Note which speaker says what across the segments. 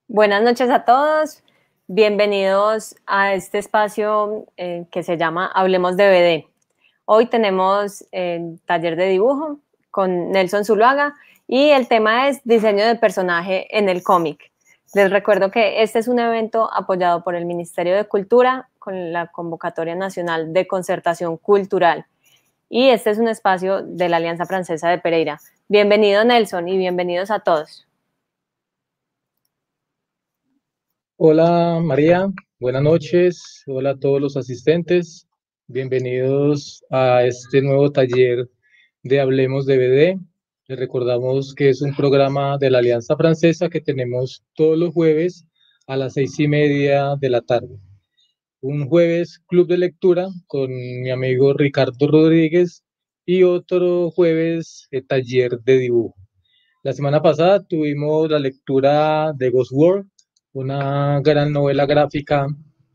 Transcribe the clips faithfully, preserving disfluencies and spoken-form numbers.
Speaker 1: Buenas noches a todos, bienvenidos a este espacio eh, que se llama Hablemos de B D. Hoy tenemos el taller de dibujo con Nelson Zuluaga y el tema es diseño de personaje en el cómic. Les recuerdo que este es un evento apoyado por el Ministerio de Cultura con la Convocatoria Nacional de Concertación Cultural y este es un espacio de la Alianza Francesa de Pereira. Bienvenido Nelson y bienvenidos a todos.
Speaker 2: Hola María, buenas noches. Hola a todos los asistentes. Bienvenidos a este nuevo taller de Hablemos de B D. Les recordamos que es un programa de la Alianza Francesa que tenemos todos los jueves a las seis y media de la tarde. Un jueves club de lectura con mi amigo Ricardo Rodríguez y otro jueves eh, taller de dibujo. La semana pasada tuvimos la lectura de Ghost World, una gran novela gráfica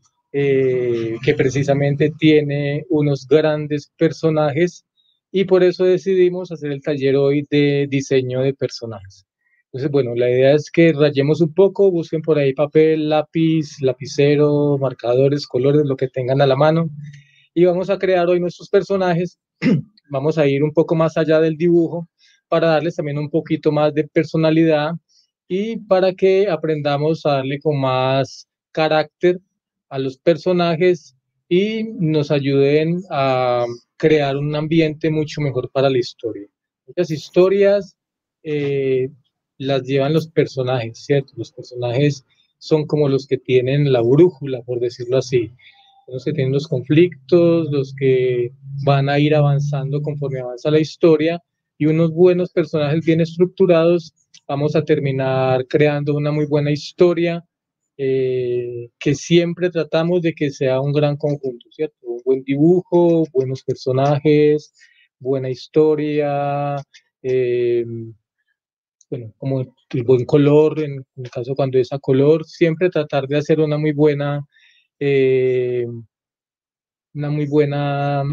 Speaker 2: eh, que precisamente tiene unos grandes personajes y por eso decidimos hacer el taller hoy de diseño de personajes. Entonces, bueno, la idea es que rayemos un poco, busquen por ahí papel, lápiz, lapicero, marcadores, colores, lo que tengan a la mano y vamos a crear hoy nuestros personajes. Vamos a ir un poco más allá del dibujo para darles también un poquito más de personalidad y para que aprendamos a darle con más carácter a los personajes y nos ayuden a crear un ambiente mucho mejor para la historia. Muchas historias eh, las llevan los personajes, ¿cierto? Los personajes son como los que tienen la brújula, por decirlo así, los que tienen los conflictos, los que van a ir avanzando conforme avanza la historia y unos buenos personajes bien estructurados, vamos a terminar creando una muy buena historia eh, que siempre tratamos de que sea un gran conjunto, ¿cierto? Un buen dibujo, buenos personajes, buena historia, eh, bueno, como el buen color, en el caso cuando es a color, siempre tratar de hacer una muy buena, eh, una muy buena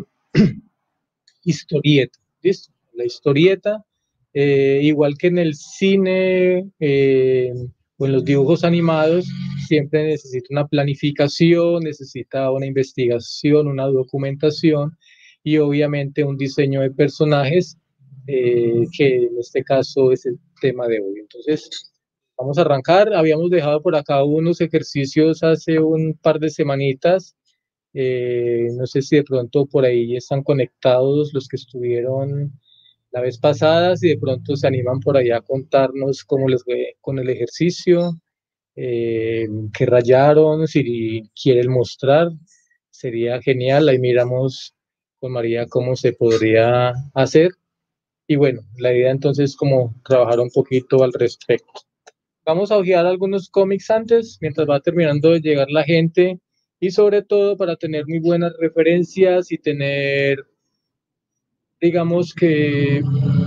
Speaker 2: historieta, ¿listo? La historieta, eh, igual que en el cine eh, o en los dibujos animados, siempre necesita una planificación, necesita una investigación, una documentación y obviamente un diseño de personajes, eh, que en este caso es el tema de hoy. Entonces, vamos a arrancar. Habíamos dejado por acá unos ejercicios hace un par de semanitas. Eh, no sé si de pronto por ahí están conectados los que estuvieron la vez pasada, si de pronto se animan por ahí a contarnos cómo les fue con el ejercicio, eh, qué rayaron, si quieren mostrar, sería genial. Ahí miramos con María cómo se podría hacer. Y bueno, la idea entonces es como trabajar un poquito al respecto. Vamos a ojear algunos cómics antes, mientras va terminando de llegar la gente, y sobre todo para tener muy buenas referencias y tener, digamos que,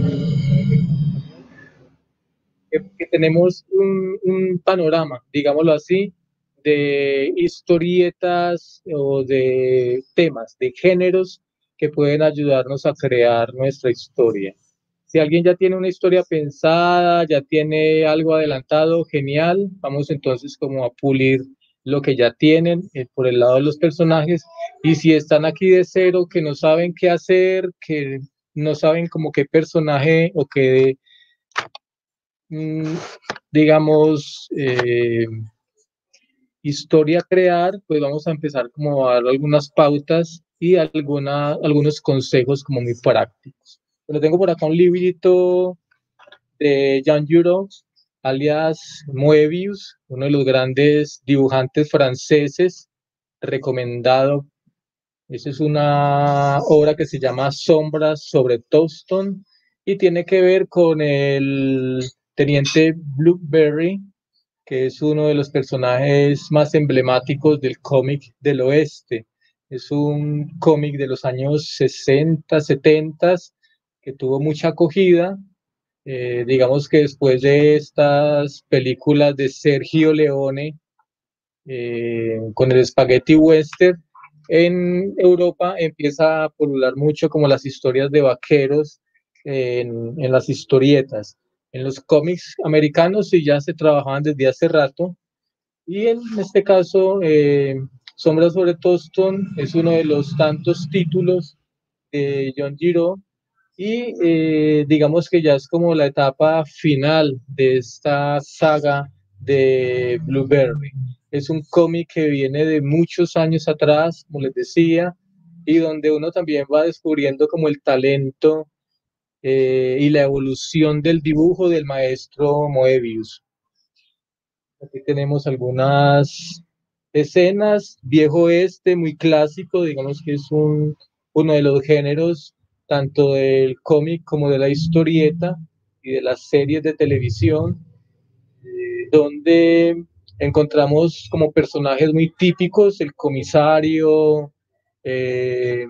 Speaker 2: que, que tenemos un, un panorama, digámoslo así, de historietas o de temas, de géneros que pueden ayudarnos a crear nuestra historia. Si alguien ya tiene una historia pensada, ya tiene algo adelantado, genial. Vamos entonces como a pulir lo que ya tienen eh, por el lado de los personajes. Y si están aquí de cero, que no saben qué hacer, que no saben como qué personaje o qué, mmm, digamos, eh, historia crear, pues vamos a empezar como a dar algunas pautas y alguna, algunos consejos como muy prácticos. Pero tengo por acá un librito de Jean Giraud, alias Moebius, uno de los grandes dibujantes franceses, recomendado. Esa es una obra que se llama Sombras sobre Towston y tiene que ver con el teniente Blueberry, que es uno de los personajes más emblemáticos del cómic del oeste. Es un cómic de los años sesenta, setenta, que tuvo mucha acogida. Eh, digamos que después de estas películas de Sergio Leone, eh, con el Spaghetti Western, en Europa empieza a pulular mucho como las historias de vaqueros en, en las historietas. En los cómics americanos sí ya se trabajaban desde hace rato, Y en este caso, eh, Sombra sobre Toston es uno de los tantos títulos de John Giraud y eh, digamos que ya es como la etapa final de esta saga de Blueberry. Es un cómic que viene de muchos años atrás, como les decía, y donde uno también va descubriendo como el talento eh, y la evolución del dibujo del maestro Moebius. Aquí tenemos algunas escenas, viejo este, muy clásico, digamos que es un, uno de los géneros tanto del cómic como de la historieta y de las series de televisión, eh, donde encontramos como personajes muy típicos, el comisario, eh,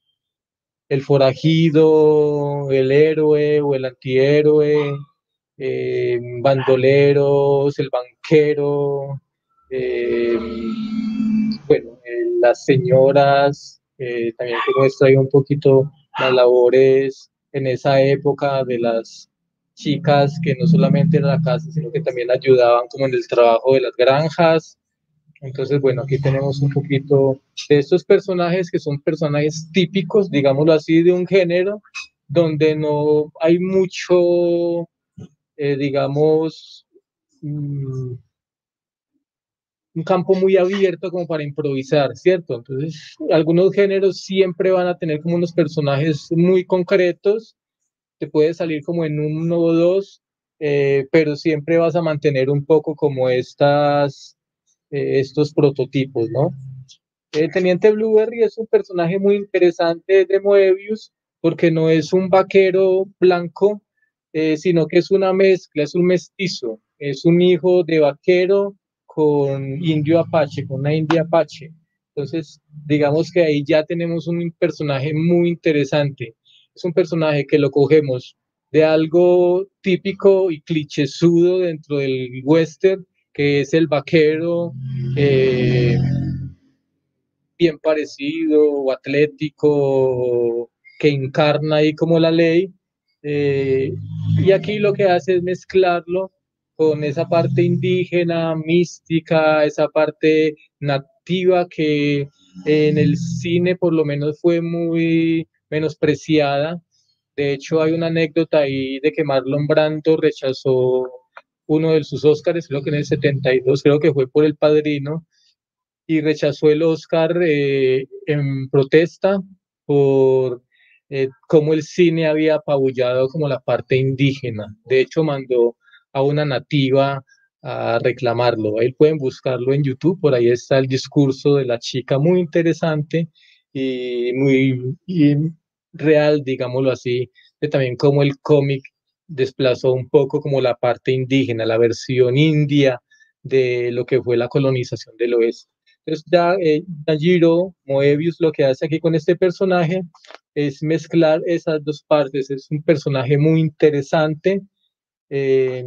Speaker 2: el forajido, el héroe o el antihéroe, eh, bandoleros, el banquero, eh, bueno, eh, las señoras, eh, también que muestra ahí un poquito las labores en esa época de las chicas que no solamente en la casa, sino que también ayudaban como en el trabajo de las granjas. Entonces, bueno, aquí tenemos un poquito de estos personajes que son personajes típicos, digámoslo así, de un género donde no hay mucho, eh, digamos, mmm, un campo muy abierto como para improvisar, ¿cierto? Entonces, algunos géneros siempre van a tener como unos personajes muy concretos, te puede salir como en uno o dos, eh, pero siempre vas a mantener un poco como estas, eh, estos prototipos, ¿no? El Teniente Blueberry es un personaje muy interesante de Moebius porque no es un vaquero blanco, eh, sino que es una mezcla, es un mestizo, es un hijo de vaquero con indio apache, con una india apache. Entonces, digamos que ahí ya tenemos un personaje muy interesante. Es un personaje que lo cogemos de algo típico y clichésudo dentro del western, que es el vaquero. Eh, bien parecido o atlético que encarna ahí como la ley. Eh, y aquí lo que hace es mezclarlo con esa parte indígena, mística, esa parte nativa que en el cine por lo menos fue muy menospreciada. De hecho, hay una anécdota ahí de que Marlon Brando rechazó uno de sus Óscares, creo que en el setenta y dos, creo que fue por El Padrino, y rechazó el Oscar eh, en protesta por eh, cómo el cine había apabullado como la parte indígena. De hecho, mandó a una nativa a reclamarlo. Ahí pueden buscarlo en YouTube, por ahí está el discurso de la chica, muy interesante y muy y real, digámoslo así, de también cómo el cómic desplazó un poco como la parte indígena, la versión india de lo que fue la colonización del oeste. Entonces, ya, eh, Danjiro Moebius lo que hace aquí con este personaje es mezclar esas dos partes. Es un personaje muy interesante eh,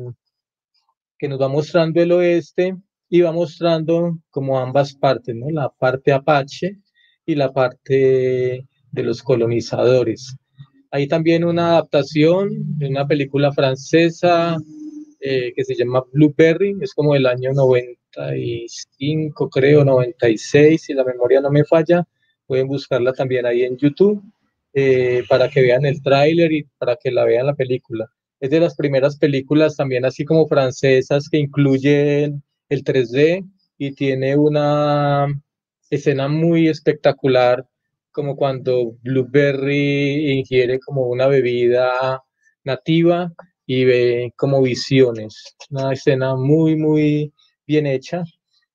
Speaker 2: que nos va mostrando el oeste y va mostrando como ambas partes, ¿no? La parte apache y la parte de los colonizadores. Hay también una adaptación de una película francesa eh, que se llama Blueberry, es como del año noventa y cinco, creo, noventa y seis, si la memoria no me falla. Pueden buscarla también ahí en YouTube eh, para que vean el tráiler y para que la vean la película. Es de las primeras películas también así como francesas que incluyen el tres D y tiene una escena muy espectacular como cuando Blueberry ingiere como una bebida nativa y ve como visiones. Una escena muy, muy bien hecha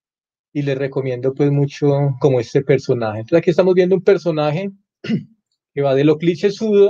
Speaker 2: y les recomiendo pues mucho como este personaje. Entonces aquí estamos viendo un personaje que va de lo clichésudo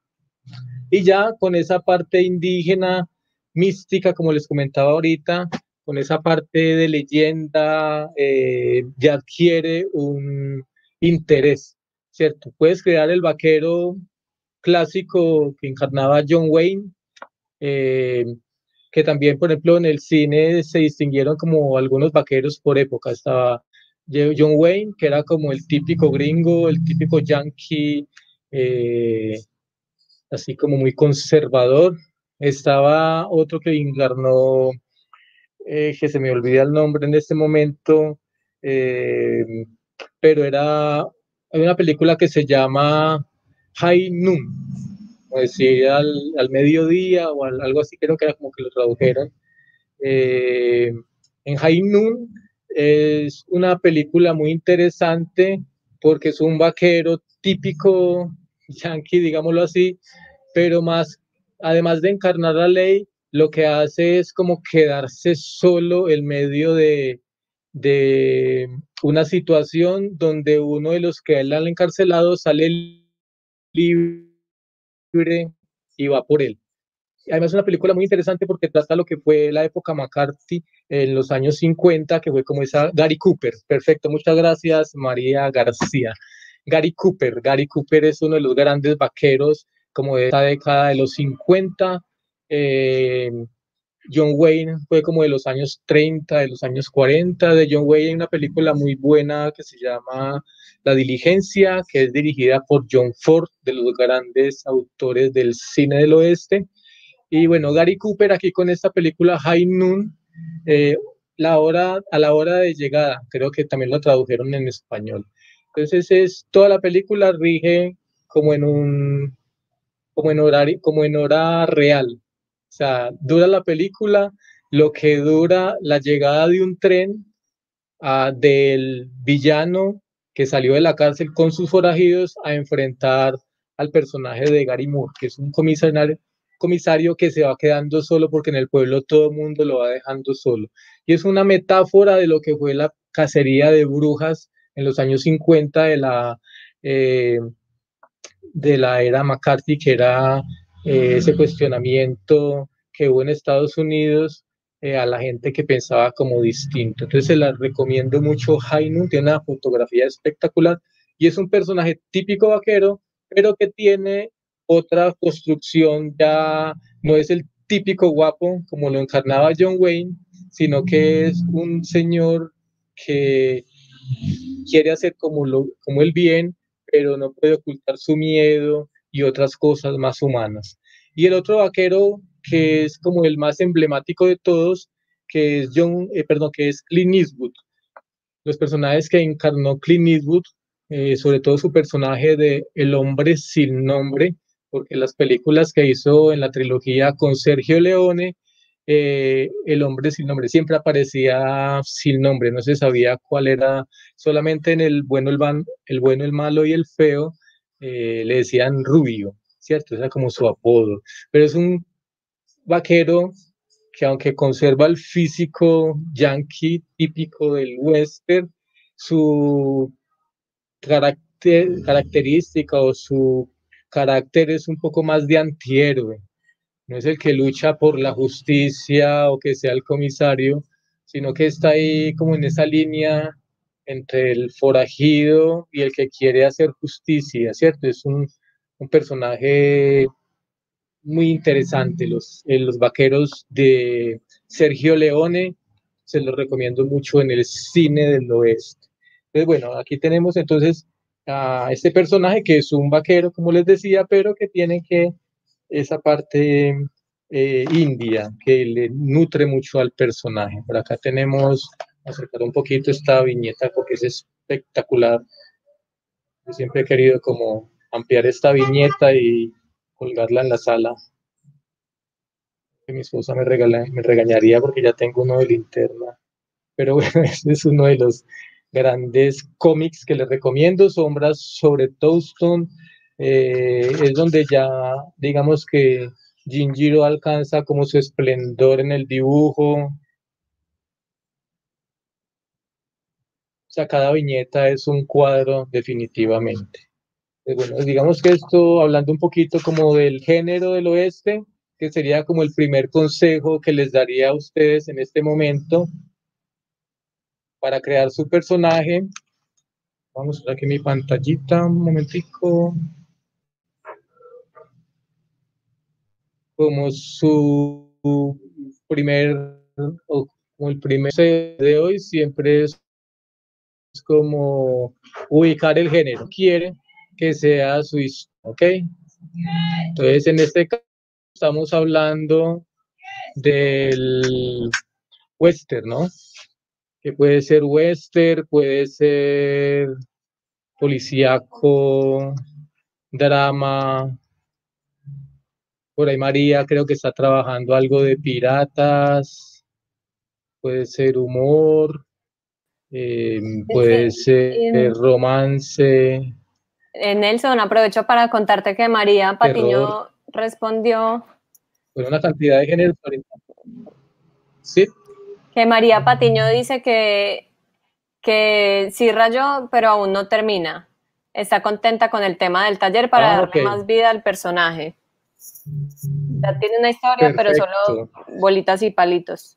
Speaker 2: y ya con esa parte indígena, mística, como les comentaba ahorita, con esa parte de leyenda, eh, ya adquiere un interés, ¿cierto? Puedes crear el vaquero clásico que encarnaba John Wayne, eh, que también, por ejemplo, en el cine se distinguieron como algunos vaqueros por época. Estaba John Wayne, que era como el típico gringo, el típico yankee, eh, así como muy conservador. Estaba otro que encarnó eh, que se me olvida el nombre en este momento, eh, pero era hay una película que se llama High Noon, o decir, al, al mediodía o al, algo así, creo que era como que lo tradujeron. Eh, en High Noon es una película muy interesante porque es un vaquero típico yankee, digámoslo así, pero más, además de encarnar la ley, lo que hace es como quedarse solo en medio de, de una situación donde uno de los que él han encarcelado sale libre y va por él. Además es una película muy interesante porque trata lo que fue la época McCarthy en los años cincuenta, que fue como esa Gary Cooper. Perfecto, muchas gracias María García. Gary Cooper, Gary Cooper es uno de los grandes vaqueros como de esta década de los cincuenta. Eh, John Wayne fue como de los años treinta, de los años cuarenta. De John Wayne hay una película muy buena que se llama La Diligencia, que es dirigida por John Ford, de los grandes autores del cine del oeste. Y bueno, Gary Cooper aquí con esta película High Noon, eh, la hora, a la hora de llegada, creo que también lo tradujeron en español. Entonces es toda la película rige como en un como en horario, como en hora real. O sea, dura la película lo que dura la llegada de un tren uh, del villano que salió de la cárcel con sus forajidos a enfrentar al personaje de Gary Moore, que es un comisario, comisario que se va quedando solo porque en el pueblo todo el mundo lo va dejando solo. Y es una metáfora de lo que fue la cacería de brujas en los años cincuenta de la, eh, de la era McCarthy, que era eh, ese cuestionamiento que hubo en Estados Unidos eh, a la gente que pensaba como distinto. Entonces se la recomiendo mucho. High Noon tiene una fotografía espectacular y es un personaje típico vaquero, pero que tiene otra construcción, ya no es el típico guapo como lo encarnaba John Wayne, sino que es un señor que quiere hacer como, lo, como el bien, pero no puede ocultar su miedo y otras cosas más humanas. Y el otro vaquero, que es como el más emblemático de todos, que es John, eh, perdón, que es Clint Eastwood. Los personajes que encarnó Clint Eastwood, eh, sobre todo su personaje de El hombre sin nombre, porque las películas que hizo en la trilogía con Sergio Leone, eh, El hombre sin nombre siempre aparecía sin nombre, no se sabía cuál era, solamente en El bueno, el, van, el, bueno, el malo y el feo eh, le decían Rubio, ¿cierto? Ese era como su apodo, pero es un vaquero que aunque conserva el físico yankee típico del western, su carácter, característica o su carácter es un poco más de antihéroe. No es el que lucha por la justicia o que sea el comisario, sino que está ahí como en esa línea entre el forajido y el que quiere hacer justicia, ¿cierto? Es un, un personaje muy interesante. Los, eh, los vaqueros de Sergio Leone, se los recomiendo mucho en el cine del oeste. Entonces, bueno, aquí tenemos entonces a este personaje que es un vaquero, como les decía, pero que tiene que esa parte eh, india que le nutre mucho al personaje. Por acá tenemos, acercar un poquito esta viñeta porque es espectacular. Yo siempre he querido como ampliar esta viñeta y colgarla en la sala. Que mi esposa me, regala, me regañaría porque ya tengo uno de linterna. Pero bueno, este es uno de los grandes cómics que les recomiendo, Sombras sobre Tombstone. Eh, es donde ya, digamos que Jinjiro alcanza como su esplendor en el dibujo. O sea, cada viñeta es un cuadro definitivamente. Bueno, digamos que esto, hablando un poquito como del género del oeste, que sería como el primer consejo que les daría a ustedes en este momento para crear su personaje. Vamos a ver aquí mi pantallita, un momentico. Como su primer, o como el primer de hoy, siempre es como ubicar el género. Quiere que sea su historia, ¿ok? Entonces, en este caso, estamos hablando del western, ¿no? Que puede ser western, puede ser policíaco, drama. Por ahí María creo que está trabajando algo de piratas, puede ser humor, eh, puede
Speaker 1: Dice,
Speaker 2: ser
Speaker 1: em,
Speaker 2: romance,
Speaker 1: eh, Nelson, aprovecho para contarte que María
Speaker 2: terror,
Speaker 1: Patiño respondió,
Speaker 2: bueno, una cantidad de géneros ahorita. Sí,
Speaker 1: que María Patiño dice que, que sí rayó, pero aún no termina. Está contenta con el tema del taller para
Speaker 2: ah, ok,
Speaker 1: darle más vida al personaje. Ya tiene una historia, pero solo
Speaker 2: perfecto.
Speaker 1: bolitas y palitos.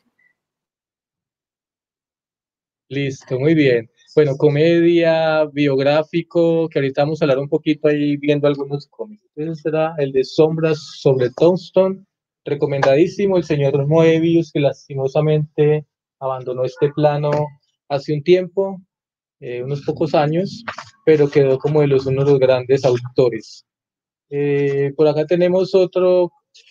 Speaker 2: Listo, muy bien. Bueno, comedia, biográfico, que ahorita vamos a hablar un poquito ahí viendo algunos cómics. Entonces será el de Sombras sobre Tombstone, recomendadísimo. El señor Moebius, que lastimosamente abandonó este plano hace un tiempo, eh, unos pocos años, pero quedó como de los, uno de los grandes autores. Eh, por acá tenemos otro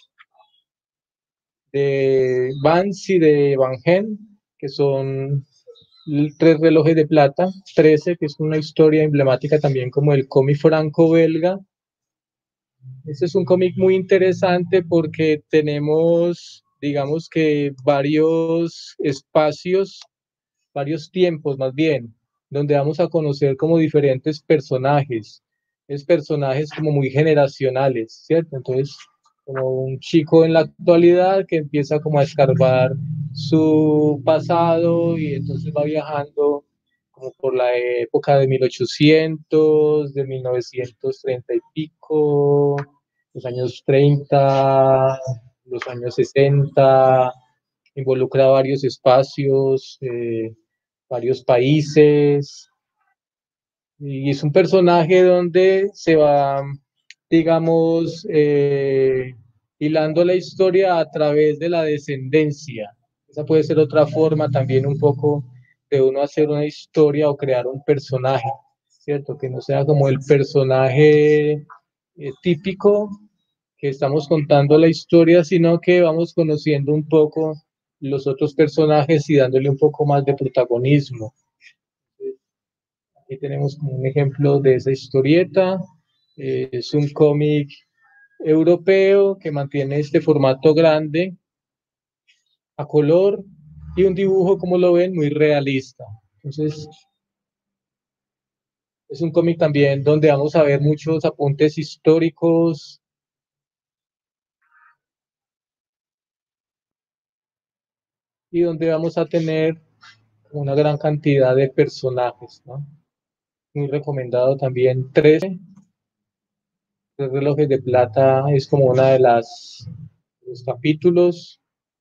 Speaker 2: de Vance y de Van Gen, que son Tres relojes de plata, trece, que es una historia emblemática también como el cómic franco-belga. Este es un cómic muy interesante porque tenemos, digamos que varios espacios, varios tiempos más bien, donde vamos a conocer como diferentes personajes. Es personajes como muy generacionales, ¿cierto? Entonces, como un chico en la actualidad que empieza como a escarbar su pasado y entonces va viajando como por la época de mil ochocientos, de mil novecientos treinta y pico, los años treinta, los años sesenta, involucra varios espacios, eh, varios países, y es un personaje donde se va, digamos, eh, hilando la historia a través de la descendencia. Esa puede ser otra forma también un poco de uno hacer una historia o crear un personaje, ¿cierto? Que no sea como el personaje eh, típico que estamos contando la historia, sino que vamos conociendo un poco los otros personajes y dándole un poco más de protagonismo. Aquí tenemos como un ejemplo de esa historieta. Eh, es un cómic europeo que mantiene este formato grande, a color, y un dibujo, como lo ven, muy realista. Entonces, es un cómic también donde vamos a ver muchos apuntes históricos y donde vamos a tener una gran cantidad de personajes, ¿no? Muy recomendado también. trece, Tres relojes de plata es como una de las los capítulos.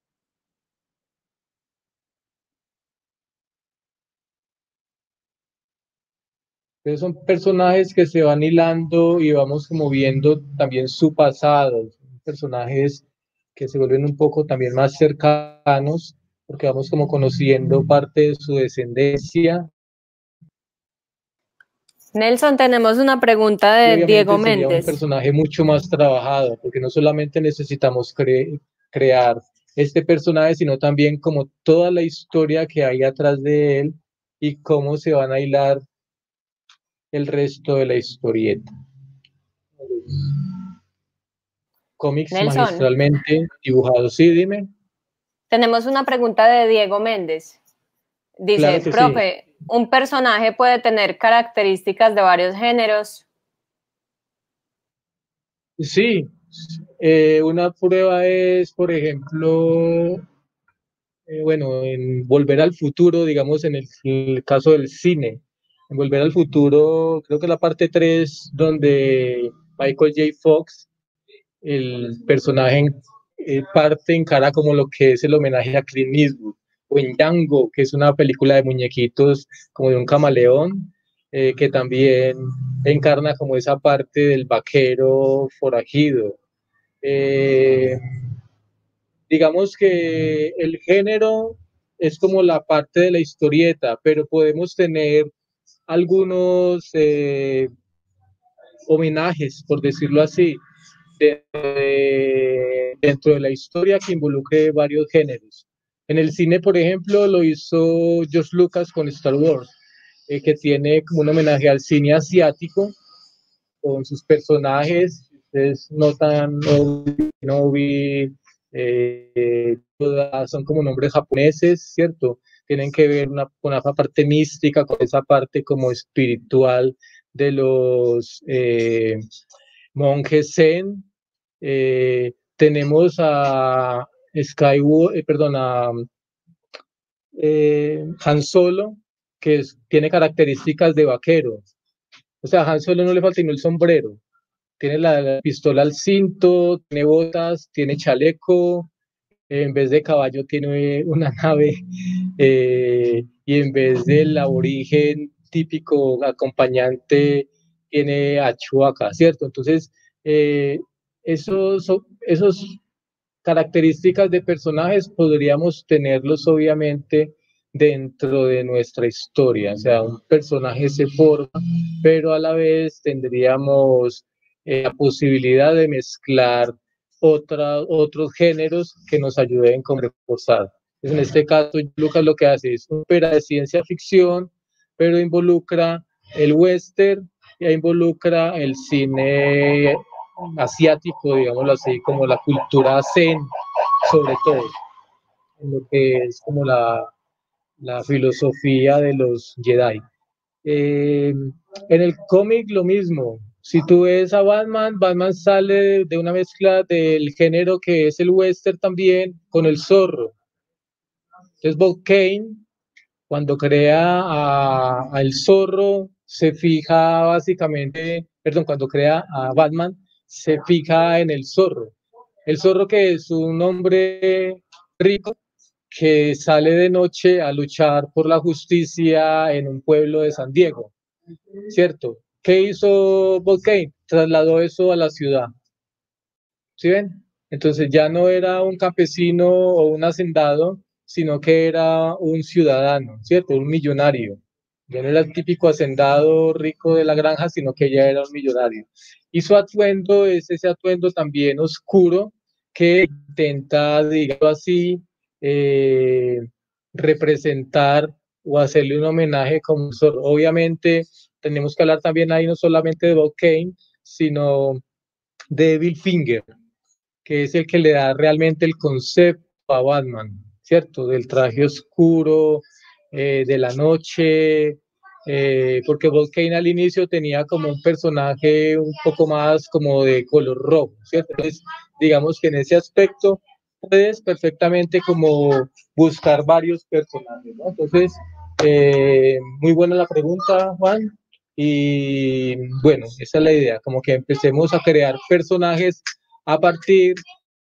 Speaker 2: Entonces son personajes que se van hilando y vamos como viendo también su pasado, personajes que se vuelven un poco también más cercanos, porque vamos como conociendo parte de su descendencia.
Speaker 1: Nelson, tenemos una pregunta
Speaker 2: Y
Speaker 1: de Diego
Speaker 2: obviamente sería un
Speaker 1: Méndez.
Speaker 2: personaje mucho más trabajado, porque no solamente necesitamos cre crear este personaje, sino también como toda la historia que hay atrás de él y cómo se van a hilar el resto de la historieta. Cómics
Speaker 1: Nelson,
Speaker 2: magistralmente dibujados, sí, dime.
Speaker 1: tenemos una pregunta de Diego Méndez.
Speaker 2: Claro
Speaker 1: Dice,
Speaker 2: que sí.
Speaker 1: profe, ¿un personaje puede tener características de varios géneros?
Speaker 2: Sí, eh, una prueba es, por ejemplo, eh, bueno, en Volver al Futuro, digamos, en el, el caso del cine. En Volver al Futuro, creo que es la parte tres donde Michael J. Fox, el personaje, eh, parte en cara como lo que es el homenaje a Clint Eastwood. O en Django, que es una película de muñequitos como de un camaleón, eh, que también encarna como esa parte del vaquero forajido. Eh, digamos que el género es como la parte de la historieta, pero podemos tener algunos eh, homenajes, por decirlo así, de, de, dentro de la historia que involucre varios géneros. En el cine, por ejemplo, lo hizo George Lucas con Star Wars, eh, que tiene como un homenaje al cine asiático, con sus personajes. Ustedes notan Obi, eh, todas son como nombres japoneses, ¿cierto? Tienen que ver una, con esa parte mística, con esa parte como espiritual de los eh, monjes Zen. Eh, tenemos a Skywalker, eh, perdón, a eh, Han Solo, que es, tiene características de vaquero. O sea, a Han Solo no le falta sino el sombrero. Tiene la, la pistola al cinto, tiene botas, tiene chaleco, eh, en vez de caballo tiene una nave, eh, y en vez del aborigen típico acompañante tiene a Chewbacca, ¿cierto? Entonces, eh, esos, esos características de personajes podríamos tenerlos obviamente dentro de nuestra historia, o sea, un personaje se forma, pero a la vez tendríamos eh, la posibilidad de mezclar otra, otros géneros que nos ayuden a reforzar. En este caso, Lucas lo que hace es una ópera de ciencia ficción, pero involucra el western e involucra el cine asiático, digámoslo así, como la cultura zen, sobre todo, en lo que es como la, la filosofía de los Jedi. Eh, en el cómic lo mismo. Si tú ves a Batman, Batman sale de una mezcla del género que es el western también con el zorro. Entonces Bob Kane, cuando crea a, a el zorro, se fija básicamente, perdón, cuando crea a Batman, se fija en el zorro. El zorro, que es un hombre rico que sale de noche a luchar por la justicia en un pueblo de San Diego, ¿cierto? ¿Qué hizo Bob Kane? Trasladó eso a la ciudad. ¿Sí ven? Entonces ya no era un campesino o un hacendado, sino que era un ciudadano, ¿cierto? Un millonario. Ya no era el típico hacendado rico de la granja, sino que ya era un millonario. Y su atuendo es ese atuendo también oscuro que intenta, digamos así, eh, representar o hacerle un homenaje como Zorro. Obviamente tenemos que hablar también ahí no solamente de Bob Kane, sino de Bill Finger, que es el que le da realmente el concepto a Batman, ¿cierto? Del traje oscuro, eh, de la noche, eh, porque Bob Kane al inicio tenía como un personaje un poco más como de color rojo, ¿cierto? Entonces, digamos que en ese aspecto puedes perfectamente como buscar varios personajes, ¿no? Entonces, eh, muy buena la pregunta, Juan. Y bueno, esa es la idea, como que empecemos a crear personajes a partir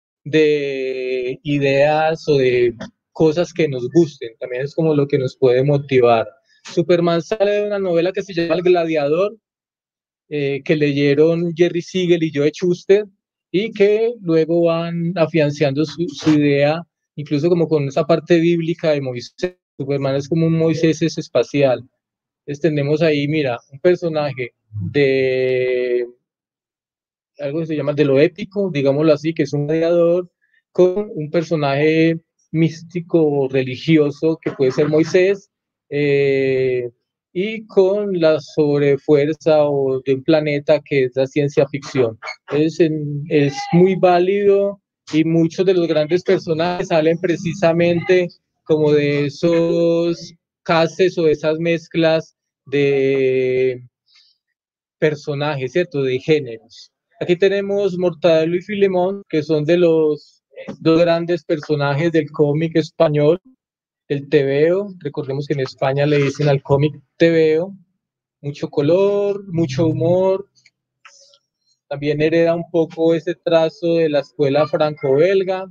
Speaker 2: de ideas o de cosas que nos gusten. También es como lo que nos puede motivar. Superman sale de una novela que se llama El Gladiador, eh, que leyeron Jerry Siegel y Joe Shuster, y que luego van afianzando su, su idea, incluso como con esa parte bíblica de Moisés. Superman es como un Moisés espacial. Entonces tenemos ahí, mira, un personaje de algo que se llama de lo épico, digámoslo así, que es un gladiador con un personaje místico religioso que puede ser Moisés, eh, y con la sobrefuerza o de un planeta que es la ciencia ficción. Es, en, es muy válido, y muchos de los grandes personajes salen precisamente como de esos cases o de esas mezclas de personajes, ¿cierto? De géneros. Aquí tenemos Mortadelo y Filemón, que son de los dos grandes personajes del cómic español, el tebeo. Recordemos que en España le dicen al cómic tebeo. Mucho color, mucho humor. También hereda un poco ese trazo de la escuela franco-belga.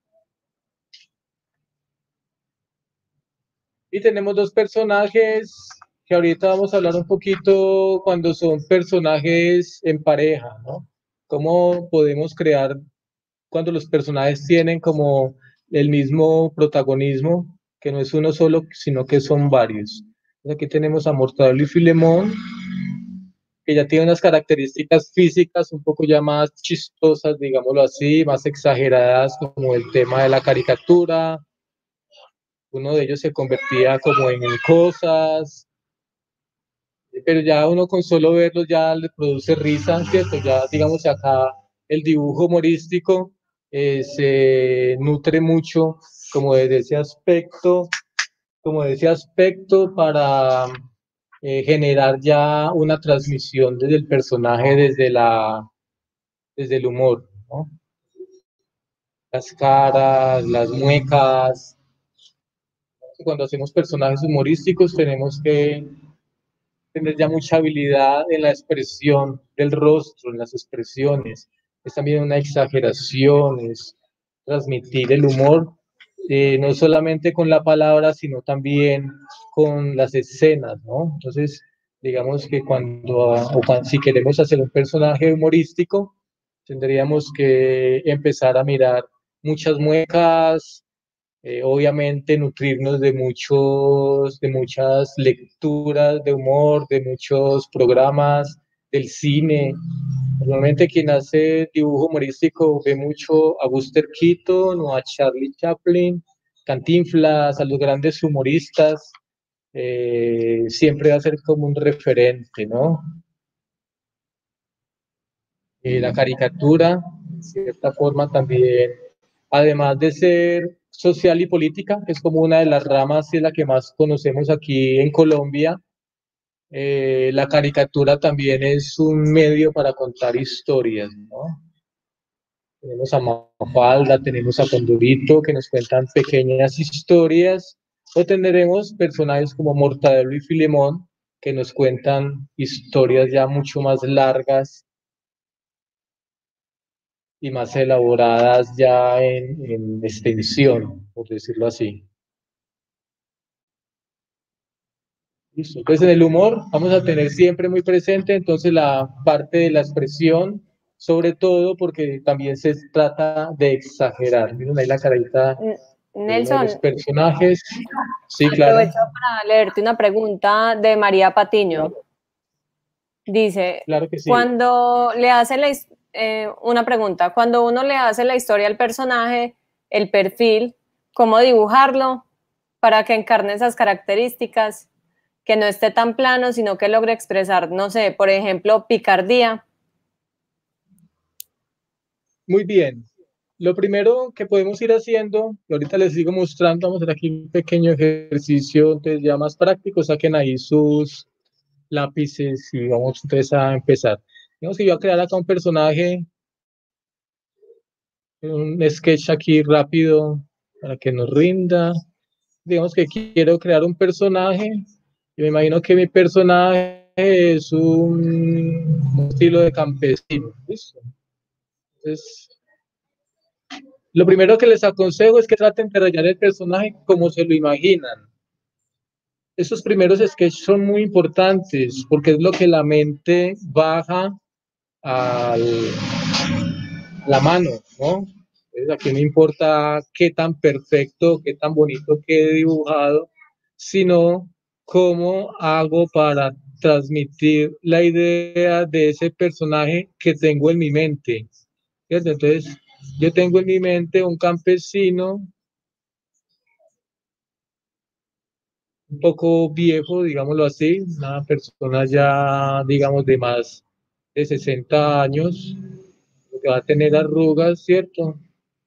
Speaker 2: Y tenemos dos personajes que ahorita vamos a hablar un poquito cuando son personajes en pareja, ¿no? Cómo podemos crear cuando los personajes tienen como el mismo protagonismo, que no es uno solo, sino que son varios. Aquí tenemos a Mortadelo y Filemón, que ya tiene unas características físicas un poco ya más chistosas, digámoslo así, más exageradas, como el tema de la caricatura. uno de ellos se convertía como en cosas, pero ya uno con solo verlos ya le produce risa, ¿cierto? Ya digamos acá el dibujo humorístico eh, se nutre mucho como de ese aspecto, como de ese aspecto para eh, generar ya una transmisión desde el personaje, desde la, desde el humor, ¿no? Las caras, las muecas. Cuando hacemos personajes humorísticos tenemos que tener ya mucha habilidad en la expresión del rostro, en las expresiones. Es también una exageración, es transmitir el humor, eh, no solamente con la palabra, sino también con las escenas, ¿no? Entonces, digamos que cuando, o cuando si queremos hacer un personaje humorístico, tendríamos que empezar a mirar muchas muecas, eh, obviamente nutrirnos de muchos, de muchas lecturas de humor, de muchos programas del cine. Normalmente quien hace dibujo humorístico ve mucho a Buster Keaton o a Charlie Chaplin, Cantinflas, a los grandes humoristas. Eh, siempre va a ser como un referente, ¿no? Eh, la caricatura, de cierta forma, también, además de ser social y política, que es como una de las ramas y es la que más conocemos aquí en Colombia, eh, la caricatura también es un medio para contar historias, ¿no? Tenemos a Mafalda, tenemos a Condorito, que nos cuentan pequeñas historias, o tendremos personajes como Mortadelo y Filemón, que nos cuentan historias ya mucho más largas y más elaboradas ya en, en extensión, por decirlo así. Listo. Pues en el humor vamos a tener siempre muy presente entonces la parte de la expresión, sobre todo porque también se trata de exagerar. Miren ahí la carita de uno de los
Speaker 1: Nelson,
Speaker 2: personajes. Sí, claro.
Speaker 1: aprovecho para leerte una pregunta de María Patiño.
Speaker 2: Claro,
Speaker 1: Dice,
Speaker 2: claro que sí.
Speaker 1: cuando le hace la, eh, una pregunta, cuando uno le hace la historia al personaje, el perfil, cómo dibujarlo para que encarne esas características, que no esté tan plano, sino que logre expresar, no sé, por ejemplo, picardía.
Speaker 2: Muy bien. Lo primero que podemos ir haciendo, y ahorita les sigo mostrando, vamos a hacer aquí un pequeño ejercicio, entonces ya más práctico, saquen ahí sus lápices y vamos entonces a empezar. Digamos que yo voy a crear acá un personaje, un sketch aquí rápido para que nos rinda. Digamos que quiero crear un personaje y me imagino que mi personaje es un, un estilo de campesino. ¿Listo? Entonces, lo primero que les aconsejo es que traten de rayar el personaje como se lo imaginan. Esos primeros sketches son muy importantes porque es lo que la mente baja a la mano, ¿no? Entonces aquí no importa qué tan perfecto, qué tan bonito quede dibujado, sino cómo hago para transmitir la idea de ese personaje que tengo en mi mente. ¿Cierto? Entonces, yo tengo en mi mente un campesino un poco viejo, digámoslo así, una persona ya, digamos, de más de sesenta años, que va a tener arrugas, ¿cierto?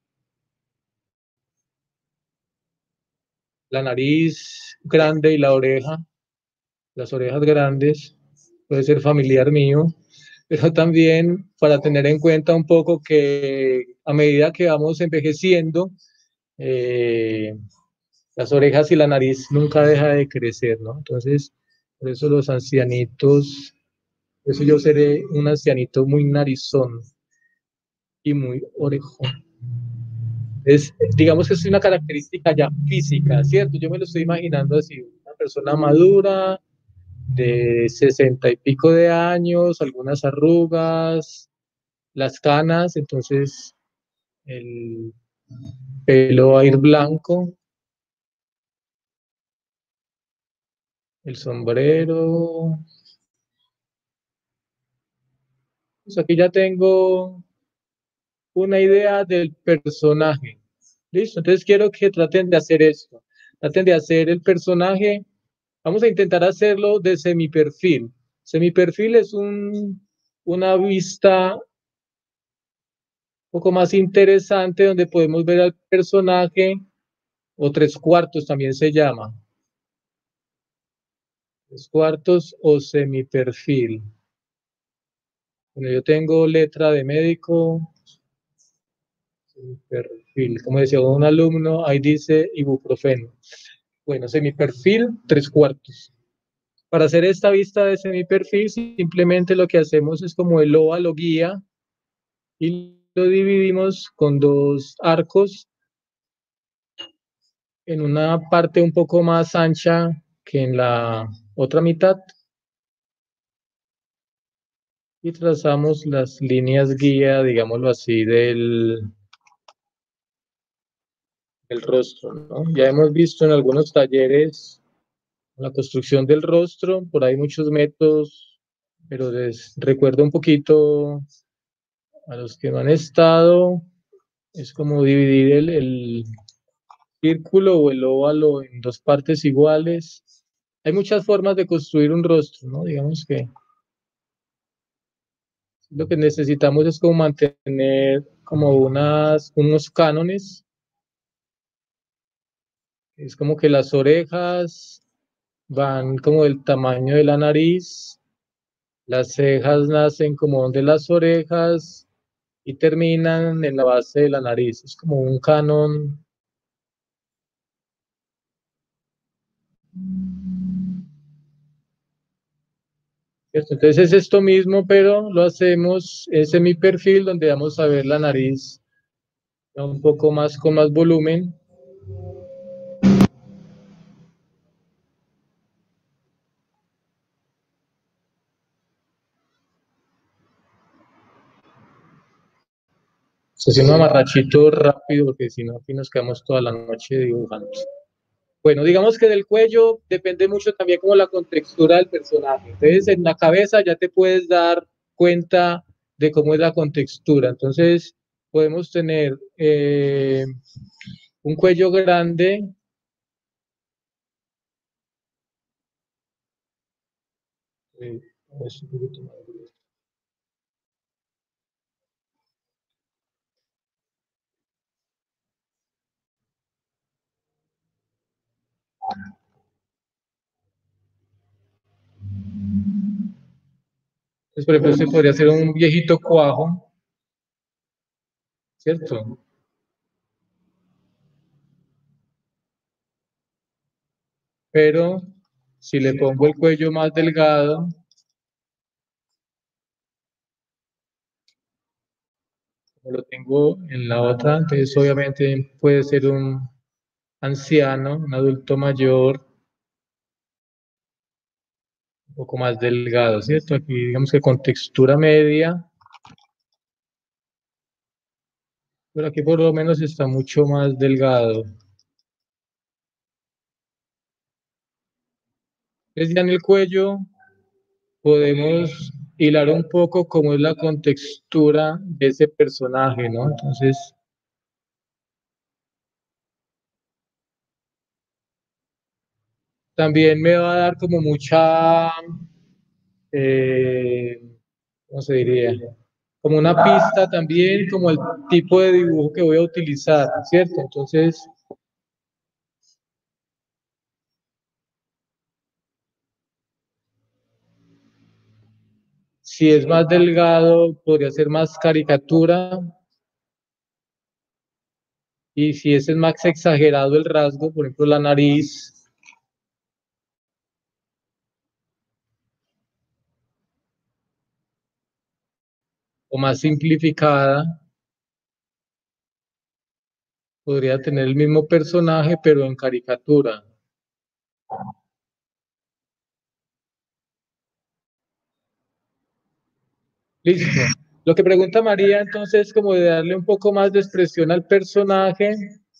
Speaker 2: La nariz grande y la oreja, las orejas grandes, puede ser familiar mío, pero también para tener en cuenta un poco que a medida que vamos envejeciendo, eh, las orejas y la nariz nunca deja de crecer, ¿no? Entonces, por eso los ancianitos, por eso yo seré un ancianito muy narizón y muy orejón. Es, digamos que es una característica ya física, ¿cierto? Yo me lo estoy imaginando así, una persona madura, de sesenta y pico de años, algunas arrugas, las canas, entonces el pelo va a ir blanco, el sombrero. Pues aquí ya tengo una idea del personaje. Listo, entonces quiero que traten de hacer esto. Traten de hacer el personaje. Vamos a intentar hacerlo de semiperfil. Semiperfil es un, una vista un poco más interesante donde podemos ver al personaje, o tres cuartos también se llama. Tres cuartos o semiperfil. Bueno, yo tengo letra de médico, semiperfil. Como decía un alumno, ahí dice ibuprofeno. Bueno, semiperfil, tres cuartos. Para hacer esta vista de semiperfil, simplemente lo que hacemos es como el óvalo guía y lo dividimos con dos arcos en una parte un poco más ancha que en la otra mitad y trazamos las líneas guía, digámoslo así, del, del rostro, ¿no? Ya hemos visto en algunos talleres la construcción del rostro, por ahí muchos métodos, pero les recuerdo un poquito a los que no han estado, es como dividir el, el círculo o el óvalo en dos partes iguales. Hay muchas formas de construir un rostro, ¿no? Digamos que lo que necesitamos es como mantener como unas, unos cánones. Es como que las orejas van como del tamaño de la nariz, las cejas nacen como donde las orejas y terminan en la base de la nariz. Es como un canon. ¿Cierto? Entonces es esto mismo, pero lo hacemos en semiperfil, donde vamos a ver la nariz un poco más con más volumen. Estoy haciendo un amarrachito rápido, porque si no, aquí nos quedamos toda la noche dibujando. Bueno, digamos que del cuello depende mucho también como la contextura del personaje. Entonces, en la cabeza ya te puedes dar cuenta de cómo es la contextura. Entonces, podemos tener eh, un cuello grande. Eh, es un poquito más grueso. Entonces, por ejemplo, este podría ser un viejito cuajo, ¿cierto? Pero si le pongo el cuello más delgado, como lo tengo en la otra, entonces obviamente puede ser un anciano, un adulto mayor, un poco más delgado, ¿cierto? Aquí digamos que con textura media, pero aquí por lo menos está mucho más delgado. Entonces ya en el cuello podemos hilar un poco cómo es la contextura de ese personaje, ¿no? Entonces, también me va a dar como mucha, eh, ¿cómo se diría? Como una pista también, como el tipo de dibujo que voy a utilizar, ¿cierto? Entonces, si es más delgado, podría ser más caricatura. Y si ese es más exagerado el rasgo, por ejemplo, la nariz, o más simplificada, podría tener el mismo personaje, pero en caricatura. Listo. Lo que pregunta María, entonces, como de darle un poco más de expresión al personaje,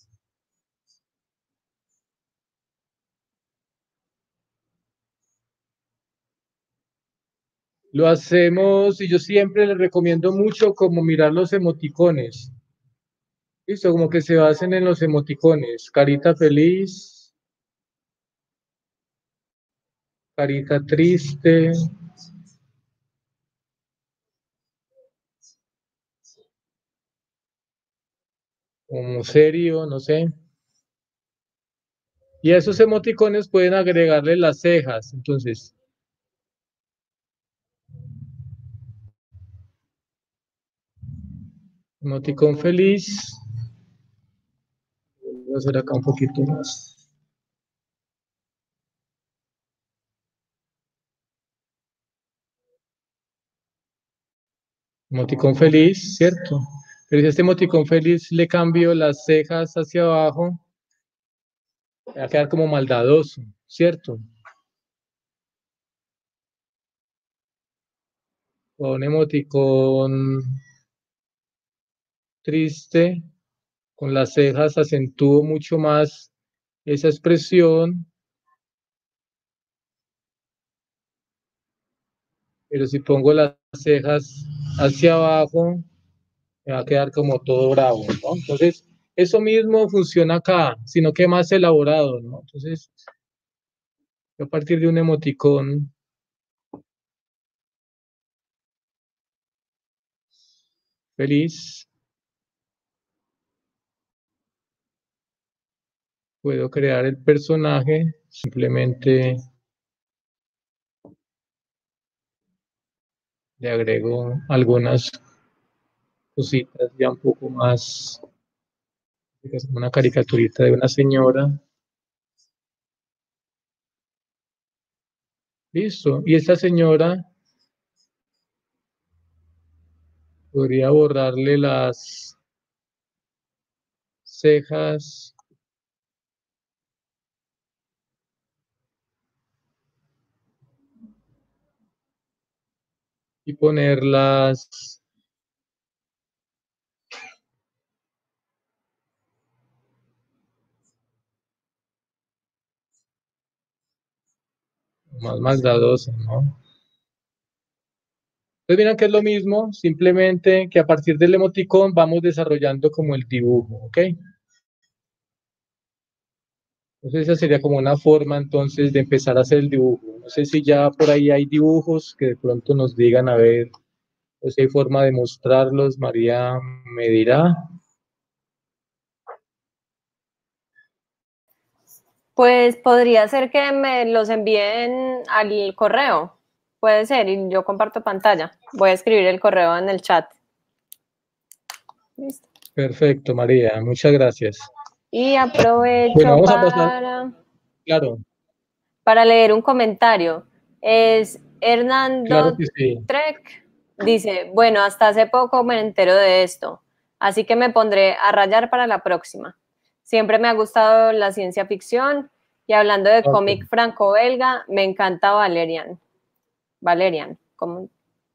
Speaker 2: lo hacemos y yo siempre le recomiendo mucho como mirar los emoticones. Listo, como que se basen en los emoticones. Carita feliz, carita triste, como serio, no sé. Y a esos emoticones pueden agregarle las cejas, entonces. Emoticón feliz. Voy a hacer acá un poquito más. Emoticón feliz, ¿cierto? Pero si a este emoticón feliz le cambio las cejas hacia abajo, va a quedar como maldadoso, ¿cierto? O un emoticón triste, con las cejas acentúo mucho más esa expresión, pero si pongo las cejas hacia abajo, me va a quedar como todo bravo, ¿no? Entonces, eso mismo funciona acá, sino que más elaborado, ¿no? Entonces, a partir de un emoticón feliz, puedo crear el personaje, simplemente le agrego algunas cositas ya un poco más, es una caricaturita de una señora. Listo. Y esta señora podría borrarle las cejas y ponerlas más maldadosas, ¿no? Entonces miren que es lo mismo, simplemente que a partir del emoticón vamos desarrollando como el dibujo, ¿ok? Entonces esa sería como una forma entonces de empezar a hacer el dibujo. No sé si ya por ahí hay dibujos que de pronto nos digan, a ver, o si hay forma de mostrarlos, María me dirá.
Speaker 1: Pues podría ser que me los envíen al correo. Puede ser, y yo comparto pantalla. Voy a escribir el correo en el chat. Listo.
Speaker 2: Perfecto, María, muchas gracias.
Speaker 1: Y
Speaker 2: Bueno,
Speaker 1: aprovecho
Speaker 2: vamos a pasar,
Speaker 1: para,
Speaker 2: claro,
Speaker 1: para leer un comentario. Es
Speaker 2: claro
Speaker 1: Hernando
Speaker 2: que sí.
Speaker 1: Trek. Dice, bueno, hasta hace poco me entero de esto, así que me pondré a rayar para la próxima. Siempre me ha gustado la ciencia ficción y hablando de
Speaker 2: Okay.
Speaker 1: cómic franco-belga, me encanta Valerian. Valerian, como...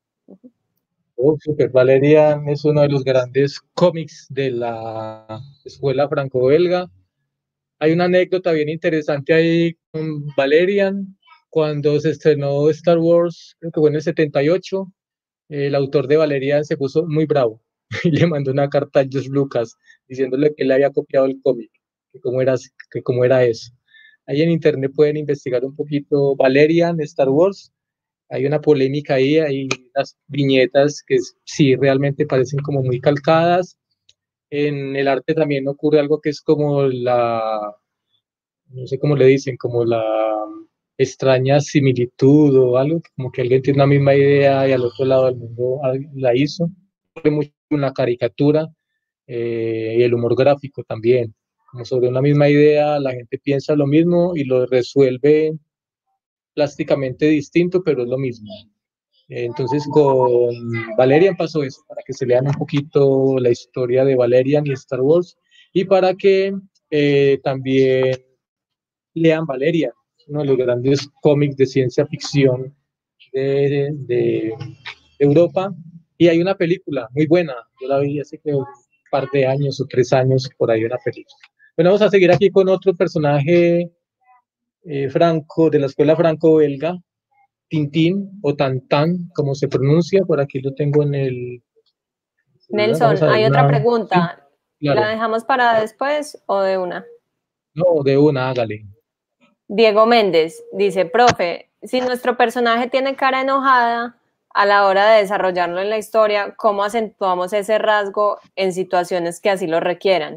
Speaker 2: Oh, super. Valerian es uno de los grandes cómics de la escuela franco-belga. Hay una anécdota bien interesante ahí con Valerian. Cuando se estrenó Star Wars, creo que fue en el setenta y ocho, el autor de Valerian se puso muy bravo y le mandó una carta a George Lucas diciéndole que le había copiado el cómic, que cómo era, que cómo era eso. Ahí en internet pueden investigar un poquito Valerian, Star Wars. Hay una polémica ahí, hay unas viñetas que sí realmente parecen como muy calcadas. En el arte también ocurre algo que es como la, no sé cómo le dicen, como la extraña similitud o algo, como que alguien tiene una misma idea y al otro lado del mundo la hizo. Mucho una caricatura eh, y el humor gráfico también. Como sobre una misma idea, la gente piensa lo mismo y lo resuelve plásticamente distinto, pero es lo mismo. Entonces con Valerian pasó eso, para que se lean un poquito la historia de Valerian y Star Wars, y para que eh, también lean Valerian, uno de los grandes cómics de ciencia ficción de, de, Europa. Y hay una película muy buena, yo la vi hace creo un par de años o tres años, por ahí una película. Bueno, vamos a seguir aquí con otro personaje eh, franco, de la escuela franco-belga, Tintín o Tantán, como se pronuncia, por aquí lo tengo en el celular. Vamos
Speaker 1: Nelson,
Speaker 2: a ver
Speaker 1: hay otra
Speaker 2: una. Sí,
Speaker 1: pregunta. ¿La
Speaker 2: claro.
Speaker 1: dejamos para después o de una?
Speaker 2: No, de una, hágale.
Speaker 1: Diego Méndez dice, profe, si nuestro personaje tiene cara enojada, a la hora de desarrollarlo en la historia, ¿cómo acentuamos ese rasgo en situaciones que así lo requieran?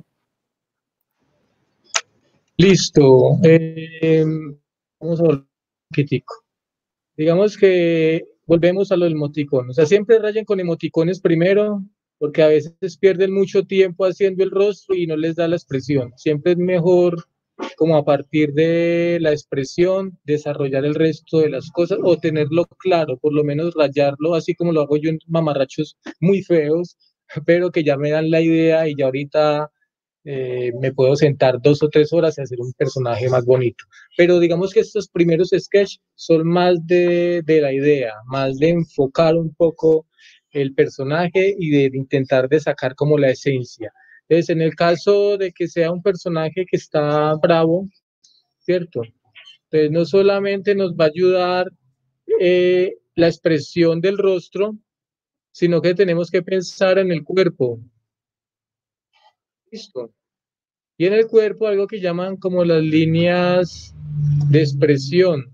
Speaker 2: Listo. Eh, vamos a volver un poquitico. Digamos que volvemos a lo del emoticón. O sea, siempre rayen con emoticones primero, porque a veces pierden mucho tiempo haciendo el rostro y no les da la expresión. Siempre es mejor, como a partir de la expresión, desarrollar el resto de las cosas o tenerlo claro, por lo menos rayarlo, así como lo hago yo en mamarrachos muy feos, pero que ya me dan la idea y ya ahorita eh, me puedo sentar dos o tres horas y hacer un personaje más bonito. Pero digamos que estos primeros sketches son más de, de la idea, más de enfocar un poco el personaje y de intentar de sacar como la esencia. Entonces, en el caso de que sea un personaje que está bravo, ¿cierto? Entonces, no solamente nos va a ayudar eh, la expresión del rostro, sino que tenemos que pensar en el cuerpo. ¿Listo? Y en el cuerpo algo que llaman como las líneas de expresión.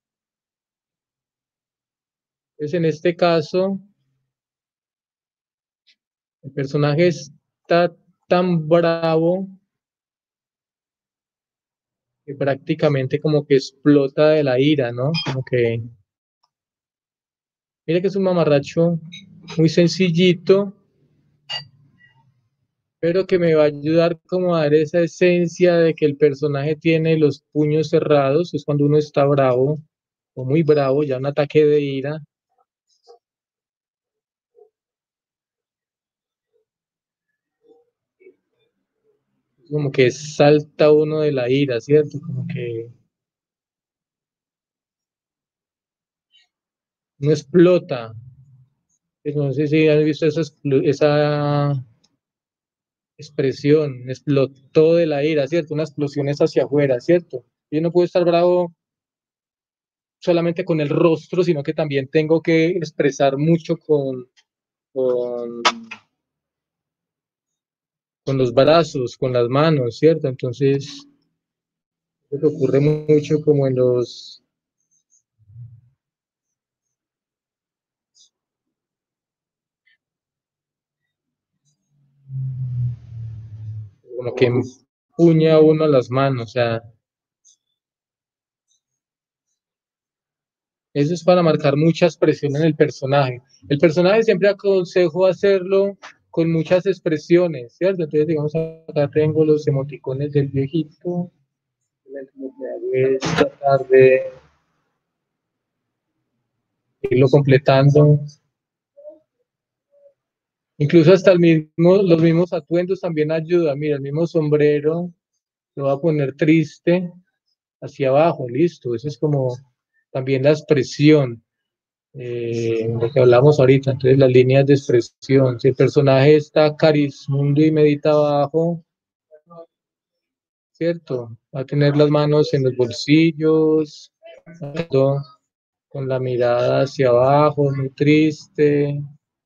Speaker 2: Entonces, en este caso, el personaje está tan bravo que prácticamente como que explota de la ira, ¿no? Como que, mira que es un mamarracho muy sencillito, pero que me va a ayudar como a dar esa esencia de que el personaje tiene los puños cerrados, es cuando uno está bravo o muy bravo, ya un ataque de ira. Como que salta uno de la ira, ¿cierto? Como que no explota. No sé si han visto esa, esa expresión, explotó de la ira, ¿cierto? Una explosión es hacia afuera, ¿cierto? Yo no puedo estar bravo solamente con el rostro, sino que también tengo que expresar mucho con, con, con los brazos, con las manos, ¿cierto? Entonces, eso ocurre mucho como en los... como que empuña uno las manos, o sea, eso es para marcar mucha expresión en el personaje. El personaje siempre aconsejo hacerlo con muchas expresiones, ¿cierto? Entonces, digamos, acá tengo los emoticones del viejito. Lo que hago es tratar de irlo completando. Incluso hasta el mismo, los mismos atuendos también ayudan. Mira, el mismo sombrero lo voy a poner triste hacia abajo, listo. Eso es como también la expresión. Eh, lo que hablamos ahorita, entonces las líneas de expresión. Si el personaje está carismundo y medita abajo, ¿cierto? Va a tener las manos en los bolsillos, con la mirada hacia abajo, muy triste.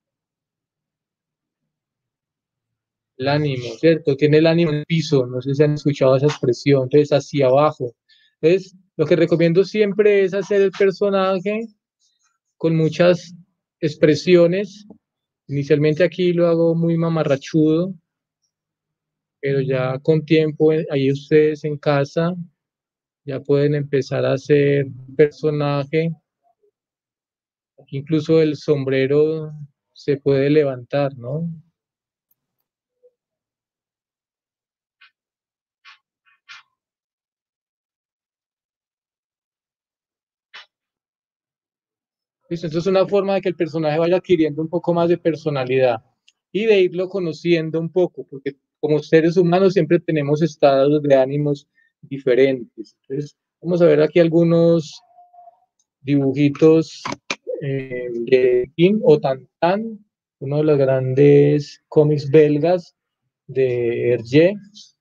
Speaker 2: El ánimo, ¿cierto? Tiene el ánimo en el piso, no sé si han escuchado esa expresión, entonces hacia abajo. Entonces, lo que recomiendo siempre es hacer el personaje con muchas expresiones. Inicialmente aquí lo hago muy mamarrachudo, pero ya con tiempo, eh, ahí ustedes en casa ya pueden empezar a hacer personaje. Aquí incluso el sombrero se puede levantar, ¿no? Listo, entonces es una forma de que el personaje vaya adquiriendo un poco más de personalidad y de irlo conociendo un poco, porque como seres humanos siempre tenemos estados de ánimos diferentes. Entonces, vamos a ver aquí algunos dibujitos eh, de Tin o Tan Tan, uno de los grandes cómics belgas de Hergé.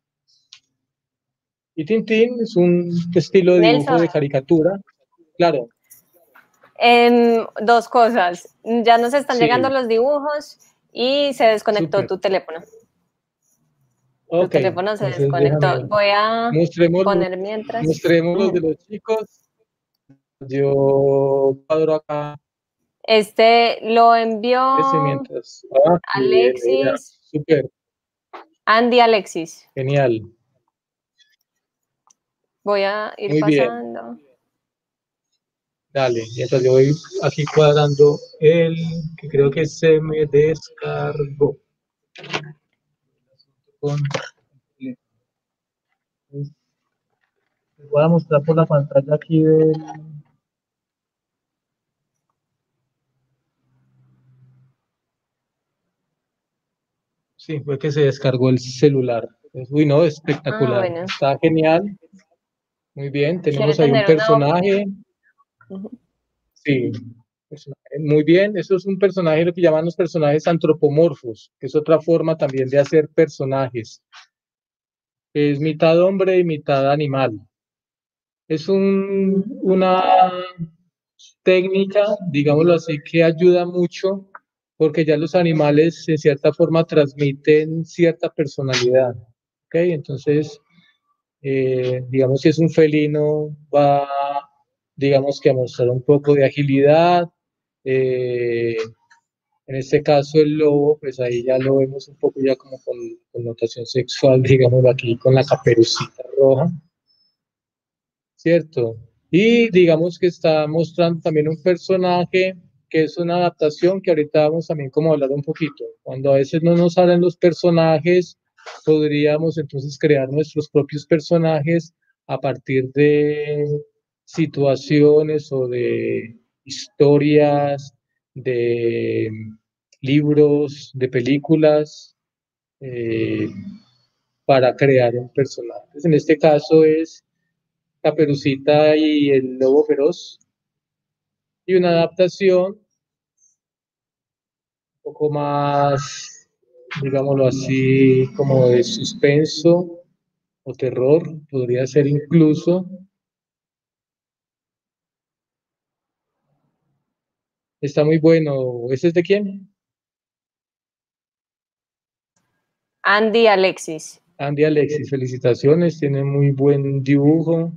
Speaker 2: Y Tintín es un estilo de dibujo
Speaker 1: Nelson,
Speaker 2: de caricatura, claro.
Speaker 1: em, dos cosas. Ya nos están llegando
Speaker 2: Sí,
Speaker 1: los dibujos y se desconectó
Speaker 2: súper.
Speaker 1: tu teléfono. Tu
Speaker 2: Ok,
Speaker 1: teléfono se
Speaker 2: entonces
Speaker 1: desconectó.
Speaker 2: déjame,
Speaker 1: Voy a
Speaker 2: mostremos,
Speaker 1: poner mientras.
Speaker 2: mostremos los de los chicos. Yo cuadro acá.
Speaker 1: Este lo envió
Speaker 2: Ese mientras. Ah, qué bien, mira,
Speaker 1: Alexis,
Speaker 2: súper,
Speaker 1: Andy Alexis.
Speaker 2: genial.
Speaker 1: Voy a ir
Speaker 2: Muy bien,
Speaker 1: pasando.
Speaker 2: dale. Mientras yo voy aquí cuadrando el que creo que se me descargó. Con- Les voy a mostrar por la pantalla aquí del. Sí, fue que se descargó el celular. Uy, no,
Speaker 1: Ah,
Speaker 2: espectacular.
Speaker 1: bueno.
Speaker 2: Está genial. Muy bien.
Speaker 1: ¿Quiere
Speaker 2: Tenemos ahí un
Speaker 1: tener una hoja?
Speaker 2: personaje.
Speaker 1: Ujú.
Speaker 2: Sí, personaje. Muy bien. Eso es un personaje, lo que llaman los personajes antropomorfos, que es otra forma también de hacer personajes. Es mitad hombre y mitad animal. Es un, una técnica, digámoslo así, que ayuda mucho porque ya los animales en cierta forma transmiten cierta personalidad. ¿Ok? Entonces, eh, digamos, si es un felino, va, digamos que a mostrar un poco de agilidad. eh, en este caso, el lobo, pues ahí ya lo vemos un poco ya como con connotación sexual, digamos, aquí con la caperucita roja. ¿Cierto? Y digamos que está mostrando también un personaje que es una adaptación que ahorita vamos también como a hablar un poquito. Cuando a veces no nos salen los personajes, podríamos entonces crear nuestros propios personajes a partir de situaciones o de historias, de libros, de películas, eh, para crear un personaje. Entonces, en este caso es Caperucita y el Lobo Feroz, y una adaptación un poco más, digámoslo así, como de suspenso o terror, podría ser incluso. Está muy bueno. ¿Ese es de quién?
Speaker 1: Andy Alexis.
Speaker 2: Andy Alexis, felicitaciones, tiene muy buen dibujo.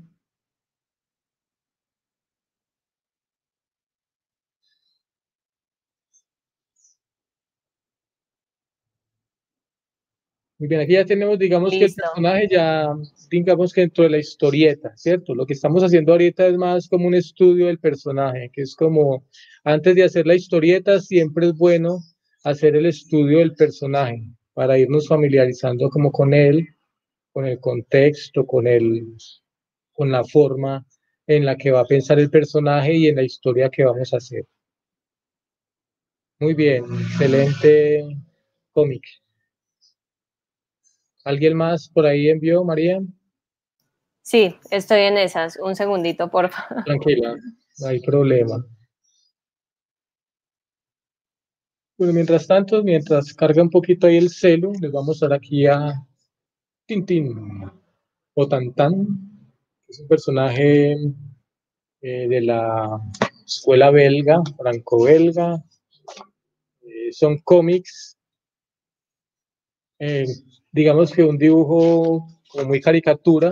Speaker 2: Muy bien, aquí ya tenemos, digamos que el
Speaker 1: Listo.
Speaker 2: personaje ya, digamos que dentro de la historieta, ¿cierto? Lo que estamos haciendo ahorita es más como un estudio del personaje, que es como, antes de hacer la historieta, siempre es bueno hacer el estudio del personaje, para irnos familiarizando como con él, con el contexto, con el, con la forma en la que va a pensar el personaje y en la historia que vamos a hacer. Muy bien, excelente cómic. ¿Alguien más por ahí envió, María?
Speaker 1: Sí, estoy en esas. Un segundito, por favor.
Speaker 2: Tranquila, no hay problema. Bueno, mientras tanto, mientras carga un poquito ahí el celu, les vamos a dar aquí a Tintín o Tantán, que es un personaje eh, de la escuela belga, franco-belga. Eh, son cómics, eh, digamos que un dibujo como muy caricatura,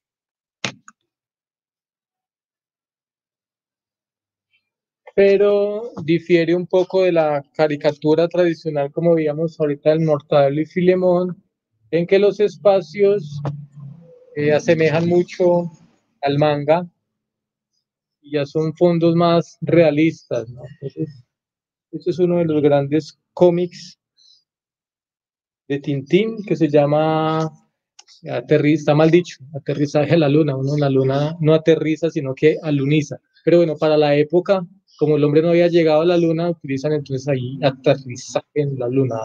Speaker 2: pero difiere un poco de la caricatura tradicional, como veíamos ahorita el Mortadelo y Filemón, en que los espacios eh, asemejan mucho al manga y ya son fondos más realistas, ¿no? Entonces, este es uno de los grandes cómics de Tintín que se llama Aterriza, está mal dicho, aterrizaje a la luna. Uno en la luna no aterriza, sino que aluniza. Pero bueno, para la época, como el hombre no había llegado a la luna, utilizan entonces ahí aterrizaje en la luna.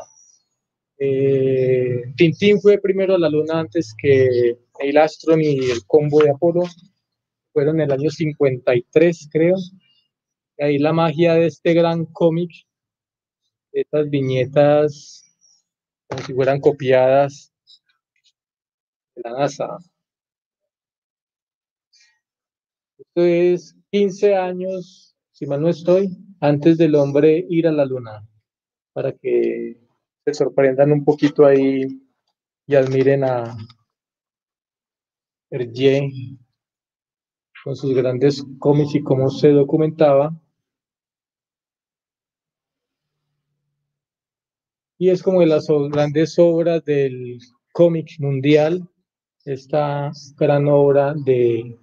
Speaker 2: Eh, Tintín fue primero a la luna antes que Neil Armstrong y el combo de Apolo. Fueron en el año cincuenta y tres, creo. Y ahí la magia de este gran cómic, estas viñetas como si fueran copiadas de la NASA. Esto es quince años, si mal no estoy, antes del hombre ir a la luna, para que se sorprendan un poquito ahí y admiren a Hergé. con sus grandes cómics y cómo se documentaba. Y es como de las grandes obras del cómic mundial, esta gran obra de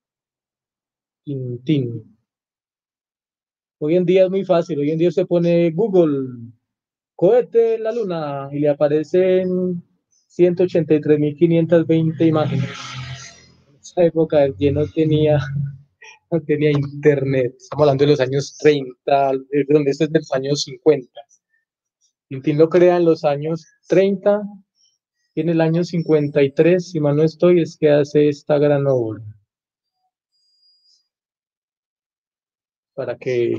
Speaker 2: Tintín. Hoy en día es muy fácil, hoy en día se pone Google, cohete en la luna, y le aparecen ciento ochenta y tres mil quinientas veinte imágenes. En esa época el no tenía, no tenía internet, estamos hablando de los años treinta, donde esto es de los años cincuenta. Tintín lo crea en los años treinta, y en el año cincuenta y tres, si mal no estoy, es que hace esta gran obra. Para que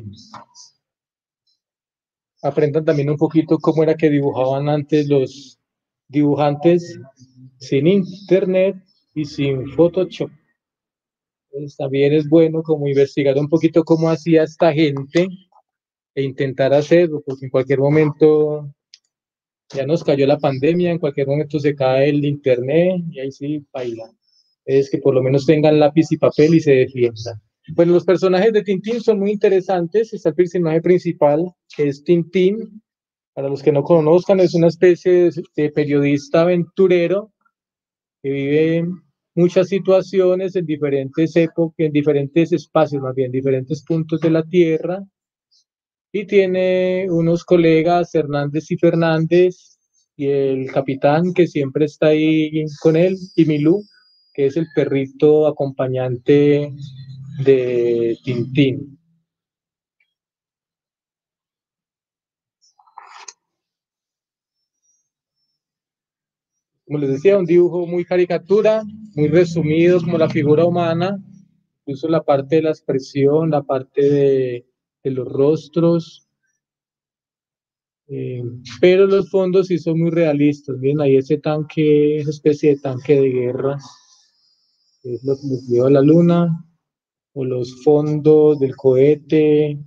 Speaker 2: aprendan también un poquito cómo era que dibujaban antes los dibujantes sin internet y sin Photoshop. Entonces, también es bueno como investigar un poquito cómo hacía esta gente e intentar hacerlo, porque en cualquier momento ya nos cayó la pandemia, en cualquier momento se cae el internet y ahí sí baila. Es que por lo menos tengan lápiz y papel y se defiendan. Bueno, los personajes de Tintín son muy interesantes. Está el personaje principal, que es Tintín. Para los que no conozcan, es una especie de periodista aventurero que vive en muchas situaciones en diferentes épocas, en diferentes espacios, más bien, diferentes puntos de la Tierra. Y tiene unos colegas, Hernández y Fernández, y el capitán que siempre está ahí con él, y Milú, que es el perrito acompañante de Tintín. Como les decía, un dibujo muy caricatura, muy resumido, como la figura humana, incluso la parte de la expresión, la parte de, de los rostros, eh, pero los fondos sí son muy realistas. Bien, ahí ese tanque, esa especie de tanque de guerra, que es lo que nos lleva a la luna, o los fondos del cohete.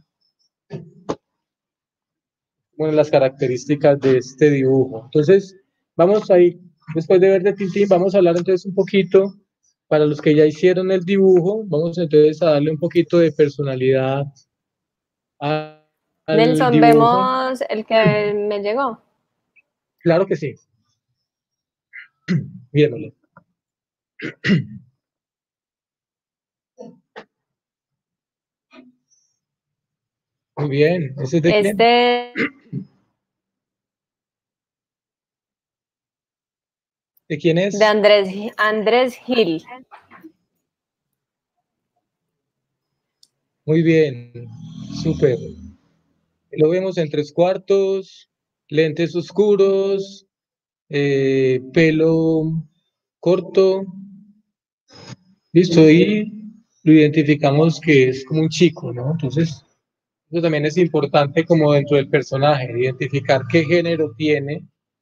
Speaker 2: Bueno, las características de este dibujo. Entonces, vamos ahí, después de ver de Tintín, vamos a hablar entonces un poquito, para los que ya hicieron el dibujo, vamos entonces a darle un poquito de personalidad a, al
Speaker 1: Nelson,
Speaker 2: dibujo.
Speaker 1: vemos el que me llegó.
Speaker 2: Claro que sí. Viéndole. Muy bien. ¿Ese es de quién?
Speaker 1: Este
Speaker 2: ¿De quién
Speaker 1: de
Speaker 2: es?
Speaker 1: Andrés, Andrés Gil.
Speaker 2: Muy bien. Súper. Lo vemos en tres cuartos, lentes oscuros, eh, pelo corto. Listo, y lo identificamos que es como un chico, ¿no? Entonces, eso también es importante como dentro del personaje, identificar qué género tiene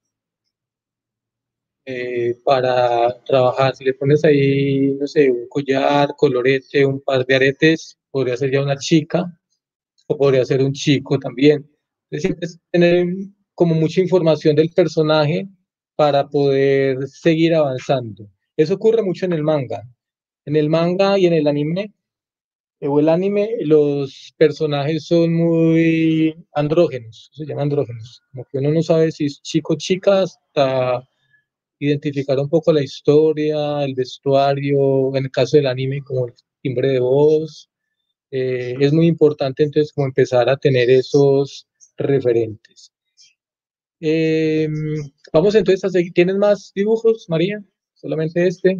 Speaker 2: eh, para trabajar. Si le pones ahí, no sé, un collar, colorete, un par de aretes, podría ser ya una chica o podría ser un chico también. Entonces, siempre es tener como mucha información del personaje para poder seguir avanzando. Eso ocurre mucho en el manga. En el manga y en el anime, eh, o el anime, los personajes son muy andrógenos, se llaman andrógenos. Como que uno no sabe si es chico o chica hasta identificar un poco la historia, el vestuario, en el caso del anime, como el timbre de voz. Eh, es muy importante entonces como empezar a tener esos referentes. Eh, Vamos entonces a seguir. ¿Tienes más dibujos, María? ¿Solamente este?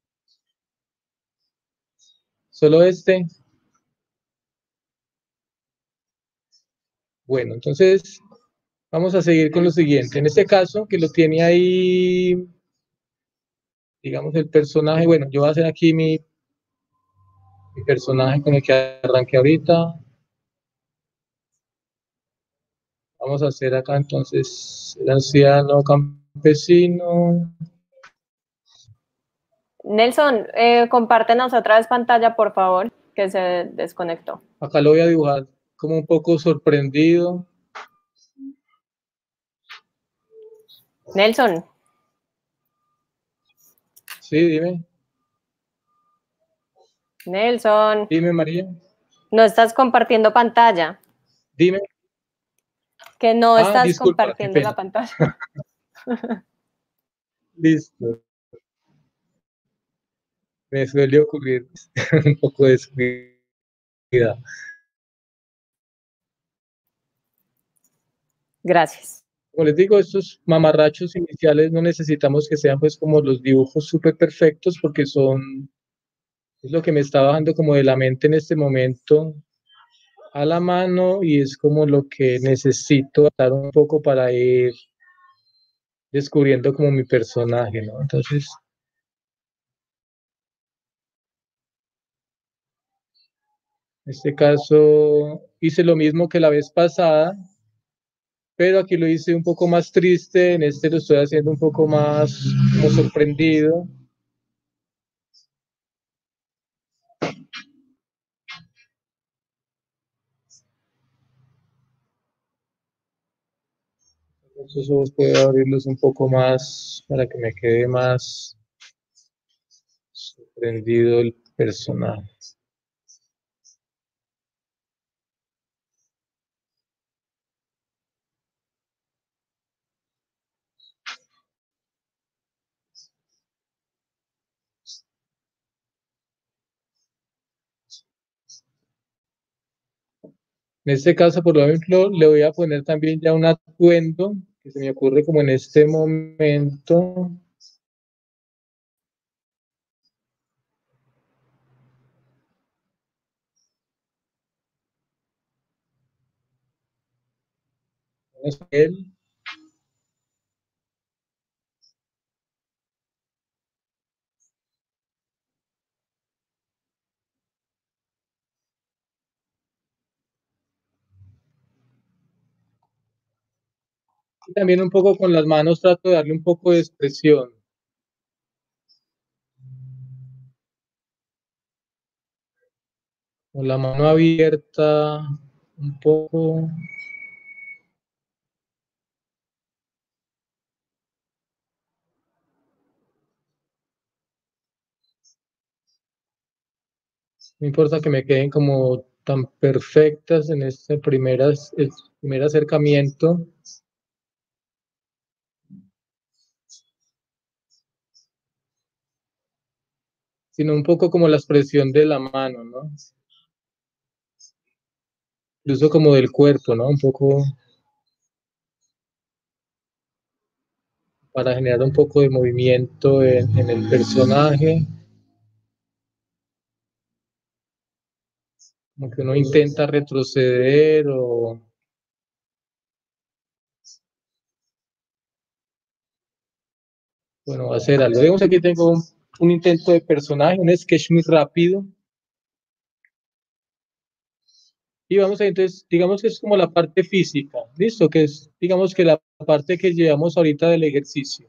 Speaker 2: ¿Solo este? Bueno, entonces vamos a seguir con lo siguiente. En este caso, que lo tiene ahí, digamos, el personaje. Bueno, yo voy a hacer aquí mi, mi personaje con el que arranqué ahorita. Vamos a hacer acá entonces el anciano campesino.
Speaker 1: Nelson, eh, compártenos otra vez pantalla, por favor, que se desconectó.
Speaker 2: Acá lo voy a dibujar como un poco sorprendido.
Speaker 1: Nelson.
Speaker 2: Sí, dime.
Speaker 1: Nelson,
Speaker 2: Dime, María.
Speaker 1: no estás compartiendo pantalla.
Speaker 2: Dime.
Speaker 1: Que no
Speaker 2: Ah,
Speaker 1: estás
Speaker 2: disculpa, qué
Speaker 1: compartiendo
Speaker 2: pena.
Speaker 1: la pantalla.
Speaker 2: Listo. Me suele ocurrir un poco de descuidado.
Speaker 1: Gracias.
Speaker 2: Como les digo, estos mamarrachos iniciales no necesitamos que sean pues como los dibujos súper perfectos porque son, es lo que me está bajando como de la mente en este momento a la mano y es como lo que necesito dar un poco para ir descubriendo como mi personaje, ¿no? Entonces, en este caso hice lo mismo que la vez pasada, pero aquí lo hice un poco más triste, en este lo estoy haciendo un poco más como sorprendido. Estos ojos puedo abrirlos un poco más para que me quede más sorprendido el personaje. En este caso, por ejemplo, le voy a poner también ya un atuendo que se me ocurre como en este momento. Él. Y también un poco con las manos trato de darle un poco de expresión. Con la mano abierta, un poco. No importa que me queden como tan perfectas en este primeras, el primer acercamiento. Sino un poco como la expresión de la mano, ¿no? Incluso como del cuerpo, ¿no? Un poco para generar un poco de movimiento en, en el personaje. Como que uno intenta retroceder o... Bueno, hacer algo. Digamos, aquí tengo un, un intento de personaje, un sketch muy rápido. Y vamos a, entonces, digamos que es como la parte física, ¿listo? Que es, digamos que la parte que llevamos ahorita del ejercicio.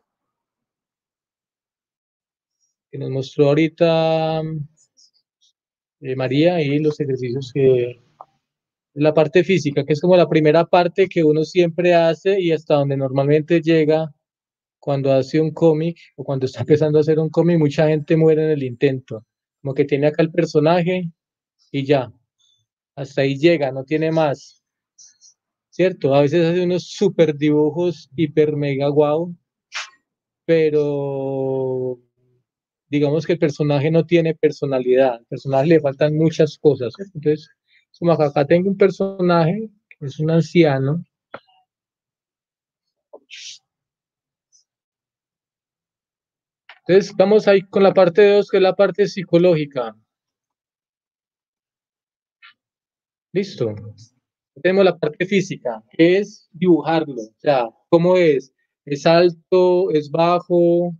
Speaker 2: Que nos mostró ahorita eh, María y los ejercicios que... La parte física, que es como la primera parte que uno siempre hace y hasta donde normalmente llega cuando hace un cómic o cuando está empezando a hacer un cómic, mucha gente muere en el intento. Como que tiene acá el personaje y ya, hasta ahí llega, no tiene más. ¿Cierto? A veces hace unos super dibujos hiper mega guau, pero digamos que el personaje no tiene personalidad, al personaje le faltan muchas cosas. ¿Cierto? Entonces, como acá, acá tengo un personaje que es un anciano. Entonces, vamos ahí con la parte dos, que es la parte psicológica. Listo. Tenemos la parte física, que es dibujarlo. O sea, ¿cómo es? ¿Es alto? ¿Es bajo?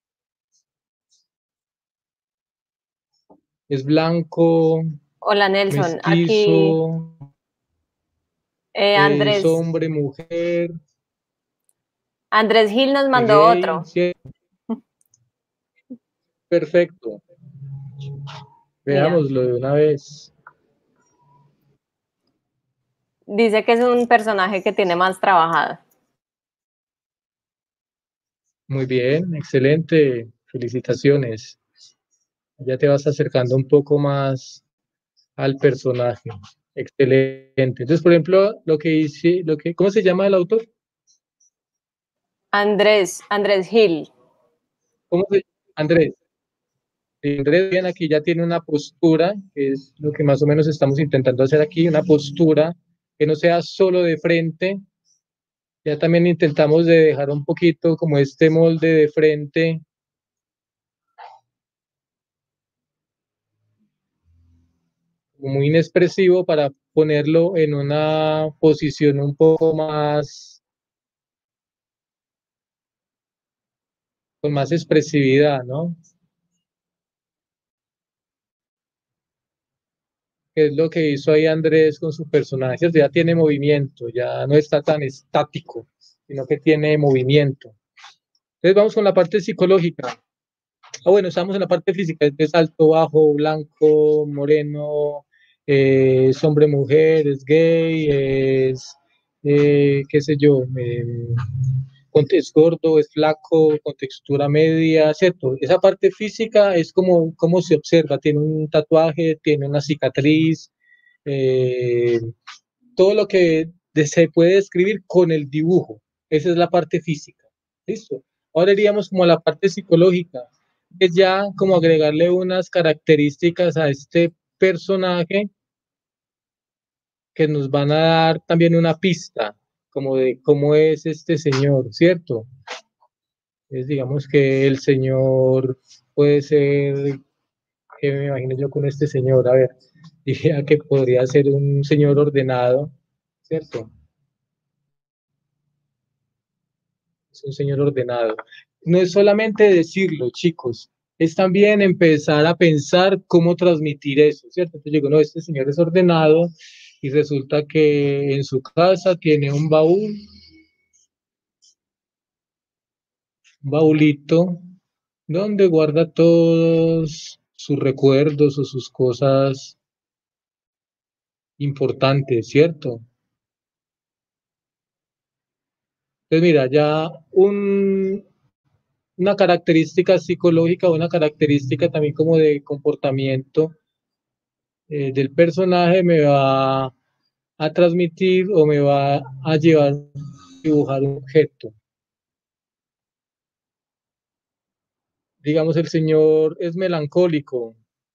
Speaker 2: ¿Es blanco?
Speaker 1: Hola Nelson, aquí
Speaker 2: ¿Mestizo?
Speaker 1: eh,
Speaker 2: ¿Es
Speaker 1: Andrés,
Speaker 2: hombre, mujer?
Speaker 1: Andrés Gil nos
Speaker 2: ¿Es
Speaker 1: mandó
Speaker 2: gay?
Speaker 1: otro.
Speaker 2: ¿Sí? Perfecto.
Speaker 1: Mira,
Speaker 2: Veámoslo de una vez.
Speaker 1: dice que es un personaje que tiene más trabajado.
Speaker 2: Muy bien, excelente. Felicitaciones. Ya te vas acercando un poco más al personaje. Excelente. Entonces, por ejemplo, lo que hice, lo que, ¿cómo se llama el autor?
Speaker 1: Andrés, Andrés Gil.
Speaker 2: ¿Cómo se Andrés. Andrés, bien, aquí ya tiene una postura, que es lo que más o menos estamos intentando hacer aquí, una postura que no sea solo de frente. Ya también intentamos de dejar un poquito como este molde de frente, muy inexpresivo, para ponerlo en una posición un poco más, con más expresividad, ¿no? Que es lo que hizo ahí Andrés con su personaje, ya tiene movimiento, ya no está tan estático, sino que tiene movimiento. Entonces vamos con la parte psicológica. Ah, bueno, estamos en la parte física, es alto, bajo, blanco, moreno, eh, es hombre, mujer, es gay, es, eh, qué sé yo, eh, es gordo, es flaco, con textura media, ¿cierto? Esa parte física es como, como se observa, tiene un tatuaje, tiene una cicatriz, eh, todo lo que se puede describir con el dibujo. Esa es la parte física. ¿Listo? Ahora iríamos como a la parte psicológica, que es ya como agregarle unas características a este personaje que nos van a dar también una pista como de cómo es este señor, ¿cierto? Es, digamos que el señor puede ser, que me imagino yo con este señor, a ver, diría que podría ser un señor ordenado, ¿cierto? Es un señor ordenado. No es solamente decirlo, chicos, es también empezar a pensar cómo transmitir eso, ¿cierto? Entonces digo, no, este señor es ordenado y resulta que en su casa tiene un baúl, un baulito, donde guarda todos sus recuerdos o sus cosas importantes, ¿cierto? Entonces, mira, ya un, una característica psicológica, una característica también como de comportamiento eh, del personaje me va a transmitir o me va a llevar a dibujar un objeto. Digamos, el señor es melancólico.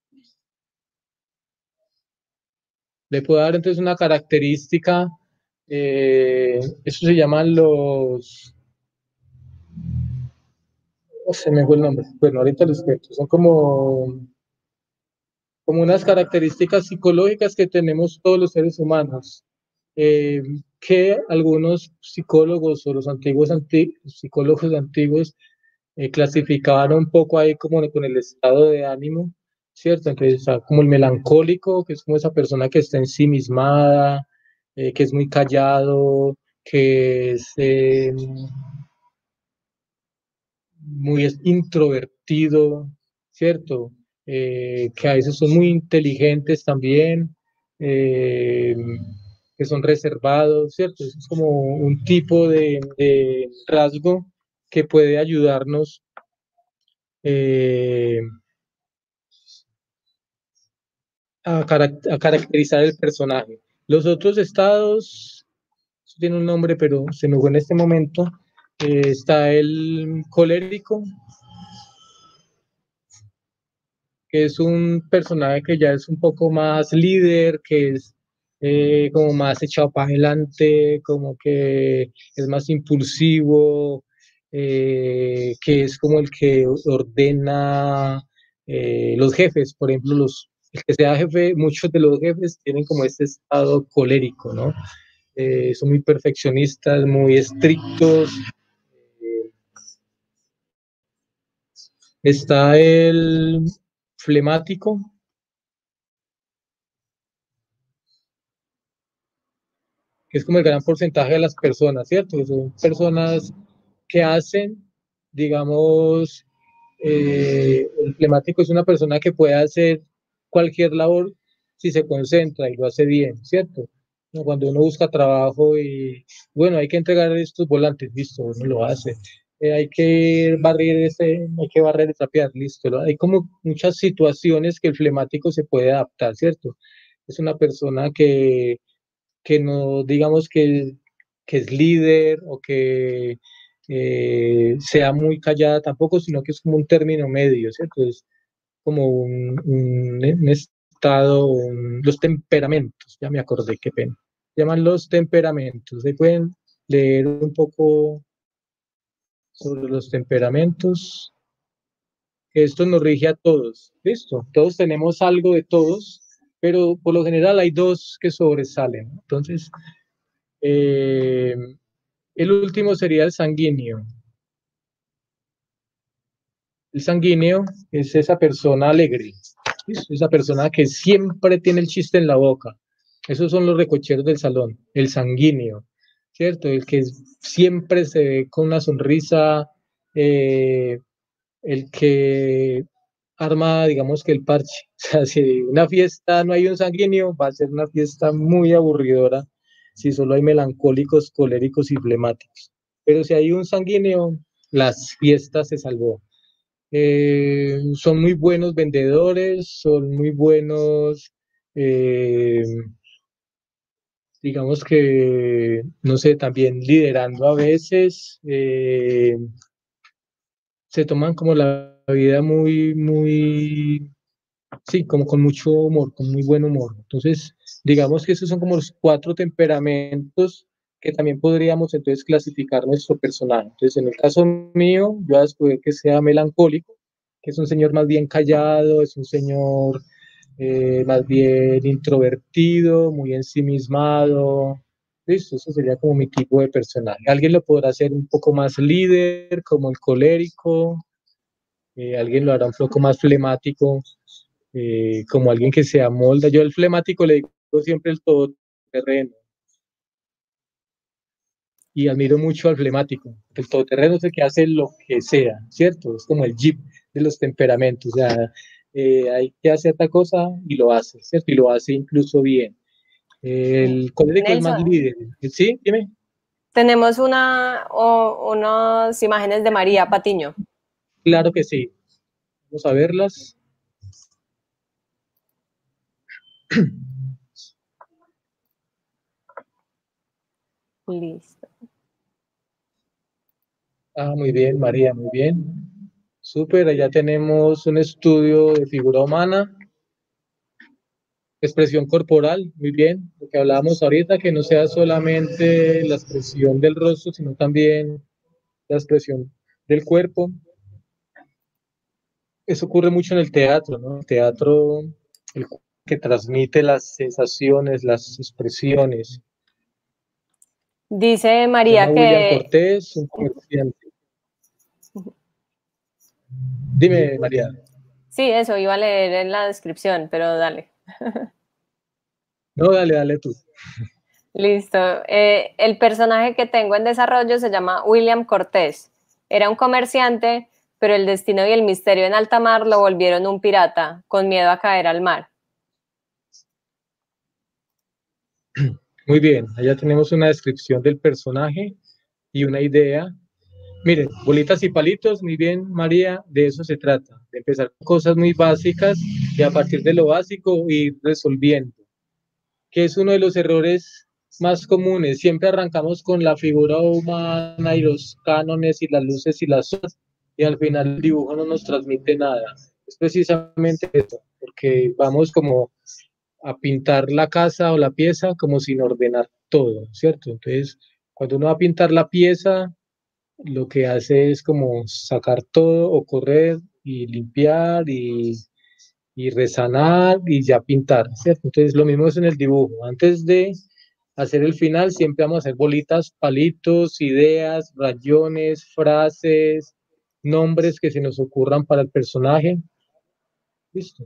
Speaker 2: Le puedo dar entonces una característica, eh, eso se llaman los, no se me fue el nombre, bueno, ahorita los cuento, son como, como unas características psicológicas que tenemos todos los seres humanos, eh, que algunos psicólogos o los antiguos anti, psicólogos antiguos eh, clasificaban un poco ahí como con el estado de ánimo, ¿cierto? Entonces está como el melancólico, que es como esa persona que está ensimismada, eh, que es muy callado, que es eh, muy introvertido, ¿cierto? Eh, que a veces son muy inteligentes también, eh, que son reservados, ¿cierto? Es como un tipo de, de rasgo que puede ayudarnos eh, a, carac- a caracterizar el personaje. Los otros estados, eso tiene un nombre, pero se me fue en este momento. Eh, está el colérico, que es un personaje que ya es un poco más líder, que es eh, como más echado para adelante, como que es más impulsivo, eh, que es como el que ordena eh, los jefes, por ejemplo, los, el que sea jefe, muchos de los jefes tienen como este estado colérico, ¿no? Eh, son muy perfeccionistas, muy estrictos. Eh, está el flemático, que es como el gran porcentaje de las personas, ¿cierto? Que son personas que hacen, digamos, eh, el flemático es una persona que puede hacer cualquier labor si se concentra y lo hace bien, ¿cierto? Cuando uno busca trabajo y, bueno, hay que entregar estos volantes, listo, uno lo hace. eh, hay que barrer ese, hay que barrer y trapear, listo, ¿no? Hay como muchas situaciones que el flemático se puede adaptar, ¿cierto? Es una persona que, que no, digamos que, que es líder o que eh, sea muy callada tampoco, sino que es como un término medio, ¿cierto? Es como un, un, un estado, un, los temperamentos, ya me acordé, qué pena. Se llaman los temperamentos. Ahí pueden leer un poco sobre los temperamentos. Esto nos rige a todos, ¿listo? Todos tenemos algo de todos, pero por lo general hay dos que sobresalen. Entonces, eh, el último sería el sanguíneo. El sanguíneo es esa persona alegre, ¿listo? Esa persona que siempre tiene el chiste en la boca. Esos son los recocheros del salón, el sanguíneo, ¿cierto? El que siempre se ve con una sonrisa, eh, el que arma, digamos que el parche. O sea, si una fiesta no hay un sanguíneo, va a ser una fiesta muy aburridora si solo hay melancólicos, coléricos y flemáticos. Pero si hay un sanguíneo, las fiestas se salvó. Eh, son muy buenos vendedores, son muy buenos, eh, digamos que, no sé, también liderando a veces. Eh, se toman como la vida muy, muy, sí, como con mucho humor, con muy buen humor. Entonces, digamos que esos son como los cuatro temperamentos que también podríamos entonces clasificar nuestro personaje. Entonces, en el caso mío, yo voy a descubrir que sea melancólico, que es un señor más bien callado, es un señor eh, más bien introvertido, muy ensimismado. Listo, eso sería como mi tipo de personaje. Alguien lo podrá hacer un poco más líder, como el colérico, eh, alguien lo hará un poco más flemático, eh, como alguien que se amolda. Yo el flemático le digo siempre el todoterreno. Y admiro mucho al flemático. El todoterreno es el que hace lo que sea, ¿cierto? Es como el jeep de los temperamentos. O sea, eh, hay que hacer esta cosa y lo hace, ¿cierto? Y lo hace incluso bien. El colérico es más
Speaker 1: Nelson,
Speaker 2: líder. ¿Sí? Dime.
Speaker 1: tenemos una, o, unas imágenes de María Patiño.
Speaker 2: Claro que sí. Vamos a verlas.
Speaker 1: Listo.
Speaker 2: Ah, muy bien, María, muy bien. Súper, allá tenemos un estudio de figura humana, expresión corporal, muy bien, lo que hablábamos ahorita, que no sea solamente la expresión del rostro, sino también la expresión del cuerpo. Eso ocurre mucho en el teatro, ¿no? El teatro, el que transmite las sensaciones, las expresiones.
Speaker 1: Dice
Speaker 2: Se llama
Speaker 1: María
Speaker 2: William
Speaker 1: que,
Speaker 2: Cortés, un comerciante. Dime, María.
Speaker 1: sí, eso iba a leer en la descripción, pero dale.
Speaker 2: No, dale, dale tú.
Speaker 1: Listo. Eh, el personaje que tengo en desarrollo se llama William Cortés. Era un comerciante, pero el destino y el misterio en alta mar lo volvieron un pirata, con miedo a caer al mar.
Speaker 2: Muy bien, allá tenemos una descripción del personaje y una idea. Miren, bolitas y palitos, muy bien, María, de eso se trata, de empezar con cosas muy básicas y a partir de lo básico ir resolviendo, que es uno de los errores más comunes. Siempre arrancamos con la figura humana y los cánones y las luces y las zonas y al final el dibujo no nos transmite nada. Es precisamente eso, porque vamos como a pintar la casa o la pieza como sin ordenar todo, ¿cierto? Entonces, cuando uno va a pintar la pieza, lo que hace es como sacar todo o correr y limpiar y, y resanar y ya pintar, ¿cierto? Entonces, lo mismo es en el dibujo. Antes de hacer el final, siempre vamos a hacer bolitas, palitos, ideas, rayones, frases, nombres que se nos ocurran para el personaje. Listo.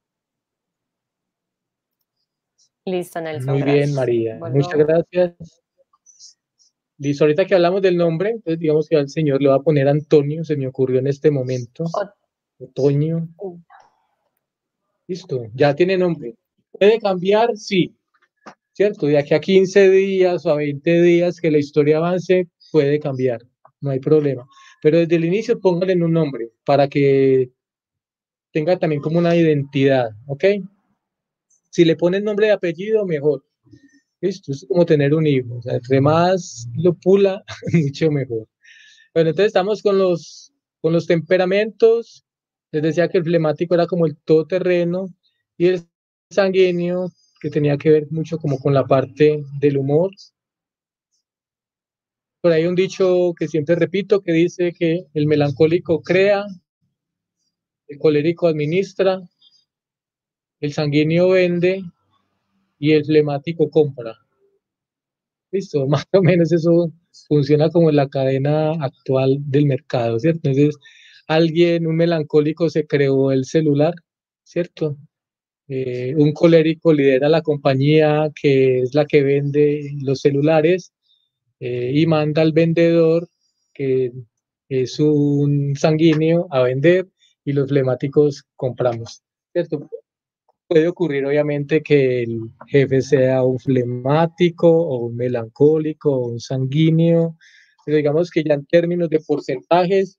Speaker 1: Listo, Nelson,
Speaker 2: Muy bien,
Speaker 1: gracias.
Speaker 2: María. Muchas
Speaker 1: Vuelvo.
Speaker 2: gracias. Listo, ahorita que hablamos del nombre, entonces digamos que al señor le va a poner Antonio, se me ocurrió en este momento. Otoño. Listo, ya tiene nombre. ¿Puede cambiar? Sí, ¿cierto? De aquí a quince días o a veinte días que la historia avance, puede cambiar, no hay problema. pero desde el inicio pónganle un nombre para que tenga también como una identidad, ¿ok? Si le ponen nombre de apellido, mejor. Listo, es como tener un hijo, o sea, entre más lo pula, mucho mejor. Bueno, entonces estamos con los, con los temperamentos. Les decía que el flemático era como el todoterreno y el sanguíneo, que tenía que ver mucho como con la parte del humor. Por ahí un dicho que siempre repito que dice que el melancólico crea, el colérico administra, el sanguíneo vende y el flemático compra. Listo, más o menos eso funciona como en la cadena actual del mercado, ¿cierto? Entonces, alguien, un melancólico se creó el celular, ¿cierto? Eh, un colérico lidera la compañía que es la que vende los celulares eh, y manda al vendedor, que es un sanguíneo, a vender y los flemáticos compramos, ¿cierto? Puede ocurrir obviamente que el jefe sea un flemático o un melancólico o un sanguíneo, pero digamos que ya en términos de porcentajes,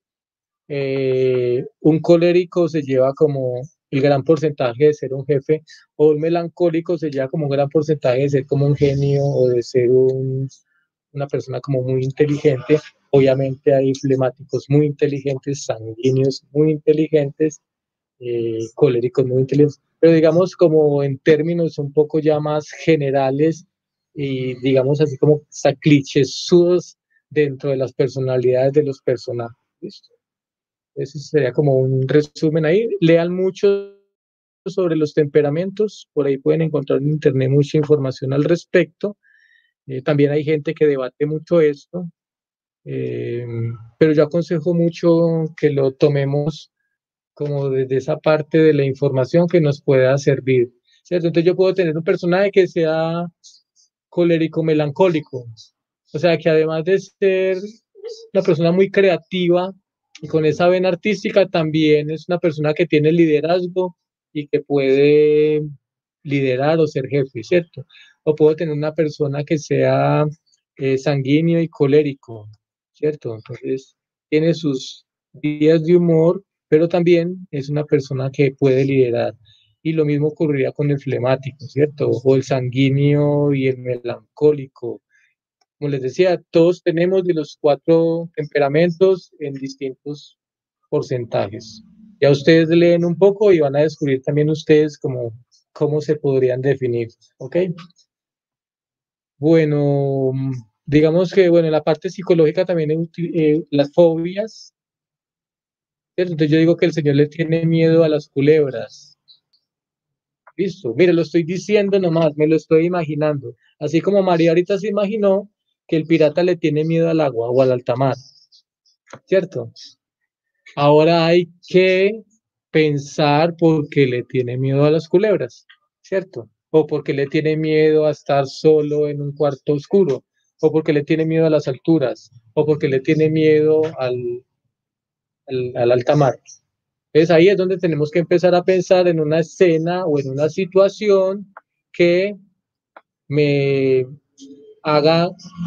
Speaker 2: eh, un colérico se lleva como el gran porcentaje de ser un jefe o un melancólico se lleva como un gran porcentaje de ser como un genio o de ser un, una persona como muy inteligente. Obviamente hay flemáticos muy inteligentes, sanguíneos muy inteligentes, eh, coléricos muy inteligentes, pero digamos como en términos un poco ya más generales y digamos así como clichesudos dentro de las personalidades de los personajes. ¿Listo? Ese sería como un resumen ahí. Lean mucho sobre los temperamentos, por ahí pueden encontrar en internet mucha información al respecto. Eh, también hay gente que debate mucho esto, eh, pero yo aconsejo mucho que lo tomemos como desde esa parte de la información que nos pueda servir, ¿cierto? Entonces yo puedo tener un personaje que sea colérico melancólico, o sea, que además de ser una persona muy creativa y con esa vena artística, también es una persona que tiene liderazgo y que puede liderar o ser jefe, ¿cierto? O puedo tener una persona que sea eh, sanguíneo y colérico, ¿cierto? Entonces, tiene sus días de humor, pero también es una persona que puede liderar. Y lo mismo ocurriría con el flemático, ¿cierto? O el sanguíneo y el melancólico. Como les decía, todos tenemos de los cuatro temperamentos en distintos porcentajes. Ya ustedes leen un poco y van a descubrir también ustedes cómo, cómo se podrían definir, ¿ok? Bueno, digamos que, bueno, en la parte psicológica también eh, las fobias, ¿cierto? Entonces yo digo que el señor le tiene miedo a las culebras. Listo, mire, lo estoy diciendo nomás, me lo estoy imaginando. Así como María ahorita se imaginó que el pirata le tiene miedo al agua o al alta mar, ¿cierto? Ahora hay que pensar por qué le tiene miedo a las culebras, ¿cierto? O porque le tiene miedo a estar solo en un cuarto oscuro, o porque le tiene miedo a las alturas, o porque le tiene miedo al, al, al alta mar. Entonces ahí es donde tenemos que empezar a pensar en una escena o en una situación que me haga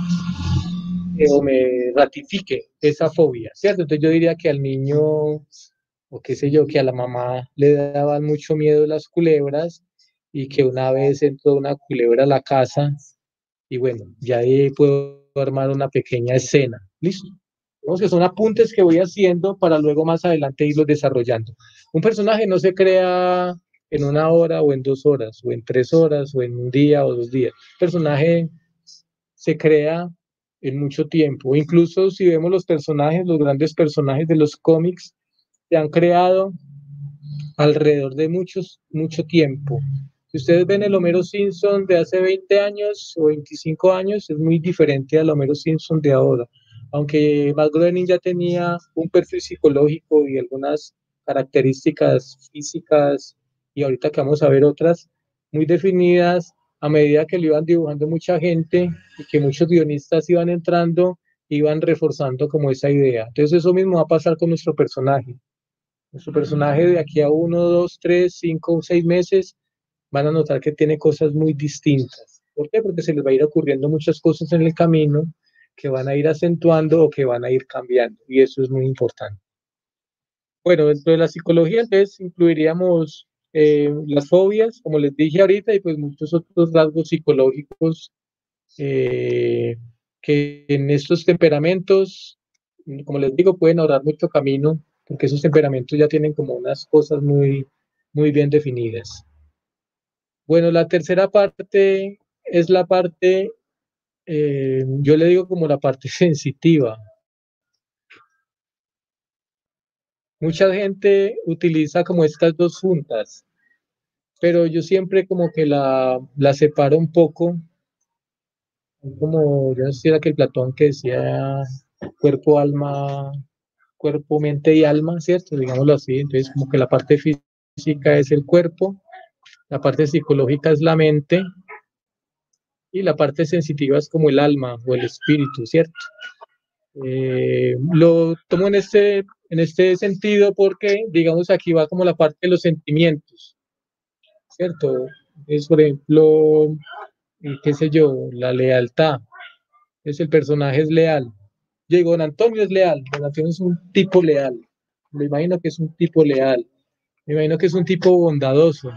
Speaker 2: eh, o me ratifique esa fobia, ¿cierto? Entonces yo diría que al niño, o qué sé yo, que a la mamá le daban mucho miedo las culebras y que una vez entró una culebra a la casa y bueno, ya ahí puedo armar una pequeña escena, ¿listo? Digamos que son apuntes que voy haciendo para luego más adelante irlos desarrollando. Un personaje no se crea en una hora o en dos horas, o en tres horas, o en un día o dos días. Un personaje se crea en mucho tiempo. Incluso si vemos los personajes, los grandes personajes de los cómics, se han creado alrededor de muchos, mucho tiempo. Si ustedes ven el Homero Simpson de hace veinte años o veinticinco años, es muy diferente al Homero Simpson de ahora. Aunque Matt Groening ya tenía un perfil psicológico y algunas características físicas, y ahorita que vamos a ver otras muy definidas, a medida que lo iban dibujando mucha gente y que muchos guionistas iban entrando, iban reforzando como esa idea. Entonces eso mismo va a pasar con nuestro personaje. Nuestro personaje de aquí a uno, dos, tres, cinco, seis meses van a notar que tiene cosas muy distintas. ¿Por qué? Porque se les va a ir ocurriendo muchas cosas en el camino que van a ir acentuando o que van a ir cambiando, y eso es muy importante. Bueno, dentro de la psicología, entonces, incluiríamos eh, las fobias, como les dije ahorita, y pues muchos otros rasgos psicológicos eh, que en estos temperamentos, como les digo, pueden ahorrar mucho camino, porque esos temperamentos ya tienen como unas cosas muy, muy bien definidas. Bueno, la tercera parte es la parte, eh, yo le digo como la parte sensitiva. Mucha gente utiliza como estas dos juntas, pero yo siempre como que la, la separo un poco, como, yo no sé si era que el Platón que decía cuerpo, alma, cuerpo, mente y alma, ¿cierto? Digámoslo así, entonces como que la parte física es el cuerpo, la parte psicológica es la mente y la parte sensitiva es como el alma o el espíritu, ¿cierto? Eh, lo tomo en este, en este sentido porque, digamos, aquí va como la parte de los sentimientos, ¿cierto? Es, por ejemplo, qué sé yo, la lealtad. Es el personaje es leal. Yo digo, don Antonio es leal. Don Antonio es un tipo leal. Me imagino que es un tipo leal. Me imagino que es un tipo bondadoso.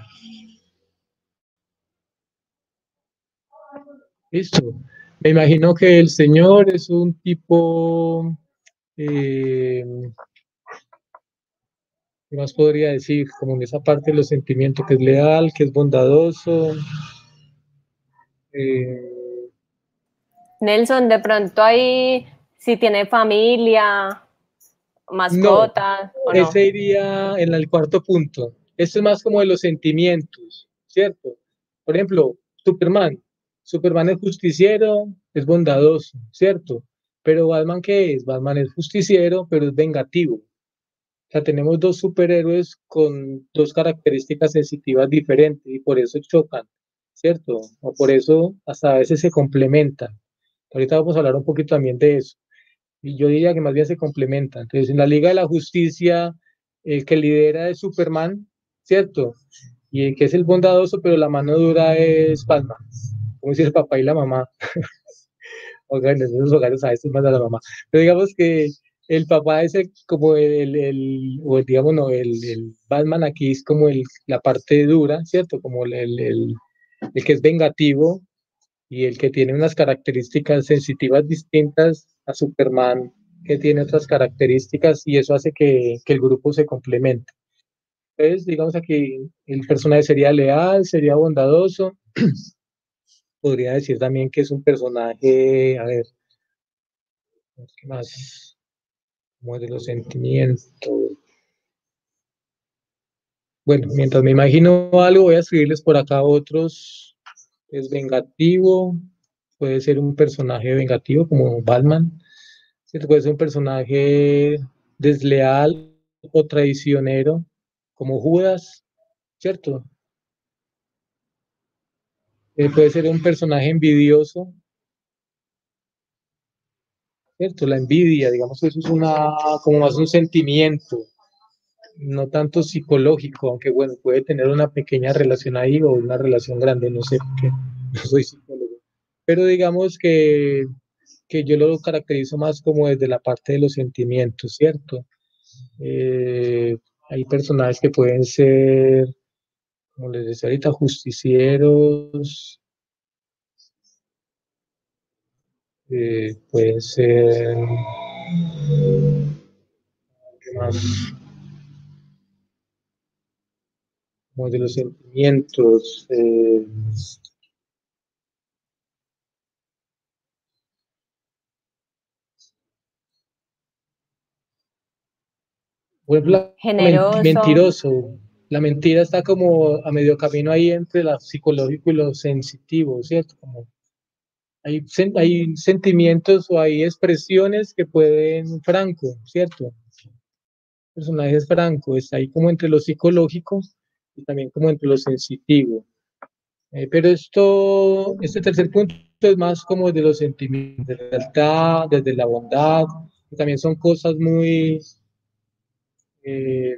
Speaker 2: Listo. Me imagino que el señor es un tipo, eh, ¿qué más podría decir? Como en esa parte de los sentimientos, que es leal, que es bondadoso. Eh,
Speaker 1: Nelson, de pronto ahí, si tiene familia,
Speaker 2: no,
Speaker 1: mascotas o no.
Speaker 2: ese iría en el cuarto punto. Esto es más como de los sentimientos, ¿cierto? Por ejemplo, Superman. Superman es justiciero, es bondadoso, ¿cierto? Pero Batman, ¿qué es? Batman es justiciero, pero es vengativo. O sea, tenemos dos superhéroes con dos características sensitivas diferentes y por eso chocan, ¿cierto? O por eso hasta a veces se complementan. Ahorita vamos a hablar un poquito también de eso. Y yo diría que más bien se complementan. Entonces, en la Liga de la Justicia, el que lidera es Superman, ¿cierto? Y el que es el bondadoso, pero la mano dura es Batman, como dice el papá y la mamá. Oigan, en esos hogares a veces manda la mamá. Pero digamos que el papá es el, como el, el, o el, digamos, no, el, el Batman aquí es como el, la parte dura, ¿cierto? Como el, el, el, el que es vengativo y el que tiene unas características sensitivas distintas a Superman, que tiene otras características y eso hace que, que el grupo se complemente. Entonces, digamos aquí, el personaje sería leal, sería bondadoso. Podría decir también que es un personaje, a ver, ¿qué más? Como de los sentimientos. Bueno, mientras me imagino algo, voy a escribirles por acá otros. Es vengativo, puede ser un personaje vengativo como Batman, ¿cierto? Puede ser un personaje desleal o traicionero como Judas, ¿cierto? Eh, puede ser un personaje envidioso, ¿cierto? La envidia, digamos que eso es una, como más un sentimiento, no tanto psicológico, aunque bueno, puede tener una pequeña relación ahí o una relación grande, no sé, porque no soy psicólogo. Pero digamos que, que yo lo caracterizo más como desde la parte de los sentimientos, ¿cierto? Eh, hay personajes que pueden ser, como les decía ahorita, justicieros, eh, pueden ser, ¿qué más? Como de los sentimientos. Eh, por ejemplo, la men-
Speaker 1: Generoso.
Speaker 2: mentiroso. La mentira está como a medio camino ahí entre lo psicológico y lo sensitivo, ¿cierto? Como hay, sen- hay sentimientos o hay expresiones que pueden, franco, ¿cierto? El personaje es franco, está ahí como entre lo psicológico y también como entre lo sensitivo. Eh, pero esto, este tercer punto es más como de los sentimientos, de la lealtad, desde la bondad, que también son cosas muy, eh,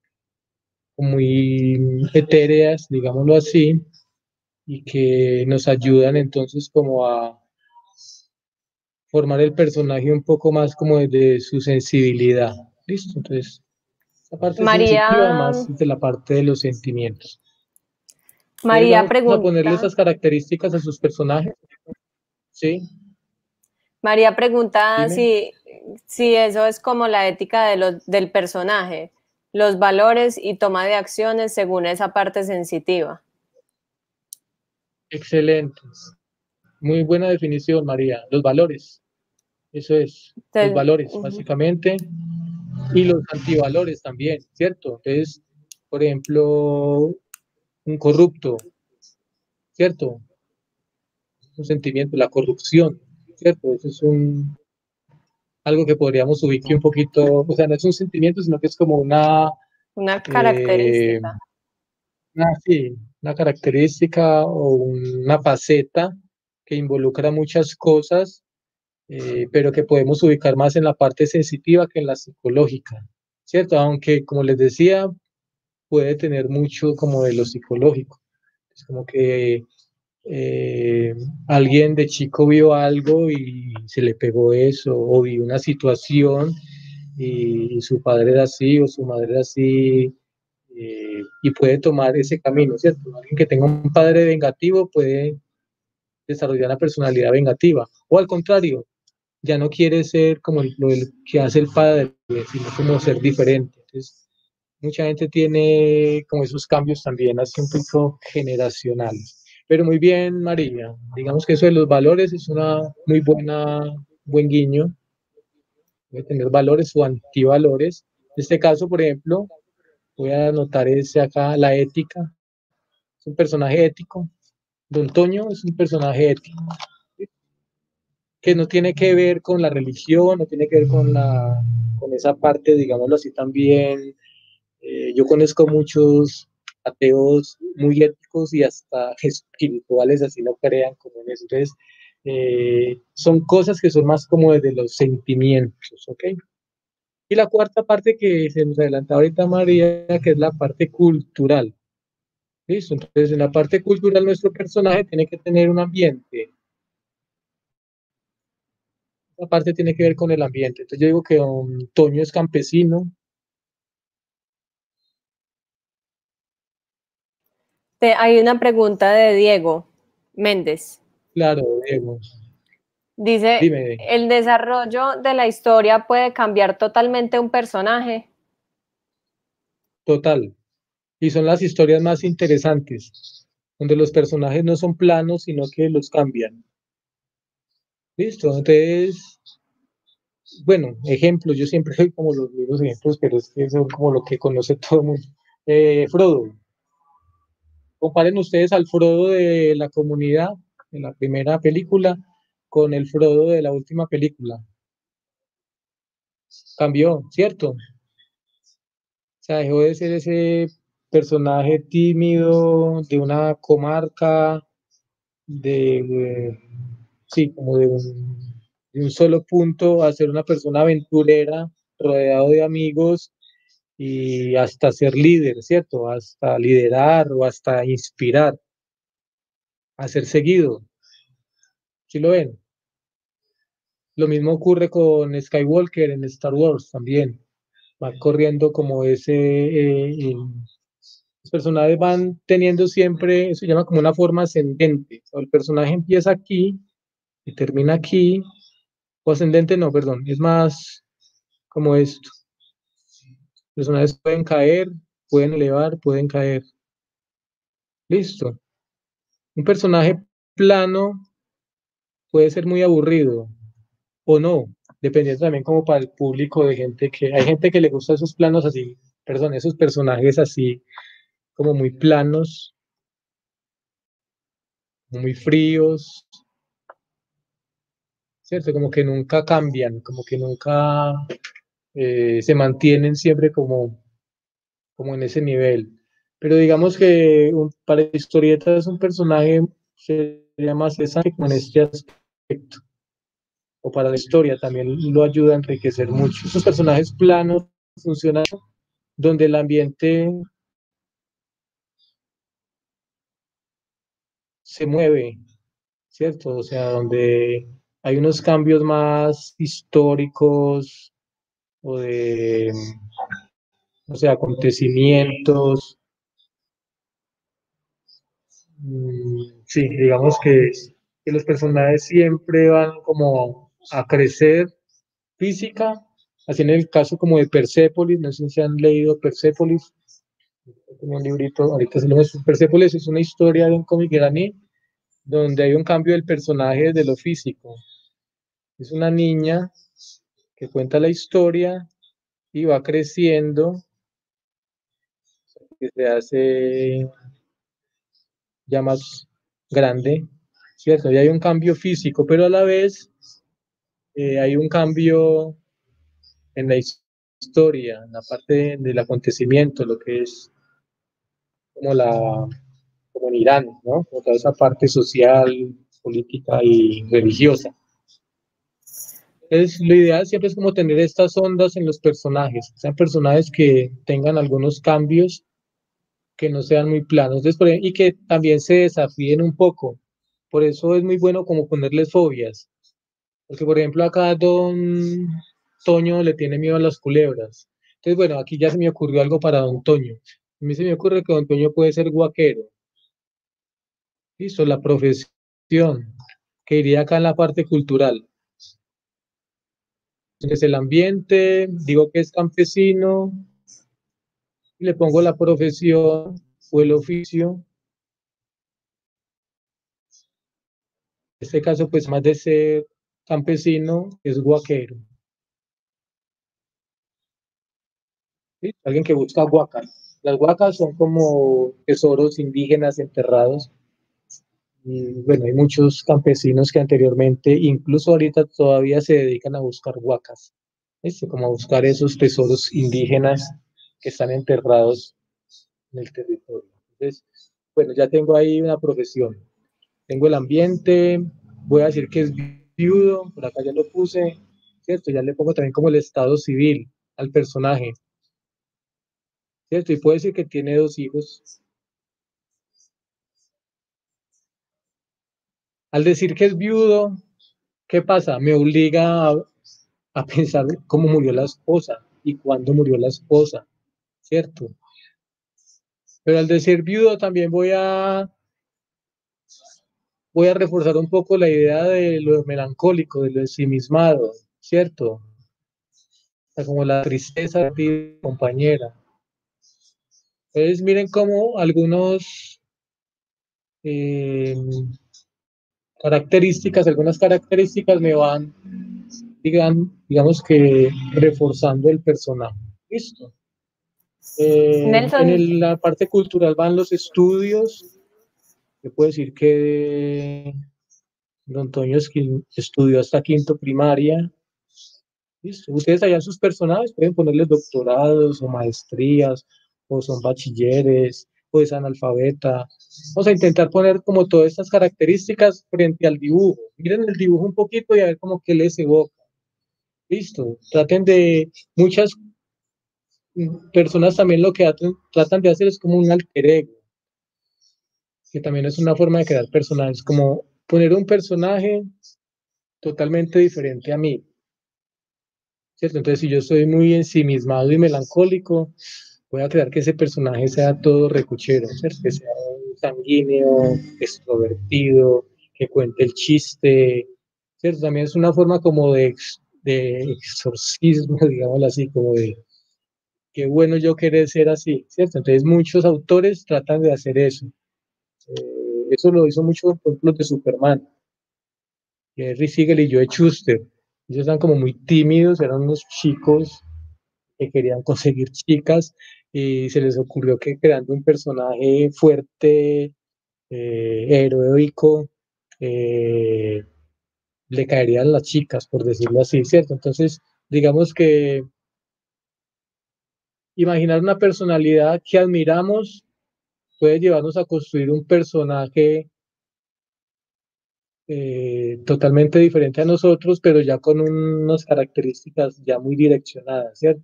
Speaker 2: muy etéreas, digámoslo así, y que nos ayudan entonces como a, formar el personaje un poco más como desde su sensibilidad. ¿Listo? Entonces, la parte sensitiva
Speaker 1: María,
Speaker 2: más de la parte de los sentimientos. Entonces,
Speaker 1: María
Speaker 2: vamos a ponerle
Speaker 1: pregunta,
Speaker 2: esas características a sus personajes. Sí,
Speaker 1: María pregunta
Speaker 2: dime.
Speaker 1: si, si eso es como la ética de los, del personaje, los valores y toma de acciones según esa parte sensitiva.
Speaker 2: Excelentes. Muy buena definición, María. Los valores. Eso es. Los
Speaker 1: Entonces,
Speaker 2: valores,
Speaker 1: ujú.
Speaker 2: básicamente. Y los antivalores también, ¿cierto? Entonces, por ejemplo, un corrupto, ¿cierto? Un sentimiento, la corrupción, ¿cierto? Eso es un, algo que podríamos ubicar un poquito, o sea, no es un sentimiento, sino que es como una,
Speaker 1: Una
Speaker 2: eh,
Speaker 1: característica.
Speaker 2: una, sí, una característica o una faceta que involucra muchas cosas, eh, pero que podemos ubicar más en la parte sensitiva que en la psicológica, ¿cierto? Aunque, como les decía, puede tener mucho como de lo psicológico. Es como que eh, alguien de chico vio algo y se le pegó eso, o vio una situación y, y su padre era así o su madre era así, eh, y puede tomar ese camino, ¿cierto? Alguien que tenga un padre vengativo puede desarrollar una personalidad vengativa, o al contrario, ya no quiere ser como el, lo el que hace el padre, sino como ser diferente. Entonces, mucha gente tiene como esos cambios también, así un poco generacionales. Pero muy bien, María. Digamos que eso de los valores es una muy buena, buen guiño. Debe tener valores o antivalores. En este caso, por ejemplo, voy a anotar ese acá, la ética. Es un personaje ético. Don Toño es un personaje ético, que no tiene que ver con la religión, no tiene que ver con, la, con esa parte, digámoslo así, también. Eh, yo conozco muchos ateos muy éticos y hasta espirituales, así no crean como en eso. Entonces, eh, son cosas que son más como desde los sentimientos, ¿ok? Y la cuarta parte que se nos adelanta ahorita, María, que es la parte cultural. ¿Listo? Entonces, en la parte cultural, nuestro personaje tiene que tener un ambiente. La parte tiene que ver con el ambiente. Entonces, yo digo que don Toño es campesino.
Speaker 1: Te- hay una pregunta de Diego Méndez.
Speaker 2: Claro, Diego.
Speaker 1: Dice,
Speaker 2: Dime,
Speaker 1: ¿el desarrollo de la historia puede cambiar totalmente un personaje?
Speaker 2: total. Y son las historias más interesantes, donde los personajes no son planos, sino que los cambian. Listo, entonces, bueno, ejemplos, yo siempre doy como los mismos ejemplos, pero es que son como lo que conoce todo el mundo. Eh, Frodo, comparen ustedes al Frodo de la comunidad, de la primera película, con el Frodo de la última película. Cambió, ¿cierto? O sea, dejó de ser ese personaje tímido de una comarca, de, sí, como de un, de un solo punto a ser una persona aventurera, rodeado de amigos y hasta ser líder, ¿cierto? Hasta liderar o hasta inspirar, a ser seguido. ¿Sí lo ven? Lo mismo ocurre con Skywalker en Star Wars también. Va corriendo como ese... Eh, los personajes van teniendo siempre, eso se llama como una forma ascendente. O el personaje empieza aquí y termina aquí, o ascendente no, perdón, es más como esto. Los personajes pueden caer, pueden elevar, pueden caer. Listo. Un personaje plano puede ser muy aburrido o no, dependiendo también como para el público de gente que hay gente que le gusta esos planos así, perdón, esos personajes así como muy planos, muy fríos, ¿cierto? Como que nunca cambian, como que nunca eh, se mantienen siempre como, como en ese nivel. Pero digamos que un, para historietas un personaje sería más interesante como en este aspecto. O para la historia también lo ayuda a enriquecer mucho. Esos personajes planos funcionan donde el ambiente se mueve, ¿cierto? O sea, donde hay unos cambios más históricos o de, o sea, acontecimientos. Mm, sí, digamos que, que los personajes siempre van como a crecer física, así en el caso como de Persépolis, no sé si han leído Persépolis, tengo un librito, ahorita se lo muestro. Persépolis es una historia de un cómic iraní donde hay un cambio del personaje desde lo físico. Es una niña que cuenta la historia y va creciendo, que se hace ya más grande, ¿cierto? Y hay un cambio físico, pero a la vez eh, hay un cambio en la historia, en la parte del acontecimiento, lo que es como la, como en Irán, ¿no? Como toda esa parte social, política y religiosa. Entonces, lo ideal siempre es como tener estas ondas en los personajes, sean personajes que tengan algunos cambios que no sean muy planos. Entonces, por ejemplo, y que también se desafíen un poco. Por eso es muy bueno como ponerles fobias. Porque, por ejemplo, acá Don Toño le tiene miedo a las culebras. Entonces, bueno, aquí ya se me ocurrió algo para Don Toño. A mí se me ocurre que Don Toño puede ser guaquero. Listo, la profesión, que iría acá en la parte cultural. Entonces, el ambiente, digo que es campesino, y le pongo la profesión o el oficio. En este caso, pues más de ser campesino, es guaquero. ¿Sí? Alguien que busca huacas. Las huacas son como tesoros indígenas enterrados. Y bueno, hay muchos campesinos que anteriormente, incluso ahorita todavía se dedican a buscar huacas, ¿sí? Como a buscar esos tesoros indígenas que están enterrados en el territorio. Entonces, bueno, ya tengo ahí una profesión. Tengo el ambiente, voy a decir que es viudo, por acá ya lo puse, ¿cierto? Ya le pongo también como el estado civil al personaje, ¿cierto? Y puedo decir que tiene dos hijos. Al decir que es viudo, ¿qué pasa? Me obliga a, a pensar cómo murió la esposa y cuándo murió la esposa, ¿cierto? Pero al decir viudo también voy a, voy a reforzar un poco la idea de lo melancólico, de lo ensimismado, ¿cierto? O sea, como la tristeza de mi compañera. Entonces miren cómo algunos eh, características, algunas características me van, digan, digamos que reforzando el personaje. ¿Listo? Eh, en
Speaker 1: Nelson,
Speaker 2: el, la parte cultural van los estudios. Yo puedo decir que Don Toño estudió hasta quinto primaria. ¿Listo? Ustedes allá en sus personajes pueden ponerles doctorados o maestrías, o son bachilleres, o es analfabeta. Vamos a intentar poner como todas estas características frente al dibujo. Miren el dibujo un poquito y a ver cómo que les evoca. Listo. Traten de, muchas personas también lo que tratan, tratan de hacer es como un alter ego, que también es una forma de crear personajes, como poner un personaje totalmente diferente a mí, ¿cierto? Entonces, si yo soy muy ensimismado y melancólico, voy a crear que ese personaje sea todo recochero, ¿cierto? Que sea un sanguíneo, extrovertido, que cuente el chiste, ¿cierto? También es una forma como de, de exorcismo, digámoslo así, como de qué bueno yo querer ser así, ¿cierto? Entonces, muchos autores tratan de hacer eso. Eh, eso lo hizo mucho, por ejemplo, de Superman, que Henry Siegel y Joe Shuster. Ellos eran como muy tímidos, eran unos chicos que querían conseguir chicas y se les ocurrió que creando un personaje fuerte, eh, heroico, eh, le caerían las chicas, por decirlo así, ¿cierto? Entonces, digamos que imaginar una personalidad que admiramos puede llevarnos a construir un personaje eh, totalmente diferente a nosotros, pero ya con unas características ya muy direccionadas, ¿cierto?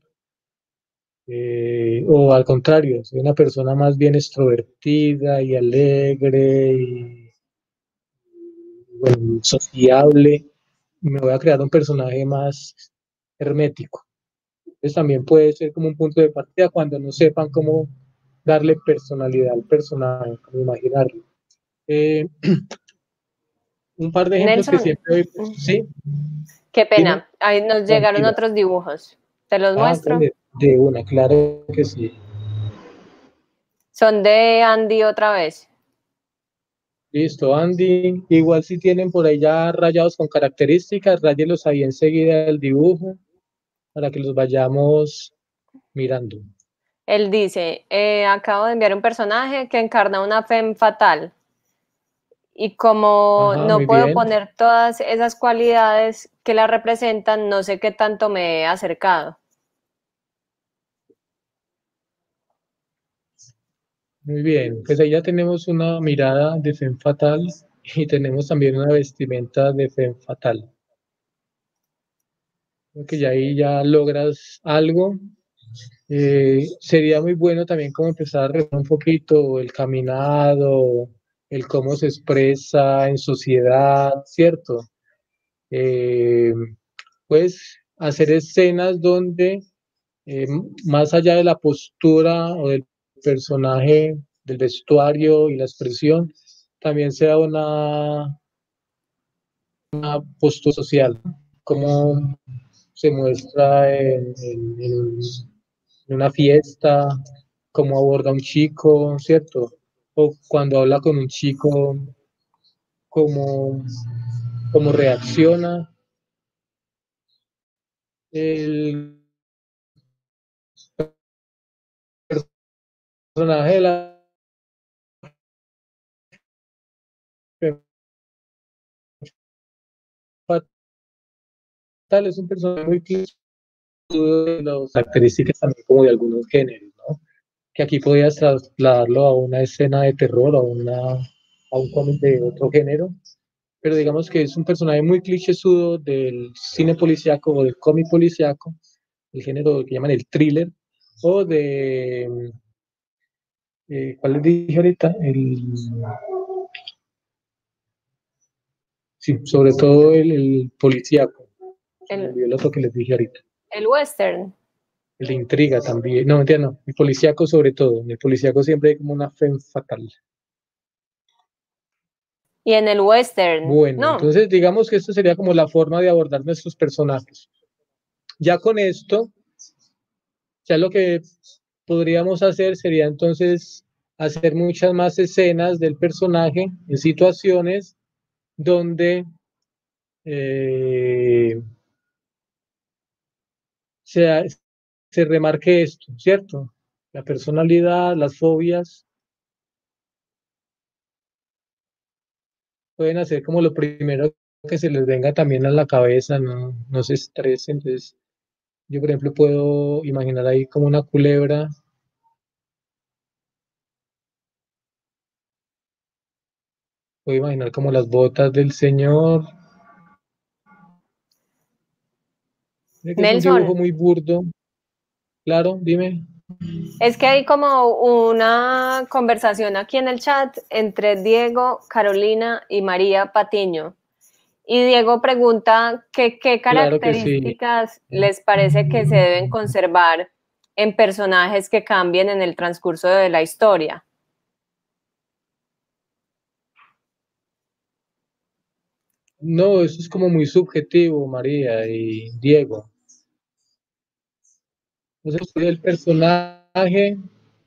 Speaker 2: Eh, o al contrario, soy una persona más bien extrovertida y alegre y, bueno, sociable, me voy a crear un personaje más hermético. Entonces también puede ser como un punto de partida cuando no sepan cómo darle personalidad al personaje, cómo imaginarlo. Eh, un par de ejemplos que
Speaker 1: Nelson,
Speaker 2: siempre, sí,
Speaker 1: qué
Speaker 2: dime,
Speaker 1: pena, ahí nos llegaron
Speaker 2: tranquila.
Speaker 1: otros dibujos. Te los
Speaker 2: Ah,
Speaker 1: muestro.
Speaker 2: dale, de una, claro que sí.
Speaker 1: Son de Andy otra vez.
Speaker 2: Listo, Andy. Igual si tienen por ahí ya rayados con características, ráyelos ahí enseguida del dibujo para que los vayamos mirando.
Speaker 1: Él dice, eh, acabo de enviar un personaje que encarna una femme fatal. Y como
Speaker 2: Ajá,
Speaker 1: no
Speaker 2: muy
Speaker 1: puedo
Speaker 2: bien.
Speaker 1: poner todas esas cualidades que la representan, no sé qué tanto me he acercado.
Speaker 2: Muy bien, pues ahí ya tenemos una mirada de femme fatal y tenemos también una vestimenta de femme fatal. Creo que ya ahí ya logras algo. Eh, sería muy bueno también como empezar a revisar un poquito el caminado, el cómo se expresa en sociedad, ¿cierto? Eh, pues hacer escenas donde eh, más allá de la postura o del personaje, del vestuario y la expresión, también sea una, una postura social, como se muestra en, en- en- en una fiesta, cómo aborda un chico, ¿cierto? O cuando habla con un chico, cómo, cómo reacciona. El personaje de la fatal es un personaje muy de las características también como de algunos géneros, ¿no? Que aquí podías trasladarlo a una escena de terror, a, una, a un cómic de otro género, pero digamos que es un personaje muy clichésudo del cine policíaco o del cómic policíaco, el género que llaman el thriller, o de, eh, ¿cuál les dije ahorita? El, sí, sobre todo el, el policíaco, se me
Speaker 1: El,
Speaker 2: olvidó el otro que les dije ahorita.
Speaker 1: el western.
Speaker 2: El de intriga también, no, mentira, no, el policíaco sobre todo, en el policíaco siempre hay como una fe fatal.
Speaker 1: Y en el western,
Speaker 2: Bueno,
Speaker 1: no.
Speaker 2: entonces digamos que esto sería como la forma de abordar nuestros personajes. Ya con esto, ya lo que podríamos hacer sería entonces hacer muchas más escenas del personaje en situaciones donde eh, se, se remarque esto, ¿cierto? La personalidad, las fobias, pueden hacer como lo primero que se les venga también a la cabeza, no, no se estresen. Entonces, yo, por ejemplo, puedo imaginar ahí como una culebra. Puedo imaginar como las botas del señor. Sé que es un dibujo
Speaker 1: Nelson,
Speaker 2: muy burdo. Claro, dime.
Speaker 1: es que hay como una conversación aquí en el chat entre Diego, Carolina y María Patiño. Y Diego pregunta que qué
Speaker 2: Claro que sí.
Speaker 1: características les parece que se deben conservar en personajes que cambien en el transcurso de la historia.
Speaker 2: No, eso es como muy subjetivo, María y Diego. Entonces, el personaje,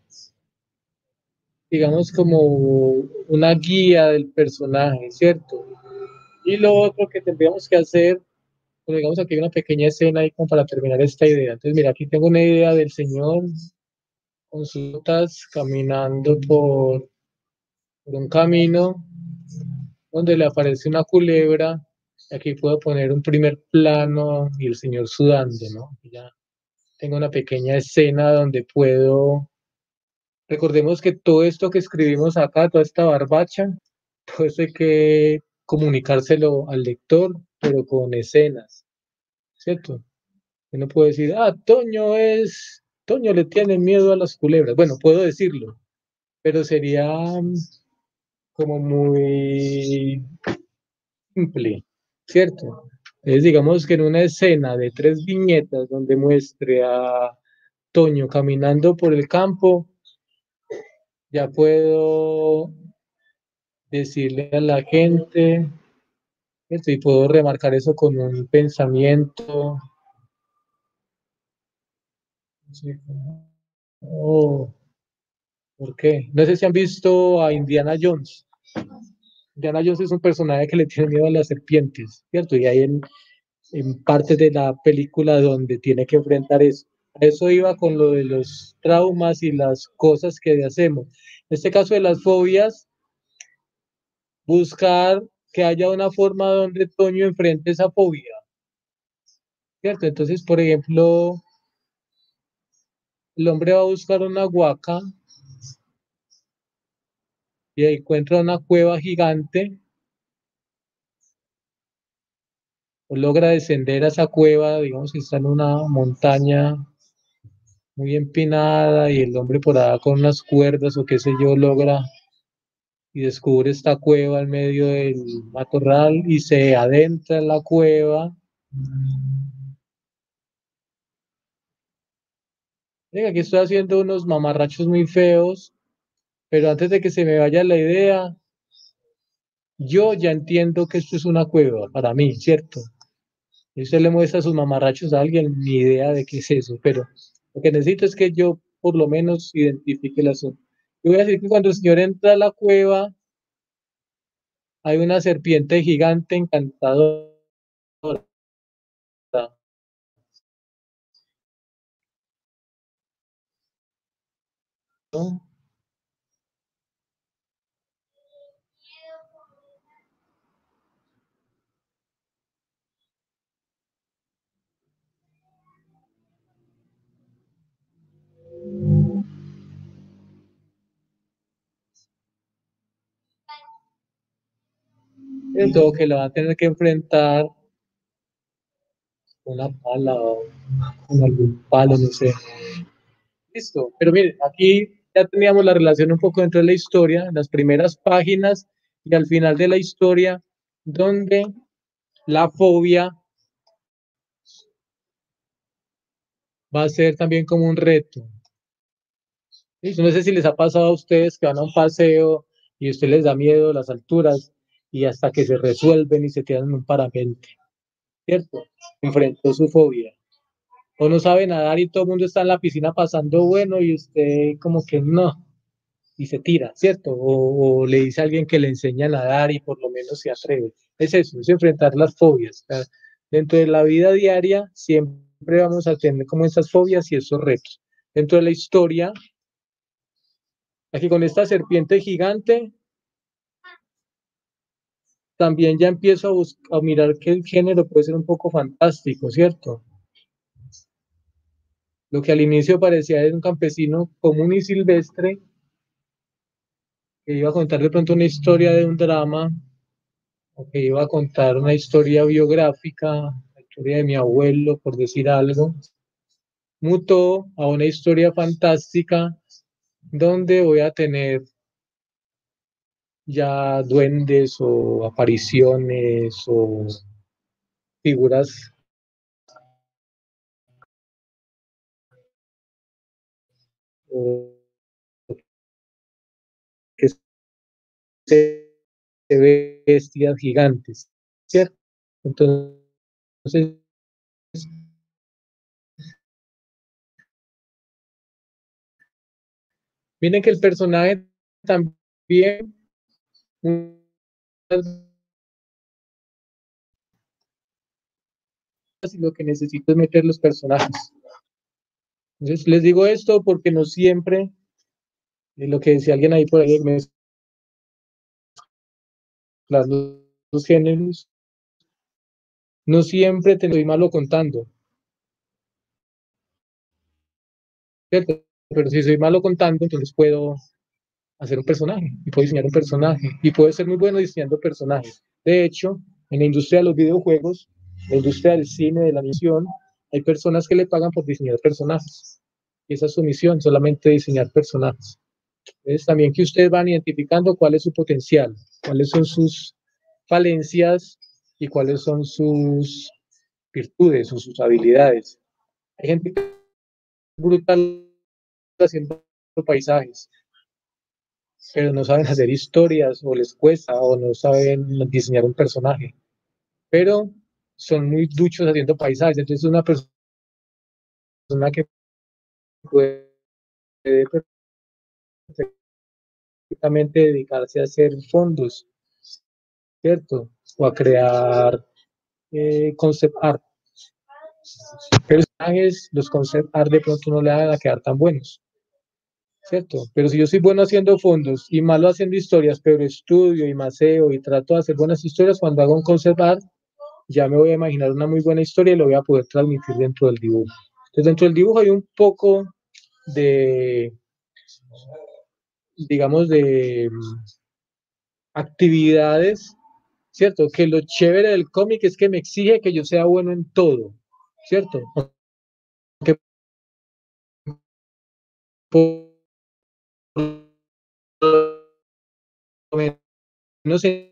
Speaker 2: digamos, como una guía del personaje, ¿cierto? Y lo otro que tendríamos que hacer, pues digamos, aquí hay una pequeña escena ahí como para terminar esta idea. Entonces, mira, aquí tengo una idea del señor con sus botas caminando por, por un camino donde le aparece una culebra. Aquí puedo poner un primer plano y el señor sudando, ¿no? Ya tengo una pequeña escena donde puedo, recordemos que todo esto que escribimos acá, toda esta barbacha, todo eso hay que comunicárselo al lector, pero con escenas, ¿cierto? Yo no puedo decir, ah, Toño es, Toño le tiene miedo a las culebras. Bueno, puedo decirlo, pero sería mm, como muy simple, ¿cierto? Es, digamos que en una escena de tres viñetas donde muestre a Toño caminando por el campo, ya puedo decirle a la gente, ¿cierto? Y puedo remarcar eso con un pensamiento. Oh, ¿por qué? No sé si han visto a Indiana Jones. Indiana Jones es un personaje que le tiene miedo a las serpientes, ¿cierto? Y hay en, en partes de la película donde tiene que enfrentar eso. A eso iba con lo de los traumas y las cosas que hacemos. En este caso de las fobias, buscar que haya una forma donde Toño enfrente esa fobia, ¿cierto? Entonces, por ejemplo, el hombre va a buscar una huaca y encuentra una cueva gigante, o logra descender a esa cueva, digamos que está en una montaña muy empinada y el hombre por allá con unas cuerdas o qué sé yo logra y descubre esta cueva en medio del matorral y se adentra en la cueva. Venga, aquí estoy haciendo unos mamarrachos muy feos, pero antes de que se me vaya la idea, yo ya entiendo que esto es una cueva para mí, ¿cierto? Y usted le muestra sus mamarrachos a alguien, ni idea de qué es eso, pero lo que necesito es que yo por lo menos identifique el asunto. Yo voy a decir que cuando el señor entra a la cueva, hay una serpiente gigante encantadora. ¿No? Todo que la va a tener que enfrentar con una pala o con algún palo, no sé. Listo, pero miren, aquí ya teníamos la relación un poco dentro de la historia, las primeras páginas y al final de la historia, donde la fobia va a ser también como un reto. ¿Listo? No sé si les ha pasado a ustedes que van a un paseo y a usted les da miedo las alturas y hasta que se resuelven y se tiran en un parapente, ¿cierto? Enfrentó su fobia. O no sabe nadar y todo el mundo está en la piscina pasando bueno y usted como que no, y se tira, ¿cierto? O, o le dice a alguien que le enseña a nadar y por lo menos se atreve. Es eso, es enfrentar las fobias. O sea, dentro de la vida diaria siempre vamos a tener como esas fobias y esos retos. Dentro de la historia, aquí con esta serpiente gigante, también ya empiezo a, buscar, a mirar que el género puede ser un poco fantástico, ¿cierto? Lo que al inicio parecía de un campesino común y silvestre, que iba a contar de pronto una historia de un drama, o que iba a contar una historia biográfica, la historia de mi abuelo, por decir algo, mutó a una historia fantástica donde voy a tener ya duendes o apariciones o figuras o que se ve bestias gigantes, ¿cierto? Entonces, miren que el personaje también, lo que necesito es meter los personajes. Entonces, les digo esto porque no siempre, eh, lo que decía alguien ahí por ahí, mezclar los, los géneros, no siempre te estoy malo contando, ¿cierto? Pero si soy malo contando, entonces puedo hacer un personaje y puedo diseñar un personaje y puedo ser muy bueno diseñando personajes. De hecho, en la industria de los videojuegos, la industria del cine, de la animación, hay personas que le pagan por diseñar personajes. Y esa es su misión, solamente diseñar personajes. Entonces, también que ustedes van identificando cuál es su potencial, cuáles son sus falencias y cuáles son sus virtudes o sus habilidades. Hay gente que es brutal haciendo paisajes, pero no saben hacer historias o les cuesta o no saben diseñar un personaje, pero son muy duchos haciendo paisajes. Entonces una persona que puede perfectamente dedicarse a hacer fondos, ¿cierto? O a crear eh, concept art. Pero los concept art de pronto no le van a quedar tan buenos, ¿cierto? Pero si yo soy bueno haciendo fondos y malo haciendo historias, pero estudio y maseo y trato de hacer buenas historias, cuando hago un concept art, ya me voy a imaginar una muy buena historia y lo voy a poder transmitir dentro del dibujo. Entonces, dentro del dibujo hay un poco de, digamos, de actividades, ¿cierto? Que lo chévere del cómic es que me exige que yo sea bueno en todo, ¿cierto? Que por no se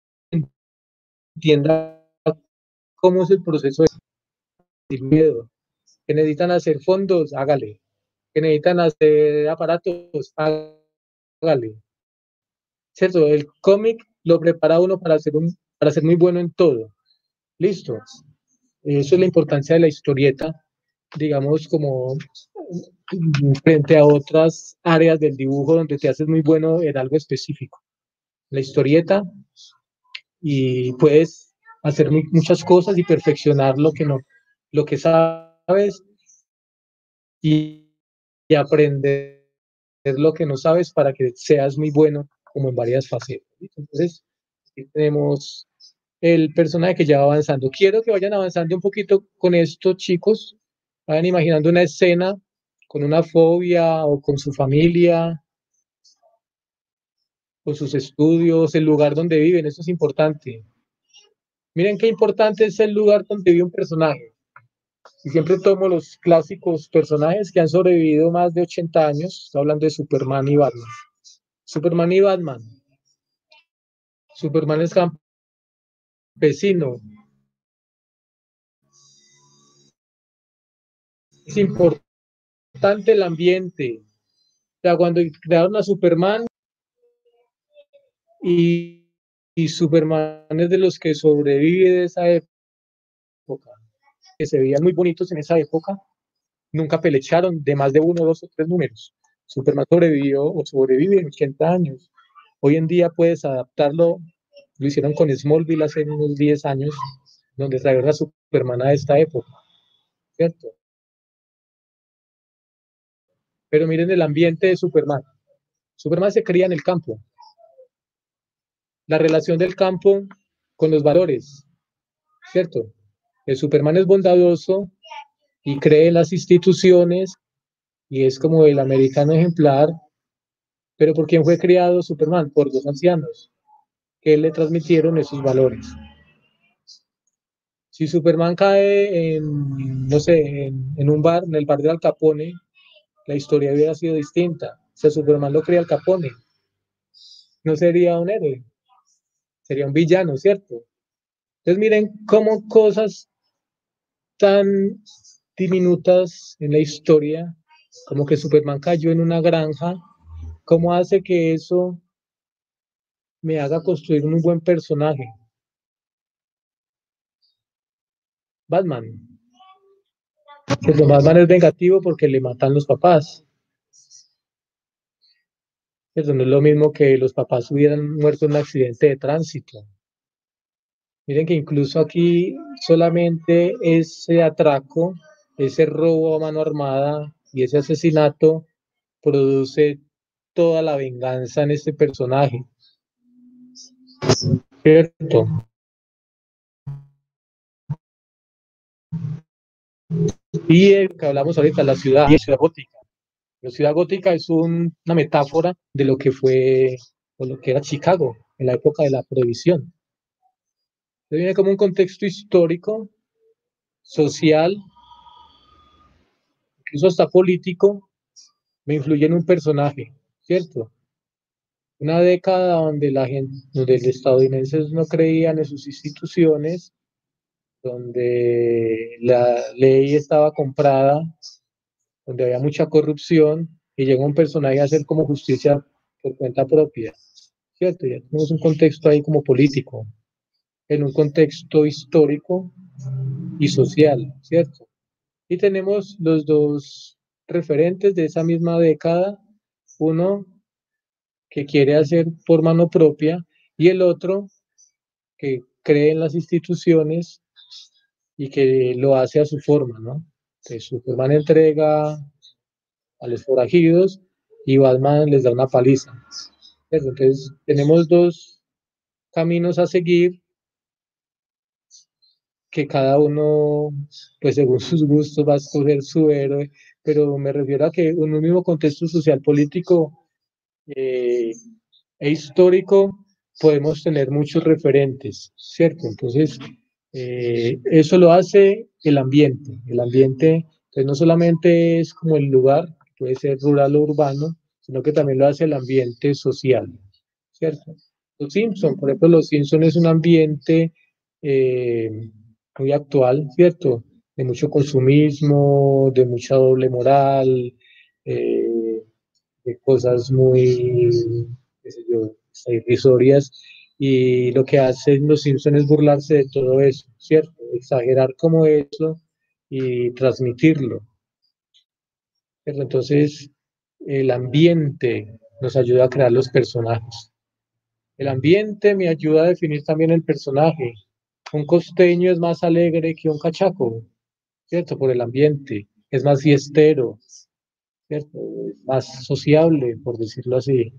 Speaker 2: entienda cómo es el proceso de miedo. Que necesitan hacer fondos, hágale. Que necesitan hacer aparatos, hágale. ¿Cierto? El cómic lo prepara uno para ser, un, para ser muy bueno en todo. Listo. Eso es la importancia de la historieta, digamos, como frente a otras áreas del dibujo donde te haces muy bueno en algo específico. La historieta, y puedes hacer muchas cosas y perfeccionar lo que no, lo que sabes y, y aprender lo que no sabes para que seas muy bueno como en varias facetas. Entonces, aquí tenemos el personaje que ya va avanzando. Quiero que vayan avanzando un poquito con esto, chicos. Vayan imaginando una escena con una fobia o con su familia, con sus estudios, el lugar donde viven. Eso es importante. Miren qué importante es el lugar donde vive un personaje. Y siempre tomo los clásicos personajes que han sobrevivido más de ochenta años. Estoy hablando de Superman y Batman. Superman y Batman. Superman es campesino. Es importante el ambiente. O sea, cuando crearon a Superman y, y Superman es de los que sobrevive de esa época, que se veían muy bonitos en esa época, nunca pelecharon de más de uno, dos o tres números. Superman sobrevivió o sobrevive en ochenta años. Hoy en día puedes adaptarlo, lo hicieron con Smallville hace unos diez años, donde trajeron a Superman a esta época, ¿cierto? Pero miren el ambiente de Superman. Superman se cría en el campo. La relación del campo con los valores, ¿cierto? El Superman es bondadoso y cree en las instituciones y es como el americano ejemplar, pero ¿por quién fue criado Superman? Por dos ancianos que le transmitieron esos valores. Si Superman cae en, no sé, en, en un bar, en el bar de Al Capone, la historia hubiera sido distinta. O sea, Superman lo crea Al Capone. No sería un héroe, sería un villano, ¿cierto? Entonces miren cómo cosas tan diminutas en la historia, como que Superman cayó en una granja, cómo hace que eso me haga construir un buen personaje. Batman. Pues Batman es vengativo porque le matan los papás. Eso no es lo mismo que los papás hubieran muerto en un accidente de tránsito. Miren que incluso aquí solamente ese atraco, ese robo a mano armada y ese asesinato produce toda la venganza en este personaje. ¿Cierto? Y el que hablamos ahorita, la ciudad, la ciudad gótica. La ciudad gótica es un, una metáfora de lo que fue, o lo que era Chicago en la época de la prohibición. Viene como un contexto histórico, social, incluso hasta político, me influye en un personaje, ¿cierto? Una década donde la gente, donde los estadounidenses no creían en sus instituciones, donde la ley estaba comprada, donde había mucha corrupción, y llega un personaje a hacer como justicia por cuenta propia, ¿cierto? Ya tenemos un contexto ahí como político, en un contexto histórico y social, ¿cierto? Y tenemos los dos referentes de esa misma década, uno que quiere hacer por mano propia y el otro que cree en las instituciones y que lo hace a su forma, ¿no? Que Superman entrega a los forajidos y Batman les da una paliza. Entonces, tenemos dos caminos a seguir que cada uno, pues según sus gustos, va a escoger su héroe, pero me refiero a que en un mismo contexto social político eh, e histórico podemos tener muchos referentes, ¿cierto? Entonces, eh, eso lo hace el ambiente. El ambiente, pues no solamente es como el lugar, puede ser rural o urbano, sino que también lo hace el ambiente social, ¿cierto? Los Simpson, por ejemplo, Los Simpson es un ambiente eh, muy actual, ¿cierto? De mucho consumismo, de mucha doble moral, eh, de cosas muy, qué sé yo, irrisorias, y lo que hacen los Simpson es burlarse de todo eso, ¿cierto? Exagerar como eso y transmitirlo, ¿cierto? Entonces, el ambiente nos ayuda a crear los personajes. El ambiente me ayuda a definir también el personaje. Un costeño es más alegre que un cachaco, ¿cierto? Por el ambiente. Es más fiestero, ¿cierto? Es más sociable, por decirlo así.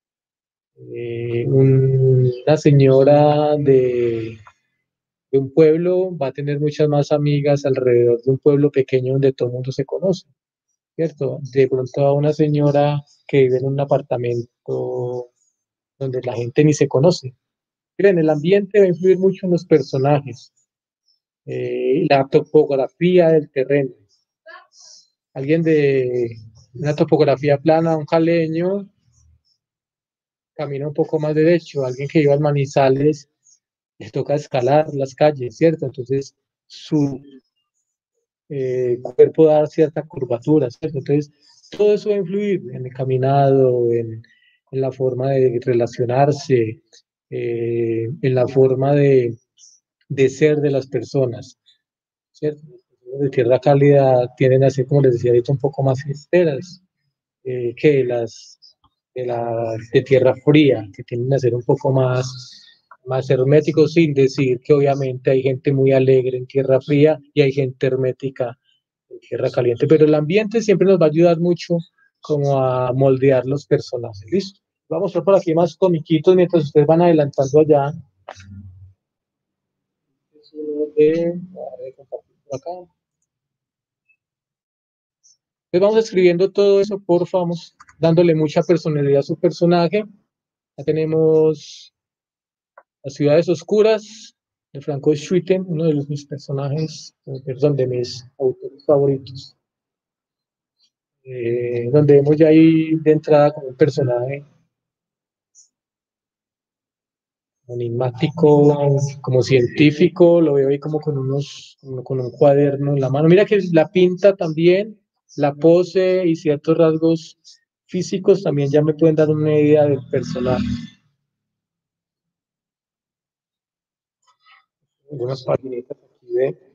Speaker 2: Eh, un- una señora de, de un pueblo va a tener muchas más amigas alrededor de un pueblo pequeño donde todo el mundo se conoce, ¿cierto? De pronto a una señora que vive en un apartamento donde la gente ni se conoce. Miren, el ambiente va a influir mucho en los personajes, eh, la topografía del terreno. Alguien de una topografía plana, un caleño, camina un poco más derecho. Alguien que iba al Manizales le toca escalar las calles, ¿cierto? Entonces su eh, cuerpo da cierta curvatura, ¿cierto? Entonces todo eso va a influir en el caminado, en, en la forma de relacionarse, eh, en la forma de, de ser de las personas, ¿cierto? Las personas de tierra cálida tienden a ser, como les decía ahorita, un poco más fiesteras eh, que las de, la, de tierra fría, que tienden a ser un poco más, más herméticos, sin decir que obviamente hay gente muy alegre en tierra fría y hay gente hermética en tierra caliente, pero el ambiente siempre nos va a ayudar mucho como a moldear los personajes. ¿Listo? Vamos a ver por aquí más comiquitos mientras ustedes van adelantando allá. De, acá. Entonces vamos escribiendo todo eso, por favor, vamos dándole mucha personalidad a su personaje. Ya tenemos Las ciudades oscuras de Franco Schwitten, uno de los, mis personajes, eh, perdón, de mis autores favoritos. Eh, donde vemos ya ahí de entrada como un personaje enigmático, como científico, lo veo ahí como con unos, como con un cuaderno en la mano. Mira que la pinta también, la pose y ciertos rasgos físicos también ya me pueden dar una idea del personaje. Algunas paginitas aquí de, en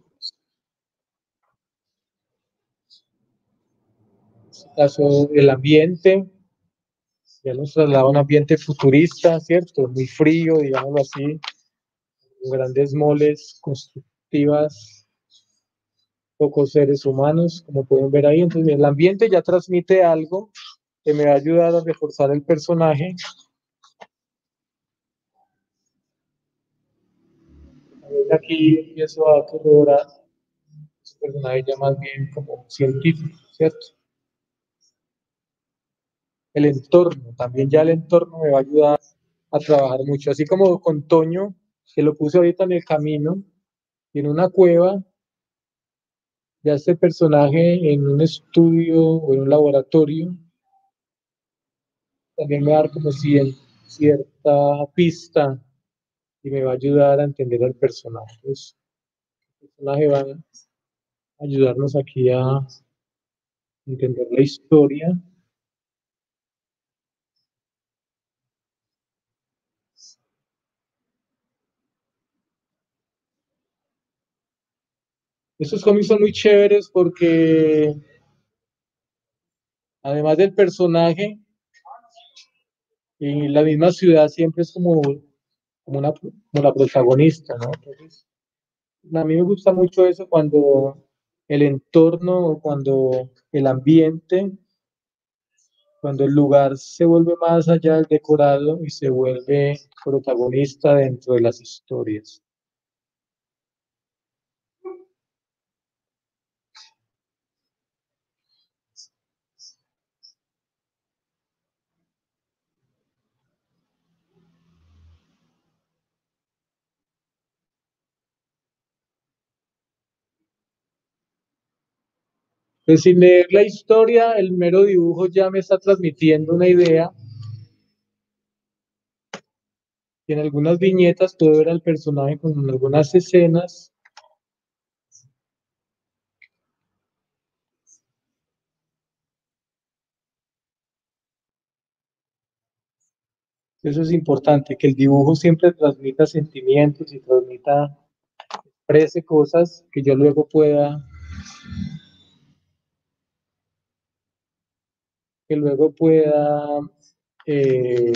Speaker 2: este caso, el ambiente, ya nos traslada a un ambiente futurista, ¿cierto? Muy frío, digámoslo así, con grandes moles constructivas, pocos seres humanos, como pueden ver ahí. Entonces, el ambiente ya transmite algo que me va a ayudar a reforzar el personaje. Aquí empiezo a corroborar ese personaje ya más bien como científico, ¿cierto? El entorno, también ya el entorno me va a ayudar a trabajar mucho, así como con Toño, que lo puse ahorita en el camino, y en una cueva, ya este personaje en un estudio o en un laboratorio, también me va a dar como si en cierta pista y me va a ayudar a entender al personaje. Entonces, personaje va a ayudarnos aquí a entender la historia. Estos cómics son muy chéveres porque además del personaje, y la misma ciudad siempre es como, como, una, como la protagonista, ¿no? Entonces, a mí me gusta mucho eso cuando el entorno, cuando el ambiente, cuando el lugar se vuelve más allá del decorado y se vuelve protagonista dentro de las historias. Pues sin leer la historia, el mero dibujo ya me está transmitiendo una idea. Y en algunas viñetas puedo ver al personaje con algunas escenas. Eso es importante, que el dibujo siempre transmita sentimientos y transmita, exprese cosas que yo luego pueda, que luego pueda eh,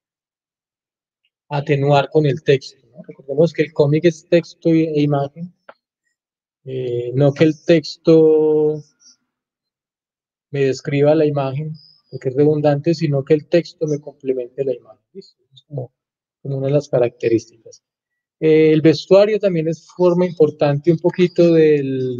Speaker 2: atenuar con el texto, ¿no? Recordemos que el cómic es texto e imagen, eh, no que el texto me describa la imagen, porque es redundante, sino que el texto me complemente la imagen. ¿Listo? Es como, como una de las características. Eh, el vestuario también es forma importante un poquito del,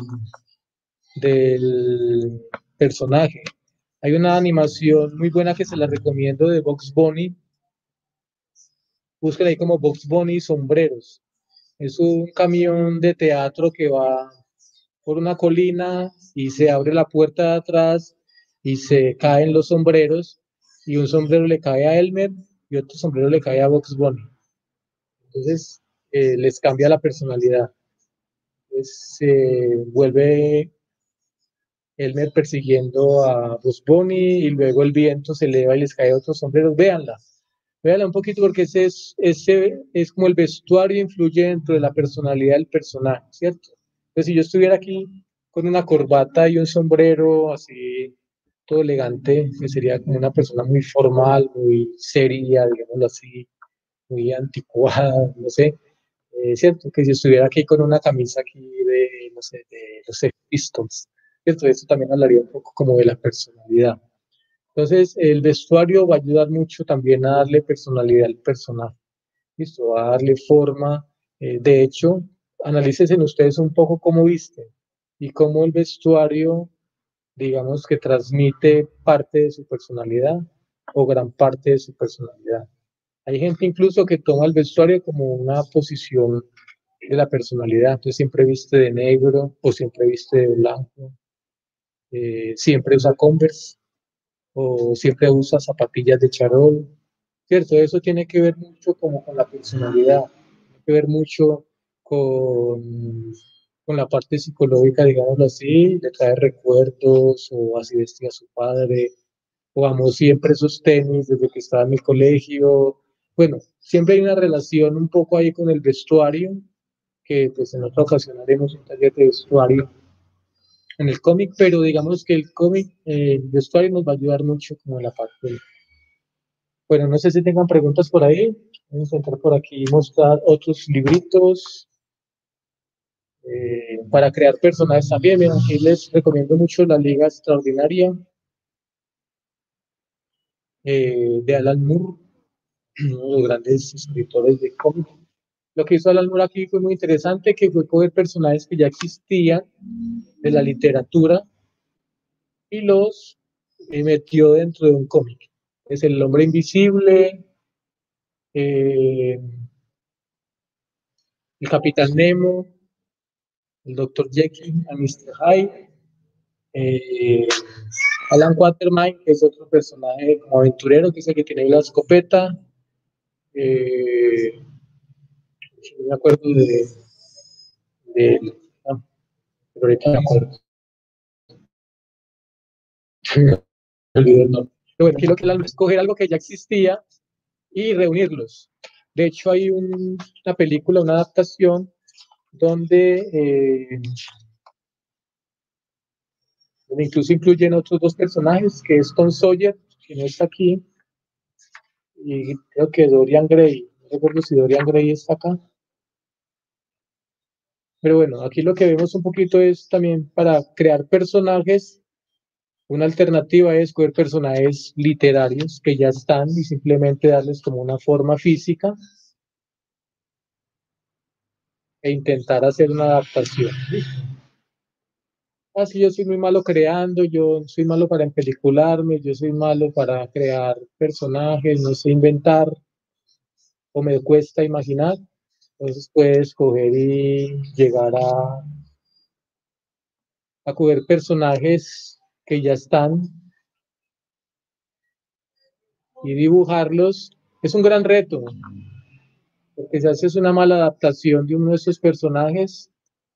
Speaker 2: del personaje. Hay una animación muy buena que se la recomiendo de Bugs Bunny. Busquen ahí como Bugs Bunny sombreros. Es un camión de teatro que va por una colina y se abre la puerta de atrás y se caen los sombreros y un sombrero le cae a Elmer y otro sombrero le cae a Bugs Bunny. Entonces eh, les cambia la personalidad. Entonces, se eh, vuelve Elmer persiguiendo a Bugs Bunny y luego el viento se eleva y les cae otros sombreros. Véanla, véanla un poquito porque ese es, ese es como el vestuario influye dentro de la personalidad del personaje, ¿cierto? Entonces, si yo estuviera aquí con una corbata y un sombrero así, todo elegante, que sería como una persona muy formal, muy seria, digámoslo así, muy anticuada, no sé, eh, ¿cierto? Que si estuviera aquí con una camisa aquí de, no sé, de los Sex Pistols, ¿cierto? Eso también hablaría un poco como de la personalidad. Entonces, el vestuario va a ayudar mucho también a darle personalidad al personaje, ¿listo? Va a darle forma. Eh, de hecho, analícesen ustedes un poco cómo visten y cómo el vestuario, digamos, que transmite parte de su personalidad o gran parte de su personalidad. Hay gente incluso que toma el vestuario como una posición de la personalidad, entonces siempre viste de negro o siempre viste de blanco, eh, siempre usa Converse o siempre usa zapatillas de charol, ¿cierto? Eso tiene que ver mucho como con la personalidad, tiene que ver mucho con, con la parte psicológica, digámoslo así, le trae recuerdos o así vestía su padre, o amo siempre esos tenis desde que estaba en mi colegio. Bueno, siempre hay una relación un poco ahí con el vestuario, que pues en otra ocasión haremos un taller de vestuario en el cómic, pero digamos que el cómic, eh, el vestuario nos va a ayudar mucho como en la parte. Bueno, no sé si tengan preguntas por ahí. Vamos a entrar por aquí y mostrar otros libritos eh, para crear personajes también. Miren, aquí les recomiendo mucho La Liga Extraordinaria eh, de Alan Moore, uno de los grandes escritores de cómics. Lo que hizo Alan Moore aquí fue muy interesante, que fue coger personajes que ya existían de la literatura y los eh, metió dentro de un cómic. Es el Hombre Invisible, eh, el Capitán Nemo, el Doctor Jekyll y mister Hyde, eh, Alan Quatermain, que es otro personaje como aventurero, que es el que tiene la escopeta, eh, no me acuerdo de, de pero ahorita me acuerdo. Me olvidé el nombre. Pero bueno, aquí lo que es escoger algo que ya existía y reunirlos. De hecho, hay un, una película, una adaptación, donde, eh, donde incluso incluyen otros dos personajes, que es Tom Sawyer, que no está aquí, y creo que Dorian Gray. No recuerdo si Dorian Gray está acá. Pero bueno, aquí lo que vemos un poquito es también para crear personajes. Una alternativa es coger personajes literarios que ya están y simplemente darles como una forma física e intentar hacer una adaptación. Así yo soy muy malo creando, yo soy malo para empelicularme, yo soy malo para crear personajes, no sé inventar o me cuesta imaginar. Entonces puedes coger y llegar a, a coger personajes que ya están y dibujarlos. Es un gran reto, porque si haces una mala adaptación de uno de esos personajes,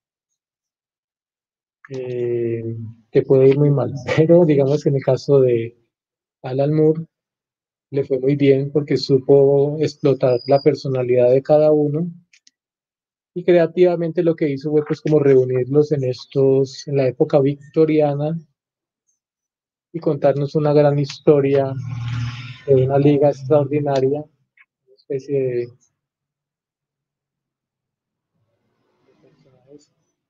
Speaker 2: eh, te puede ir muy mal. Pero digamos que en el caso de Alan Moore, le fue muy bien porque supo explotar la personalidad de cada uno y creativamente lo que hizo fue pues como reunirlos en estos, en la época victoriana y contarnos una gran historia de una liga extraordinaria, una especie de personajes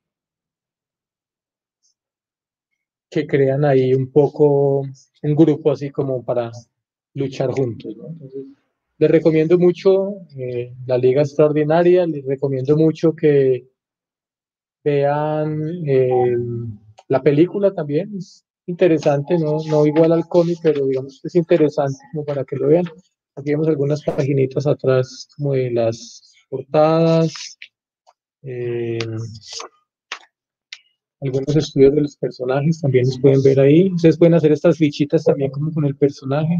Speaker 2: que crean ahí un poco un grupo así como para luchar juntos, ¿no? Entonces, les recomiendo mucho eh, la Liga Extraordinaria, les recomiendo mucho que vean eh, la película también, es interesante, no, no igual al cómic, pero digamos que es interesante como para que lo vean. Aquí vemos algunas paginitas atrás como de las portadas, eh, algunos estudios de los personajes también los pueden ver ahí. Ustedes pueden hacer estas fichitas también como con el personaje.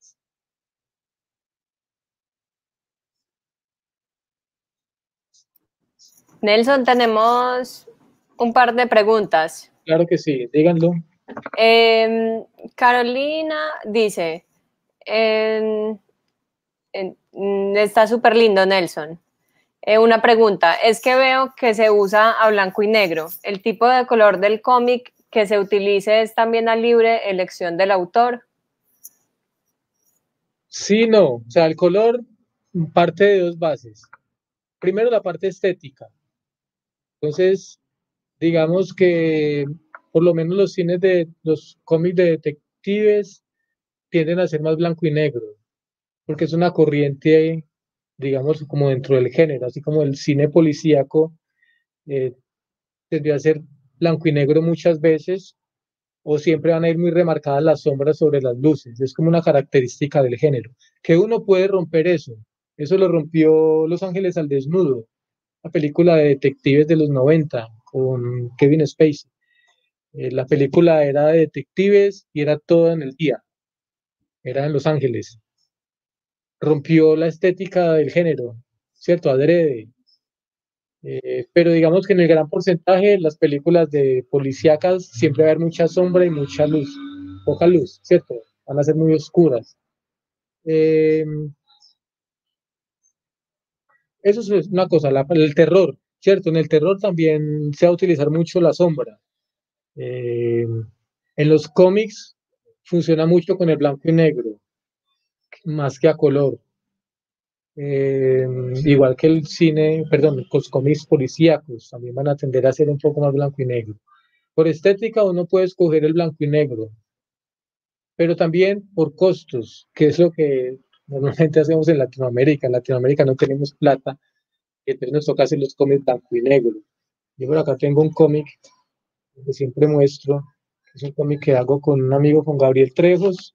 Speaker 1: Nelson, tenemos un par de preguntas.
Speaker 2: Claro que sí, díganlo.
Speaker 1: Eh, Carolina dice, eh, eh, está súper lindo, Nelson. Eh, una pregunta, es que veo que se usa a blanco y negro. ¿El tipo de color del cómic que se utilice es también a libre elección del autor?
Speaker 2: Sí, no, o sea, el color parte de dos bases. Primero, la parte estética. Entonces, digamos que por lo menos los cines de los cómics de detectives tienden a ser más blanco y negro, porque es una corriente, digamos, como dentro del género, así como el cine policíaco eh, tendría a ser blanco y negro muchas veces, o siempre van a ir muy remarcadas las sombras sobre las luces. Es como una característica del género, que uno puede romper eso. Eso lo rompió Los Ángeles al Desnudo, la película de detectives de los noventa con Kevin Spacey. Eh, la película era de detectives y era todo en el día, era en Los Ángeles. Rompió la estética del género, ¿cierto? Adrede. Eh, pero digamos que en el gran porcentaje las películas de policíacas siempre va a haber mucha sombra y mucha luz, poca luz, ¿cierto? Van a ser muy oscuras. Eh, eso es una cosa, la, el terror, ¿cierto? En el terror también se va a utilizar mucho la sombra. Eh, en los cómics funciona mucho con el blanco y negro, más que a color. Eh, igual que el cine, perdón, los cómics policíacos también van a tender a ser un poco más blanco y negro. Por estética uno puede escoger el blanco y negro, pero también por costos, que es lo que normalmente hacemos en Latinoamérica. En Latinoamérica no tenemos plata, y entonces nos toca hacer los cómics blanco y negro. Yo por acá tengo un cómic que siempre muestro, es un cómic que hago con un amigo, con Gabriel Trejos,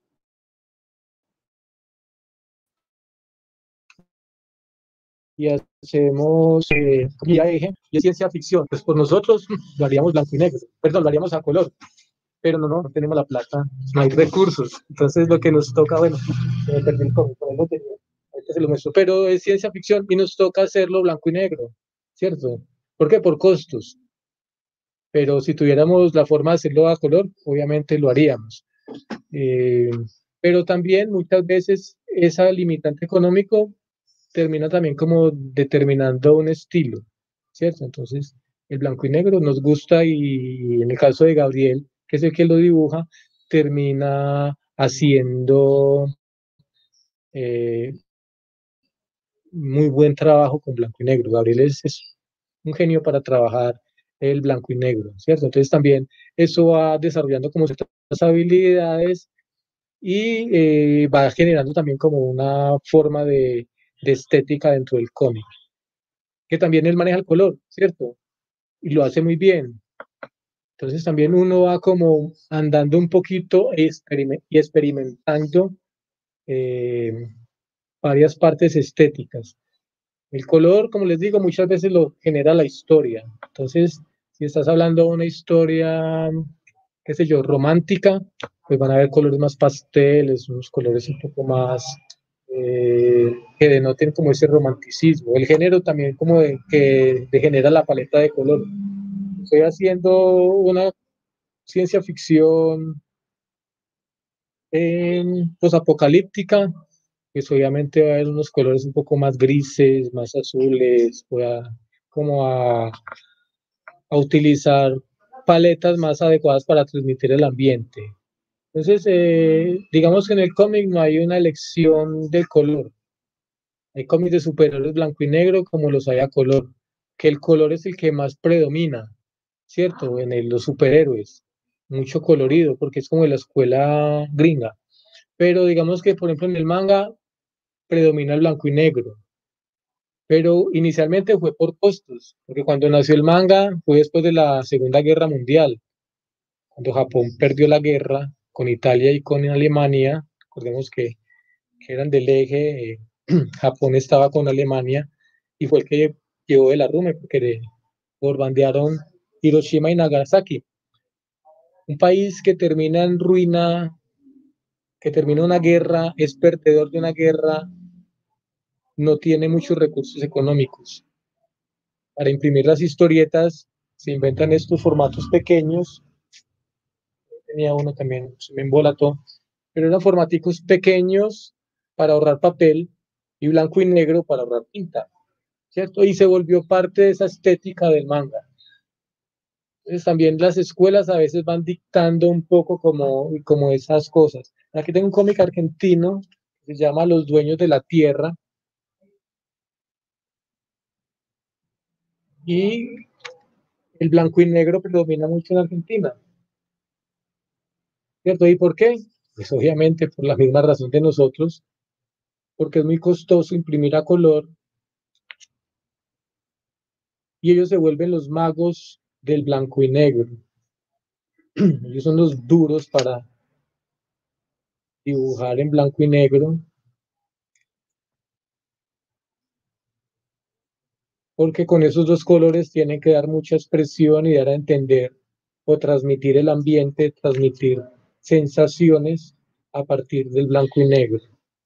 Speaker 2: y hacemos eh, y eje, y es ciencia ficción. Pues por nosotros lo haríamos blanco y negro, perdón, lo haríamos a color, pero no, no, no tenemos la plata, no hay recursos. Entonces lo que nos toca, bueno, se me perdió el cómic, por ahí lo tenía, ahorita se lo muestro, pero es ciencia ficción y nos toca hacerlo blanco y negro, ¿cierto? ¿Por qué? Por costos. pero si tuviéramos la forma de hacerlo a color, obviamente lo haríamos. Eh, pero también muchas veces esa limitante económico termina también como determinando un estilo, ¿cierto? Entonces, el blanco y negro nos gusta y en el caso de Gabriel, que es el que lo dibuja, termina haciendo eh, muy buen trabajo con blanco y negro. Gabriel es, es un genio para trabajar el blanco y negro, ¿cierto? Entonces también eso va desarrollando como ciertas habilidades y eh, va generando también como una forma de, de estética dentro del cómic, que también él maneja el color, ¿cierto? Y lo hace muy bien. Entonces también uno va como andando un poquito experime- y experimentando eh, varias partes estéticas. El color, como les digo, muchas veces lo genera la historia. Entonces, si estás hablando de una historia, qué sé yo, romántica, pues van a haber colores más pasteles, unos colores un poco más eh, que denoten como ese romanticismo. El género también como de, que degenera la paleta de color. Estoy haciendo una ciencia ficción eh, posapocalíptica, pues obviamente va a haber unos colores un poco más grises, más azules, voy a como a, a utilizar paletas más adecuadas para transmitir el ambiente. Entonces, eh, digamos que en el cómic no hay una elección de color. Hay cómics de superhéroes blanco y negro como los hay a color, que el color es el que más predomina, ¿cierto? En el- los superhéroes, mucho colorido, porque es como de la escuela gringa. Pero digamos que, por ejemplo, en el manga predomina el blanco y negro, pero inicialmente fue por costos, porque cuando nació el manga fue después de la Segunda Guerra Mundial, cuando Japón perdió la guerra con Italia y con Alemania. Recordemos que, que eran del eje, eh, Japón estaba con Alemania y fue el que llevó el arrume, porque le bombardearon Hiroshima y Nagasaki. Un país que termina en ruina, que termina una guerra, es perdedor de una guerra, no tiene muchos recursos económicos. Para imprimir las historietas se inventan estos formatos pequeños. Tenía uno también, se me embolató, pero eran formaticos pequeños para ahorrar papel y blanco y negro para ahorrar tinta, ¿cierto? Y se volvió parte de esa estética del manga. Entonces también las escuelas a veces van dictando un poco como, como esas cosas. Aquí tengo un cómic argentino que se llama Los Dueños de la Tierra y el blanco y negro predomina mucho en Argentina, ¿cierto? ¿Y por qué? Pues obviamente por la misma razón de nosotros, porque es muy costoso imprimir a color y ellos se vuelven los magos del blanco y negro. Ellos son los duros para dibujar en blanco y negro, porque con esos dos colores tienen que dar mucha expresión y dar a entender o transmitir el ambiente, transmitir sensaciones a partir del blanco y negro.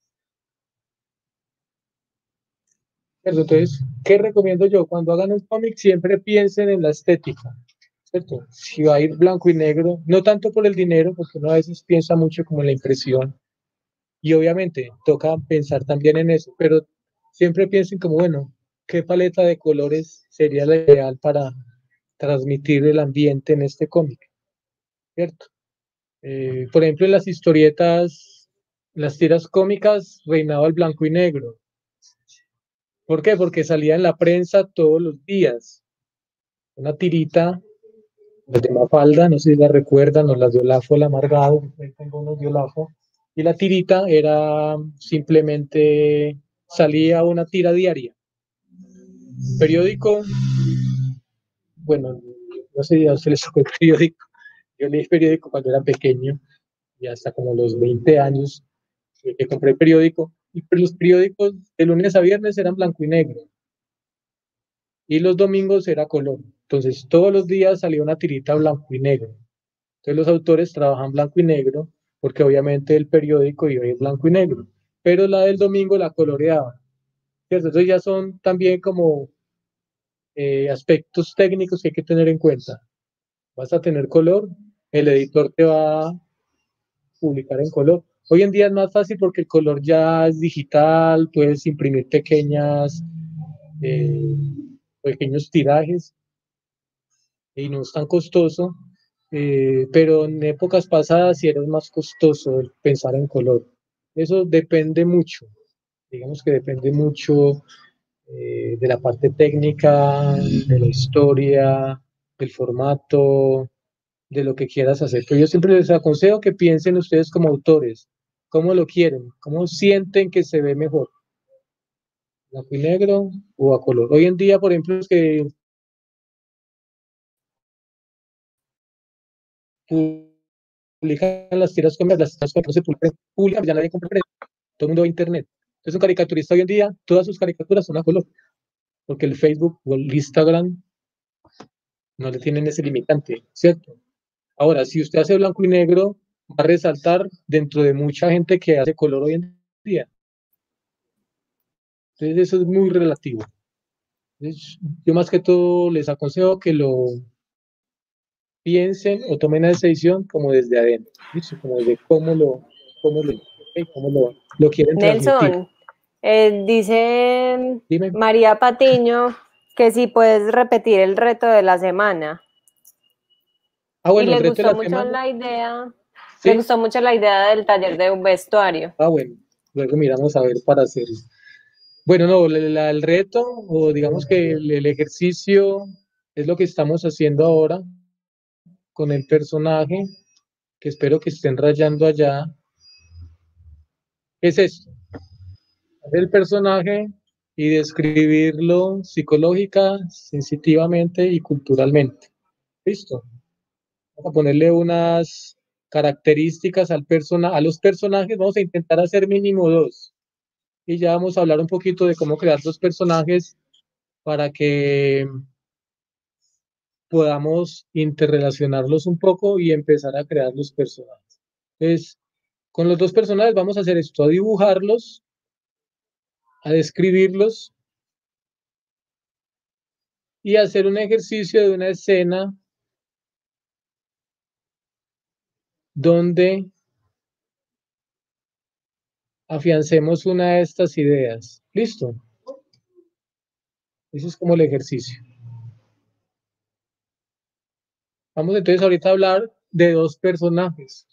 Speaker 2: Entonces, ¿qué recomiendo yo? Cuando hagan un cómic, siempre piensen en la estética, ¿cierto? Si va a ir blanco y negro, no tanto por el dinero, porque uno a veces piensa mucho como en la impresión, y obviamente toca pensar también en eso, pero siempre piensen como, bueno, ¿qué paleta de colores sería la ideal para transmitir el ambiente en este cómic? ¿Cierto? Eh, por ejemplo, en las historietas, las tiras cómicas, reinaba el blanco y negro. ¿Por qué? Porque salía en la prensa todos los días. Una tirita, las de Mafalda, no sé si la recuerdan, o las de Olafo el Amargado, ahí tengo unos de Olafo. Y la tirita era simplemente, salía una tira diaria. Periódico, bueno, no sé si a ustedes les tocó el periódico. Yo leí el periódico cuando era pequeño y hasta como los veinte años eh, que compré el periódico. Y los periódicos de lunes a viernes eran blanco y negro y los domingos era color. Entonces todos los días salía una tirita blanco y negro. Entonces los autores trabajan blanco y negro porque obviamente el periódico iba a ir blanco y negro, pero la del domingo la coloreaban. ¿Cierto? Entonces ya son también como eh, aspectos técnicos que hay que tener en cuenta. vas a tener color, el editor te va a publicar en color. Hoy en día es más fácil porque el color ya es digital, puedes imprimir pequeñas, eh, pequeños tirajes y no es tan costoso, eh, pero en épocas pasadas sí era más costoso el pensar en color. Eso depende mucho, digamos que depende mucho eh, de la parte técnica, de la historia, del formato, de lo que quieras hacer. Pero yo siempre les aconsejo que piensen ustedes como autores, cómo lo quieren, cómo sienten que se ve mejor, blanco y negro o a color. Hoy en día, por ejemplo, los que publican las tiras cómicas, las tiras cómicas no se publican, publican, ya nadie compra prensa, todo el mundo va a internet. Entonces, un caricaturista hoy en día, todas sus caricaturas son a color, porque el Facebook o el Instagram no le tienen ese limitante, ¿cierto? Ahora, si usted hace blanco y negro, va a resaltar dentro de mucha gente que hace color hoy en día. Entonces, eso es muy relativo. Entonces, yo más que todo les aconsejo que lo piensen o tomen esa decisión como desde adentro, ¿listo? Como desde cómo lo, cómo lo, ¿okay? Cómo lo, lo quieren transmitir.
Speaker 1: Nelson, eh, dice
Speaker 2: Dime.
Speaker 1: María Patiño que si puedes repetir el reto de la semana.
Speaker 2: Ah,
Speaker 1: Y
Speaker 2: bueno, el
Speaker 1: le
Speaker 2: reto de
Speaker 1: gustó
Speaker 2: la
Speaker 1: mucho
Speaker 2: semana,
Speaker 1: la idea, le
Speaker 2: ¿sí?
Speaker 1: gustó mucho la idea del taller de un vestuario.
Speaker 2: Ah, bueno, luego miramos a ver para hacerlo. Bueno, no, la- la- el reto, o digamos que el, el ejercicio es lo que estamos haciendo ahora con el personaje, que espero que estén rayando allá. Es esto, el personaje y describirlo psicológica, sensitivamente y culturalmente. ¿Listo? Vamos a ponerle unas características al persona, a los personajes, vamos a intentar hacer mínimo dos. Y ya vamos a hablar un poquito de cómo crear dos personajes para que podamos interrelacionarlos un poco y empezar a crear los personajes. Entonces, con los dos personajes vamos a hacer esto, a dibujarlos, a describirlos y a hacer un ejercicio de una escena donde afiancemos una de estas ideas. ¿Listo? Eso es como el ejercicio. Vamos entonces ahorita a hablar de dos personajes.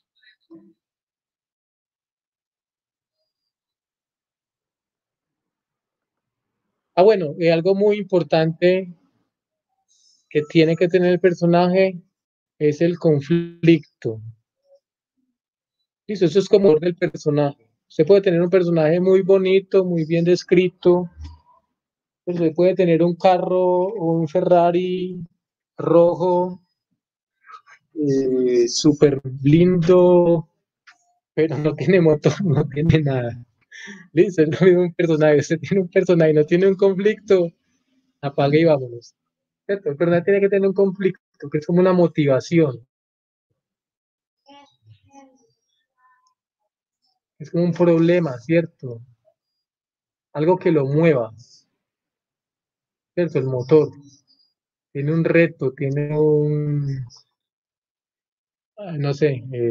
Speaker 2: Ah, bueno, y algo muy importante que tiene que tener el personaje es el conflicto. Listo, eso es como del personaje. Usted puede tener un personaje muy bonito, muy bien descrito. Usted puede tener un carro, un Ferrari rojo, eh, súper lindo, pero no tiene motor, no tiene nada. Listo, es lo mismo un personaje. Usted tiene un personaje y no tiene un conflicto, apague y vámonos. ¿Cierto? El personaje tiene que tener un conflicto, que es como una motivación. Es como un problema, ¿cierto? Algo que lo mueva, ¿cierto? El motor. Tiene un reto, tiene un, no sé, eh,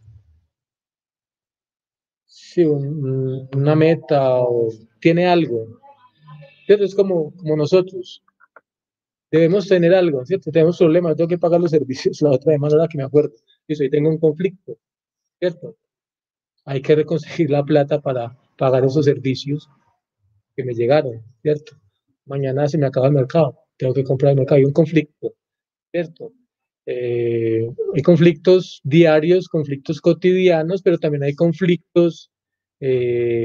Speaker 2: sí, un- una meta o tiene algo, ¿cierto? Es como, como nosotros, debemos tener algo, ¿cierto? Tenemos problemas, tengo que pagar los servicios la otra semana, la que me acuerdo, y hoy tengo un conflicto, ¿cierto? Hay que conseguir la plata para pagar esos servicios que me llegaron, ¿cierto? Mañana se me acaba el mercado, tengo que comprar el mercado, hay un conflicto, ¿cierto? Eh, hay conflictos diarios, conflictos cotidianos, pero también hay conflictos eh,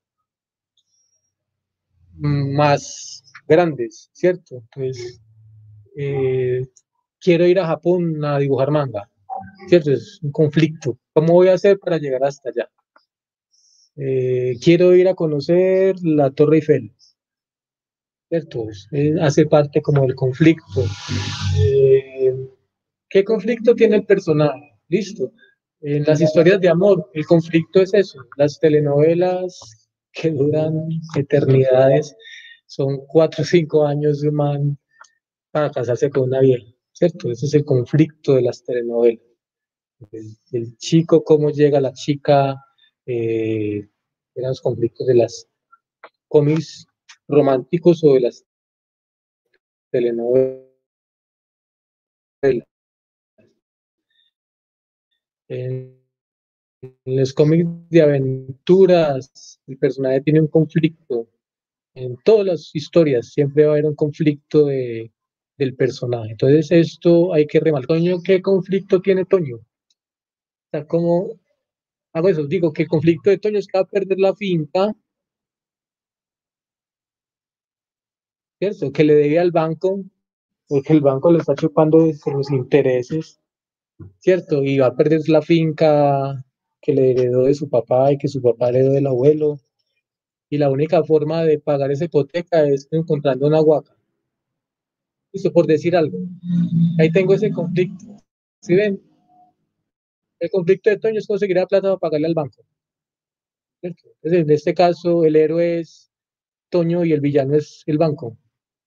Speaker 2: más grandes, ¿cierto? Entonces, eh, quiero ir a Japón a dibujar manga, ¿cierto? Es un conflicto. ¿Cómo voy a hacer para llegar hasta allá? Eh, quiero ir a conocer la Torre Eiffel, ¿cierto? Eh, hace parte como del conflicto. Eh, ¿Qué conflicto tiene el personaje? Listo. En las historias de amor, el conflicto es eso. Las telenovelas que duran eternidades son cuatro o cinco años de un man para casarse con una vieja. ¿cierto? Ese es el conflicto de las telenovelas. El, el chico, cómo llega la chica, eh, eran los conflictos de las cómics románticos o de las telenovelas. En, en los cómics de aventuras, el personaje tiene un conflicto. En todas las historias siempre va a haber un conflicto de, del personaje. Entonces, esto hay que remarcar. Toño, ¿qué conflicto tiene Toño? O sea, ¿cómo hago eso? Digo que el conflicto de Toño es que va a perder la finca, ¿cierto? Que le debe al banco, porque el banco le está chupando con los intereses, ¿cierto? Y va a perder la finca que le heredó de su papá y que su papá heredó del abuelo. Y la única forma de pagar esa hipoteca es encontrando una huaca. Eso por decir algo. Ahí tengo ese conflicto. ¿Sí ven? El conflicto de Toño es conseguir la plata para pagarle al banco, ¿cierto? Entonces, en este caso, el héroe es Toño y el villano es el banco,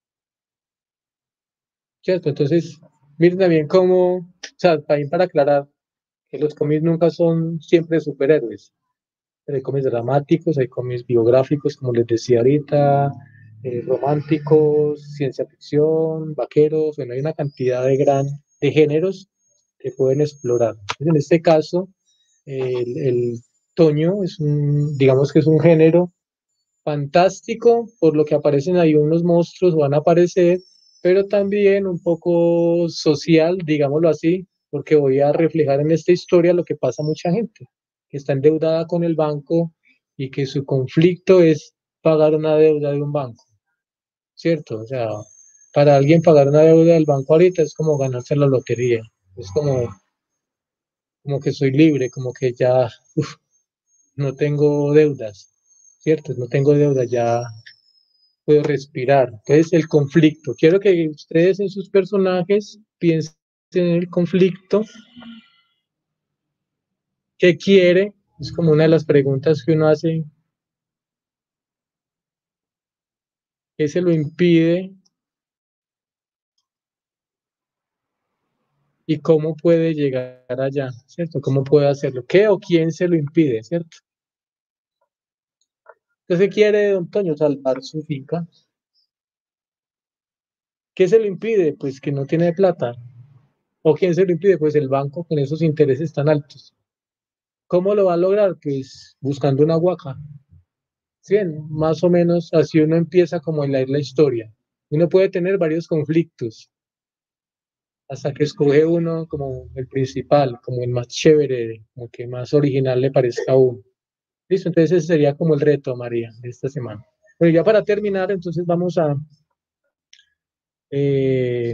Speaker 2: ¿cierto? Entonces, miren también cómo, o sea, también para aclarar que los cómics nunca son siempre superhéroes. Hay cómics dramáticos, hay cómics biográficos, como les decía ahorita, eh, románticos, ciencia ficción, vaqueros, bueno, hay una cantidad de gran de géneros que pueden explorar. Entonces, en este caso, eh, el, el Toño es un, digamos que es un género fantástico, por lo que aparecen ahí unos monstruos, van a aparecer, pero también un poco social, digámoslo así, porque voy a reflejar en esta historia lo que pasa a mucha gente, que está endeudada con el banco y que su conflicto es pagar una deuda de un banco, ¿cierto? O sea, para alguien pagar una deuda del banco ahorita es como ganarse la lotería, es como, como que soy libre, como que ya uf, no tengo deudas, ¿cierto? No tengo deudas, ya puedo respirar. Entonces, el conflicto. Quiero que ustedes en sus personajes piensen en el conflicto. ¿Qué quiere? Es como una de las preguntas que uno hace. ¿Qué se lo impide? ¿Y cómo puede llegar allá? ¿Cierto? ¿Cómo puede hacerlo? ¿Qué o quién se lo impide? ¿Cierto? Entonces, ¿qué quiere don Toño? Salvar su finca. ¿Qué se lo impide? Pues que no tiene plata. ¿O quién se lo impide? Pues el banco con esos intereses tan altos. ¿Cómo lo va a lograr? Pues buscando una huaca. Sí, más o menos así uno empieza como a leer la historia. Uno puede tener varios conflictos hasta que escoge uno como el principal, como el más chévere, como que más original le parezca a uno. Listo, entonces ese sería como el reto, María, de esta semana. Pero ya para terminar, entonces vamos a eh,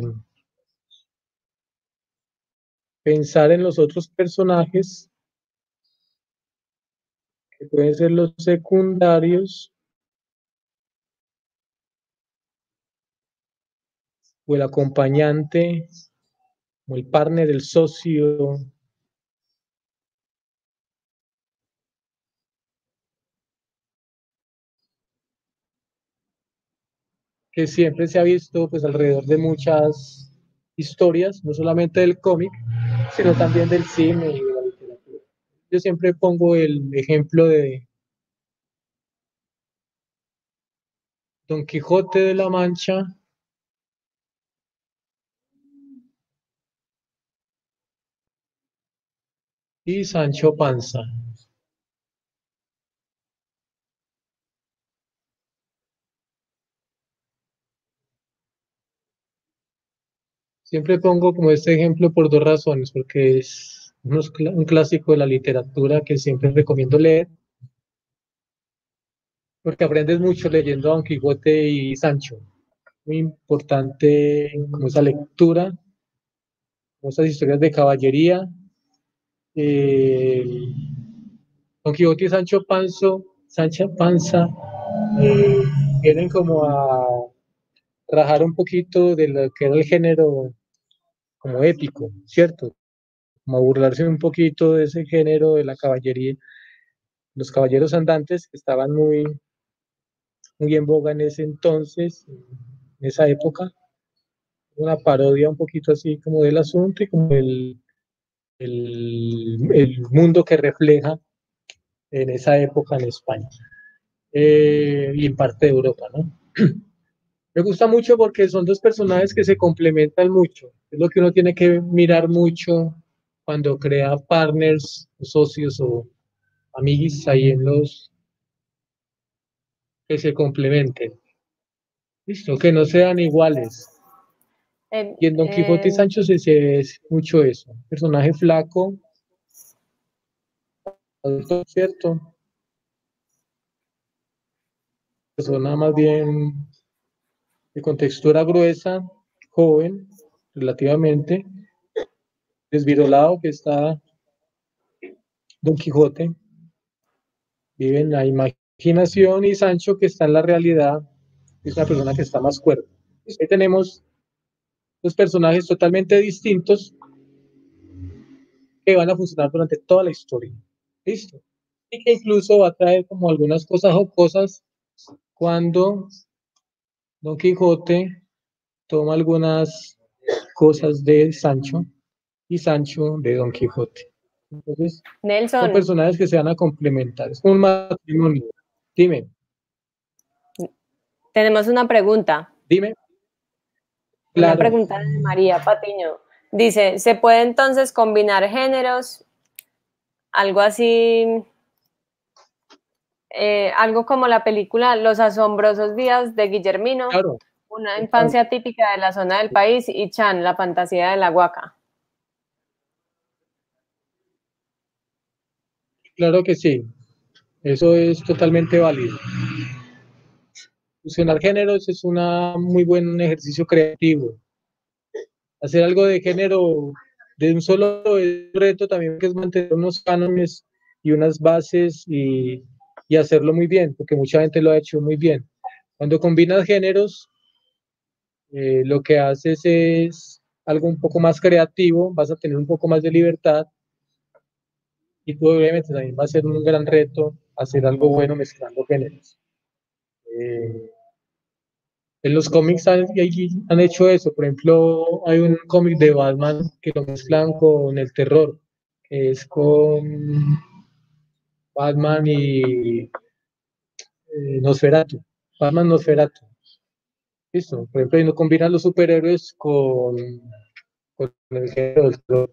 Speaker 2: pensar en los otros personajes que pueden ser los secundarios o el acompañante o el partner, el socio. Que siempre se ha visto pues alrededor de muchas historias, no solamente del cómic, sino también del cine y de la literatura. Yo siempre pongo el ejemplo de Don Quijote de la Mancha y Sancho Panza. Siempre pongo como este ejemplo por dos razones, porque es unos cl- un clásico de la literatura que siempre recomiendo leer, porque aprendes mucho leyendo a Don Quijote y Sancho. Muy importante como esa lectura, como esas historias de caballería. Eh, Don Quijote y Sancho Panzo, Sancha Panza, eh, vienen como a rajar un poquito de lo que era el género como épico, ¿cierto? Como a burlarse un poquito de ese género de la caballería, los caballeros andantes que estaban muy, muy en boga en ese entonces, en esa época. una parodia un poquito así como del asunto y como el, el, el mundo que refleja en esa época en España eh, y en parte de Europa, ¿no? Me gusta mucho porque son dos personajes que se complementan mucho. Es lo que uno tiene que mirar mucho cuando crea partners, socios o amiguis ahí en los que se complementen. Listo, que no sean iguales.
Speaker 1: Eh,
Speaker 2: Y en Don Quijote y
Speaker 1: eh,
Speaker 2: Sancho se, se ve mucho eso. Personaje flaco, adulto, ¿cierto? Persona más bien de contextura gruesa, joven, relativamente, desvirolado que está Don Quijote, vive en la imaginación y Sancho que está en la realidad, es una persona que está más cuerda. Ahí tenemos dos personajes totalmente distintos que van a funcionar durante toda la historia. ¿Listo? Y que incluso va a traer como algunas cosas jocosas cuando Don Quijote toma algunas cosas de Sancho y Sancho de Don Quijote. Entonces, son
Speaker 1: Nelson,
Speaker 2: personajes que se van a complementar. Es como un matrimonio. Dime,
Speaker 1: tenemos una pregunta.
Speaker 2: dime.
Speaker 1: Una
Speaker 2: Claro,
Speaker 1: pregunta de María Patiño. Dice, ¿se puede entonces combinar géneros? Algo así, eh, algo como la película Los asombrosos días de Guillermino,
Speaker 2: claro,
Speaker 1: una infancia típica de la zona del país y Chan, la fantasía de la huaca.
Speaker 2: claro que sí. Eso es totalmente válido. Fusionar géneros es un muy buen ejercicio creativo. Hacer algo de género de un solo es un reto también, que es mantener unos cánones y unas bases y, y hacerlo muy bien, porque mucha gente lo ha hecho muy bien. Cuando combinas géneros, eh, lo que haces es algo un poco más creativo, vas a tener un poco más de libertad y tú obviamente también va a ser un gran reto hacer algo bueno mezclando géneros. Eh, En los cómics han, han, hecho eso. Por ejemplo, hay un cómic de Batman que lo mezclan con el terror, que es con Batman y eh, Nosferatu. Batman Nosferatu. Listo. Por ejemplo, y no combinan los superhéroes con, con el género del terror.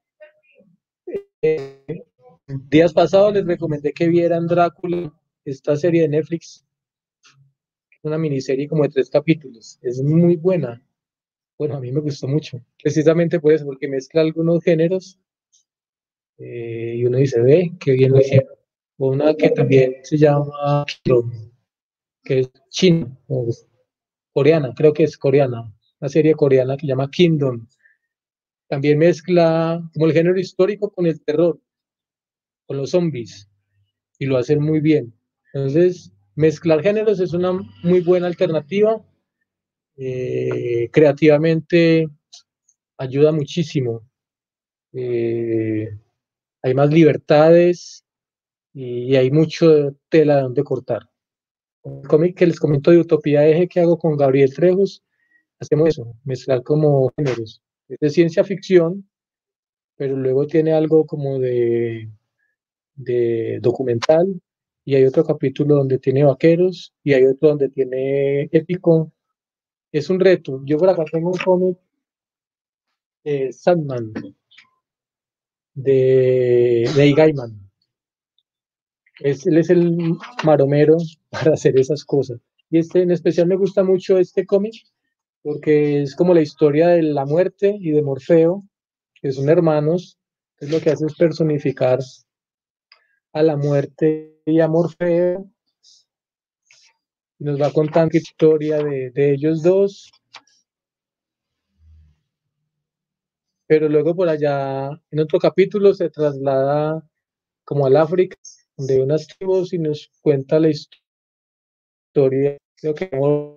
Speaker 2: Eh, días pasados les recomendé que vieran Drácula, esta serie de Netflix, una miniserie como de tres capítulos. Es muy buena. Bueno, a mí me gustó mucho, precisamente por eso, porque mezcla algunos géneros eh, y uno dice, ve, qué bien lo hicieron. O una que también se llama Kingdom, que es china, o coreana, creo que es coreana, una serie coreana que se llama Kingdom. También mezcla como el género histórico con el terror, con los zombies, y lo hacen muy bien. Entonces, mezclar géneros es una muy buena alternativa. Eh, creativamente ayuda muchísimo. Eh, hay más libertades y hay mucho tela de donde cortar. El cómic que les comento de Utopía Eje que hago con Gabriel Trejos, hacemos eso, mezclar como géneros. Es de ciencia ficción, pero luego tiene algo como de, de documental, y hay otro capítulo donde tiene vaqueros, y hay otro donde tiene épico. Es un reto. Yo por acá tengo un cómic de Sandman, de, de Gaiman. Es, él es el maromero para hacer esas cosas. Y este en especial me gusta mucho este cómic porque es como la historia de la muerte y de Morfeo, que son hermanos. Es lo que hace es personificar a la muerte y a Morfeo. Y nos va contando la historia de, de ellos dos. Pero luego por allá, en otro capítulo, se traslada como al África, donde hay unas tribus y nos cuenta la historia, creo que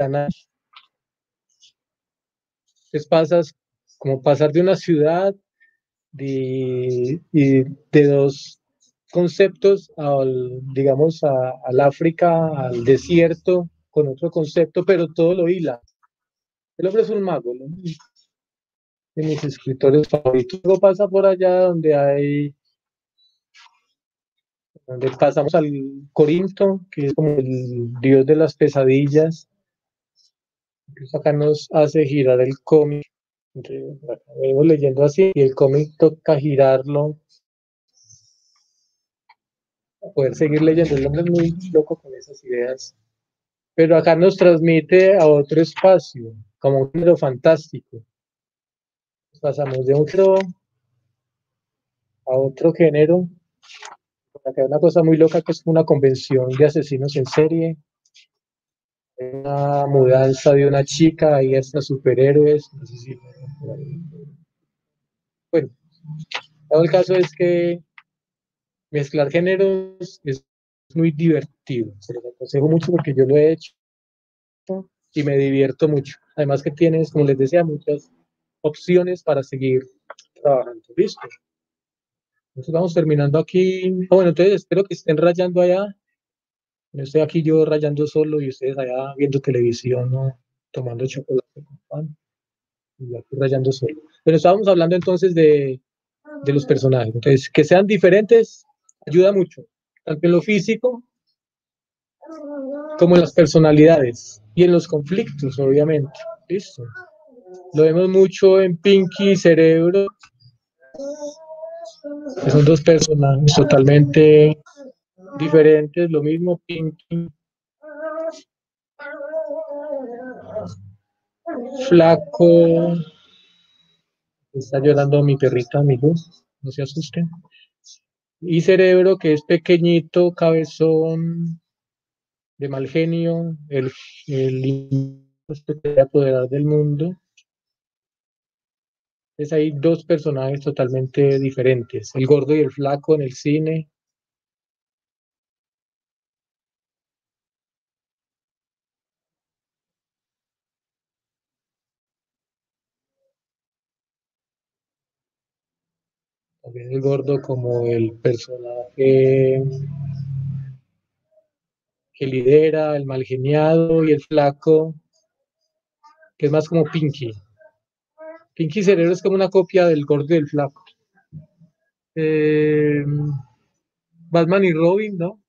Speaker 2: es pasas como pasar de una ciudad de, y de dos conceptos al, digamos, a, al África, al desierto, con otro concepto, pero todo lo hila. El hombre es un mago, ¿no? de mis escritores favoritos. Luego pasa por allá donde hay, donde pasamos al Corinto, que es como el dios de las pesadillas. Incluso acá nos hace girar el cómic. Entonces, acá venimos leyendo así y el cómic toca girarlo para poder seguir leyendo. El hombre es muy loco con esas ideas. Pero acá nos transmite a otro espacio, como un género fantástico. Pasamos de un género a otro género. Acá hay una cosa muy loca que es una convención de asesinos en serie, una mudanza de una chica, ahí hasta superhéroes. No sé si... Bueno, todo el caso es que mezclar géneros es muy divertido. Se los aconsejo mucho porque yo lo he hecho y me divierto mucho. Además que tienes, como les decía, muchas opciones para seguir trabajando. ¿Listo? Entonces vamos terminando aquí. Ah, bueno, entonces espero que estén rayando allá. No estoy aquí yo rayando solo y ustedes allá viendo televisión, ¿no? Tomando chocolate con pan y yo aquí rayando solo. Pero estábamos hablando entonces de, de los personajes. Entonces, que sean diferentes ayuda mucho, tanto en lo físico como en las personalidades y en los conflictos, obviamente. Listo. Lo vemos mucho en Pinky y Cerebro, que son dos personajes totalmente diferentes. Lo mismo Pinky, flaco. Está llorando mi perrita, amigos. No se asusten. Y Cerebro, que es pequeñito, cabezón, de mal genio, el, el que quiere apoderar del mundo. Entonces hay dos personajes totalmente diferentes, el gordo y el flaco en el cine. También el gordo como el personaje que lidera, el mal geniado, y el flaco, que es más como Pinky. Pinky Cerebro es como una copia del gordo y del flaco. Eh, Batman y Robin, ¿no?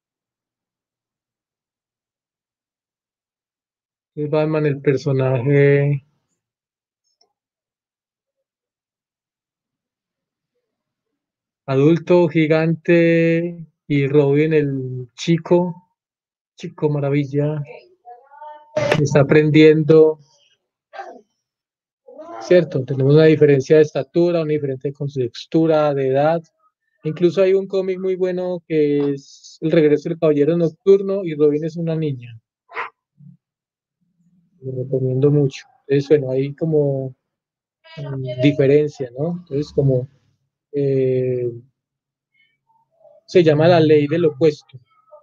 Speaker 2: Es Batman el personaje adulto, gigante, y Robin el chico, chico maravilla, que está aprendiendo, ¿cierto? Tenemos una diferencia de estatura, una diferente contextura, de edad. Incluso hay un cómic muy bueno que es El regreso del caballero nocturno y Robin es una niña. Lo recomiendo mucho. Entonces, bueno, hay como mm, diferencia, ¿no? Entonces, como eh, se llama la ley del opuesto.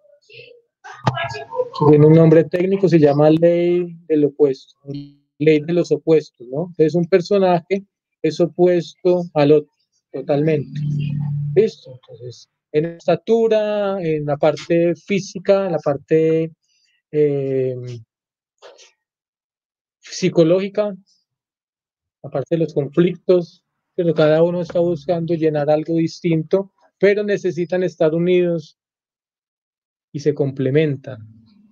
Speaker 2: Tiene un nombre técnico, se llama ley del opuesto, ley de los opuestos, ¿no? Entonces, un personaje es opuesto al otro, totalmente. ¿Listo? Entonces, en estatura, en la parte física, en la parte eh, psicológica, aparte de los conflictos, pero cada uno está buscando llenar algo distinto, pero necesitan estar unidos y se complementan.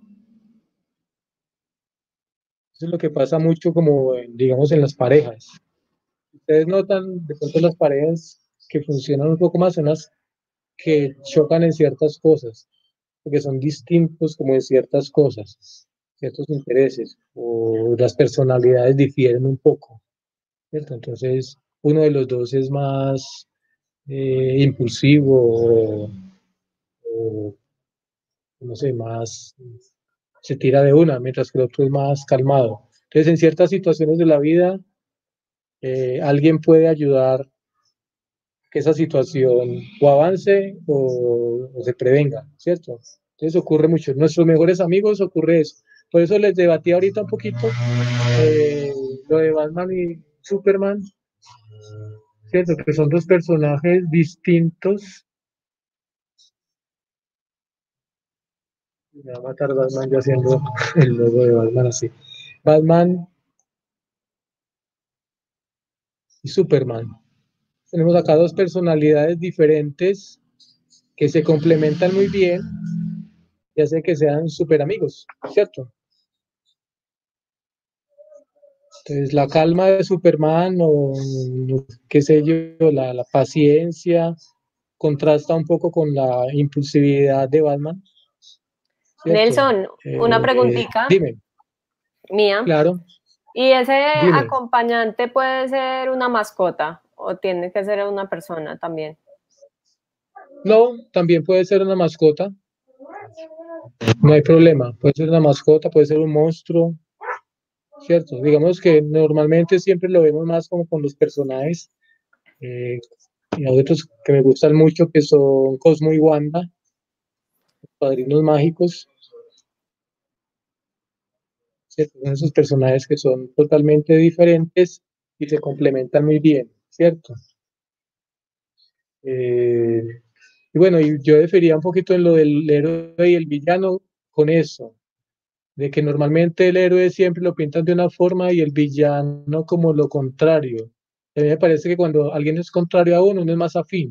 Speaker 2: Eso es lo que pasa mucho como, digamos, en las parejas. Ustedes notan de pronto las parejas que funcionan un poco más son las que chocan en ciertas cosas, porque son distintos como en ciertas cosas, ciertos intereses, o las personalidades difieren un poco, ¿cierto? Entonces, uno de los dos es más eh, impulsivo o, o, no sé, más se tira de una, mientras que el otro es más calmado. Entonces, en ciertas situaciones de la vida, eh, alguien puede ayudar que esa situación o avance o, o se prevenga, ¿cierto? Entonces ocurre mucho. Nuestros mejores amigos ocurre eso. Por eso les debatí ahorita un poquito eh, lo de Batman y Superman, ¿cierto? Que son dos personajes distintos. Me va a matar Batman yo haciendo el logo de Batman así. Batman y Superman. Tenemos acá dos personalidades diferentes que se complementan muy bien y hace que sean súper amigos, ¿cierto? Entonces, la calma de Superman o, qué sé yo, la, la paciencia contrasta un poco con la impulsividad de Batman, ¿cierto?
Speaker 1: Nelson, una
Speaker 2: Eh,
Speaker 1: preguntita
Speaker 2: dime,
Speaker 1: mía.
Speaker 2: claro,
Speaker 1: ¿Y ese
Speaker 2: dime.
Speaker 1: acompañante puede ser una mascota o tiene que ser una persona también?
Speaker 2: No, también puede ser una mascota, no hay problema. Puede ser una mascota, puede ser un monstruo, ¿cierto? Digamos que normalmente siempre lo vemos más como con los personajes. Eh, y hay otros que me gustan mucho que son Cosmo y Wanda, padrinos mágicos, ¿cierto? Son esos personajes que son totalmente diferentes y se complementan muy bien, ¿cierto? Eh, y bueno, y yo defería un poquito en lo del héroe y el villano con eso, de que normalmente el héroe siempre lo pintan de una forma y el villano como lo contrario. A mí me parece que cuando alguien es contrario a uno, uno es más afín.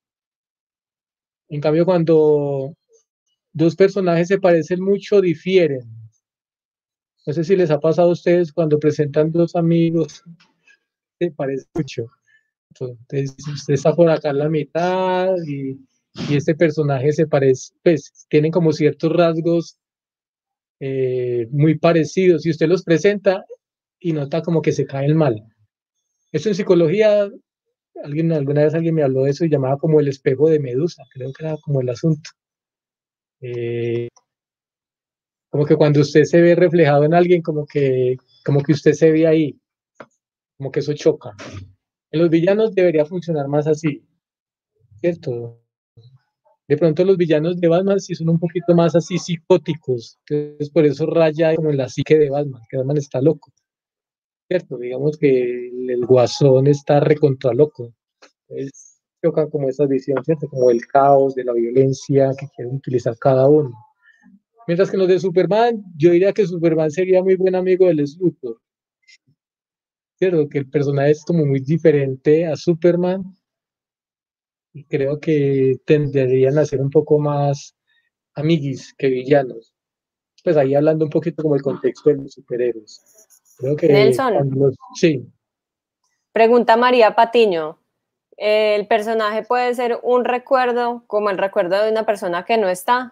Speaker 2: En cambio, cuando dos personajes se parecen mucho, difieren. No sé si les ha pasado a ustedes cuando presentan dos amigos, se parecen mucho. Entonces, usted está por acá en la mitad y, y este personaje se parece, pues tienen como ciertos rasgos eh, muy parecidos y usted los presenta y nota como que se caen mal. Esto en psicología, alguien, alguna vez alguien me habló de eso y llamaba como el espejo de Medusa, creo que era como el asunto. Eh, como que cuando usted se ve reflejado en alguien, como que, como que usted se ve ahí, como que eso choca. En los villanos debería funcionar más así, ¿cierto? De pronto los villanos de Batman sí son un poquito más así psicóticos, entonces por eso raya como en la psique de Batman, que Batman está loco, ¿cierto? Digamos que el, el guasón está recontra loco, entonces chocan como esa visión, ¿cierto? Como el caos, de la violencia que quieren utilizar cada uno. Mientras que los de Superman, yo diría que Superman sería muy buen amigo del Lex Luthor, ¿cierto? Que el personaje es como muy diferente a Superman y creo que tenderían a ser un poco más amiguis que villanos. Pues ahí hablando un poquito como el contexto de los superhéroes. Creo que
Speaker 1: Nelson,
Speaker 2: cuando los, sí,
Speaker 1: pregunta María Patiño. ¿El personaje puede ser un recuerdo como el recuerdo de una persona que no está?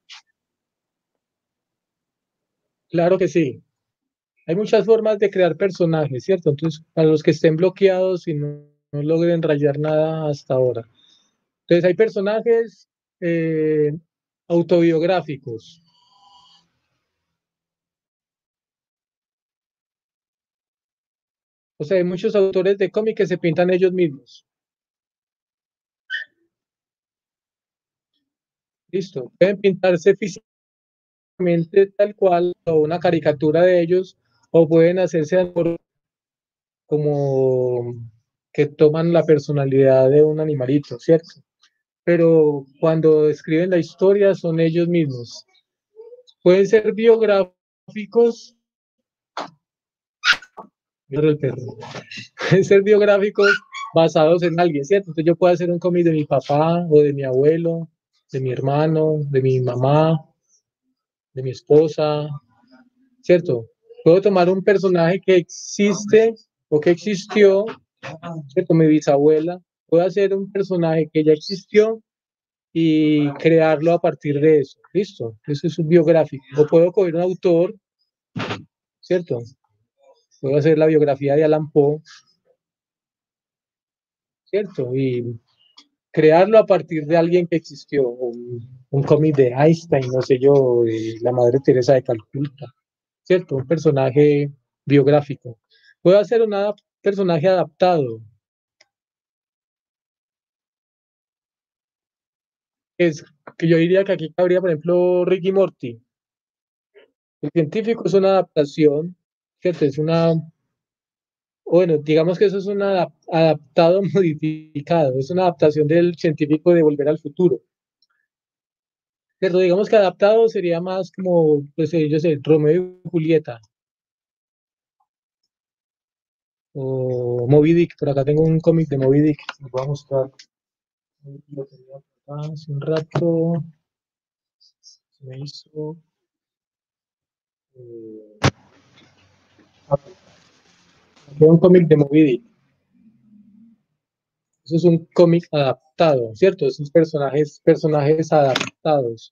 Speaker 2: claro que sí. Hay muchas formas de crear personajes, ¿cierto? Entonces, para los que estén bloqueados y no, no logren rayar nada hasta ahora. Entonces, hay personajes eh, autobiográficos. O sea, hay muchos autores de cómic que se pintan ellos mismos. Listo. Pueden pintarse físicamente tal cual o una caricatura de ellos o pueden hacerse como que toman la personalidad de un animalito, ¿cierto? Pero cuando escriben la historia son ellos mismos. Pueden ser biográficos, mira el perro. Pueden ser biográficos basados en alguien, ¿cierto? Entonces yo puedo hacer un cómic de mi papá o de mi abuelo, de mi hermano, de mi mamá, de mi esposa, ¿cierto? Puedo tomar un personaje que existe o que existió, ¿cierto? Mi bisabuela, puedo hacer un personaje que ya existió y crearlo a partir de eso. Listo, eso es un biográfico. O puedo coger un autor, ¿cierto? Puedo hacer la biografía de Alan Poe, ¿cierto? Y crearlo a partir de alguien que existió. Un, un cómic de Einstein, no sé yo, de la Madre Teresa de Calcuta, ¿cierto? Un personaje biográfico. Puedo hacer un personaje adaptado. Es que yo diría que aquí cabría, por ejemplo, Ricky Morty. El científico es una adaptación, ¿cierto? Es una, bueno, digamos que eso es un adap- adaptado modificado, es una adaptación del científico de Volver al Futuro. Pero digamos que adaptado sería más como, pues eh, yo sé, Romeo y Julieta. o Moby Dick. Por acá tengo un cómic de Moby Dick, les voy a mostrar. Lo tenía por acá hace un rato, se me hizo. Eh, un cómic de Moby Dick. Eso es un cómic adaptado, ¿cierto? Esos personajes, personajes adaptados.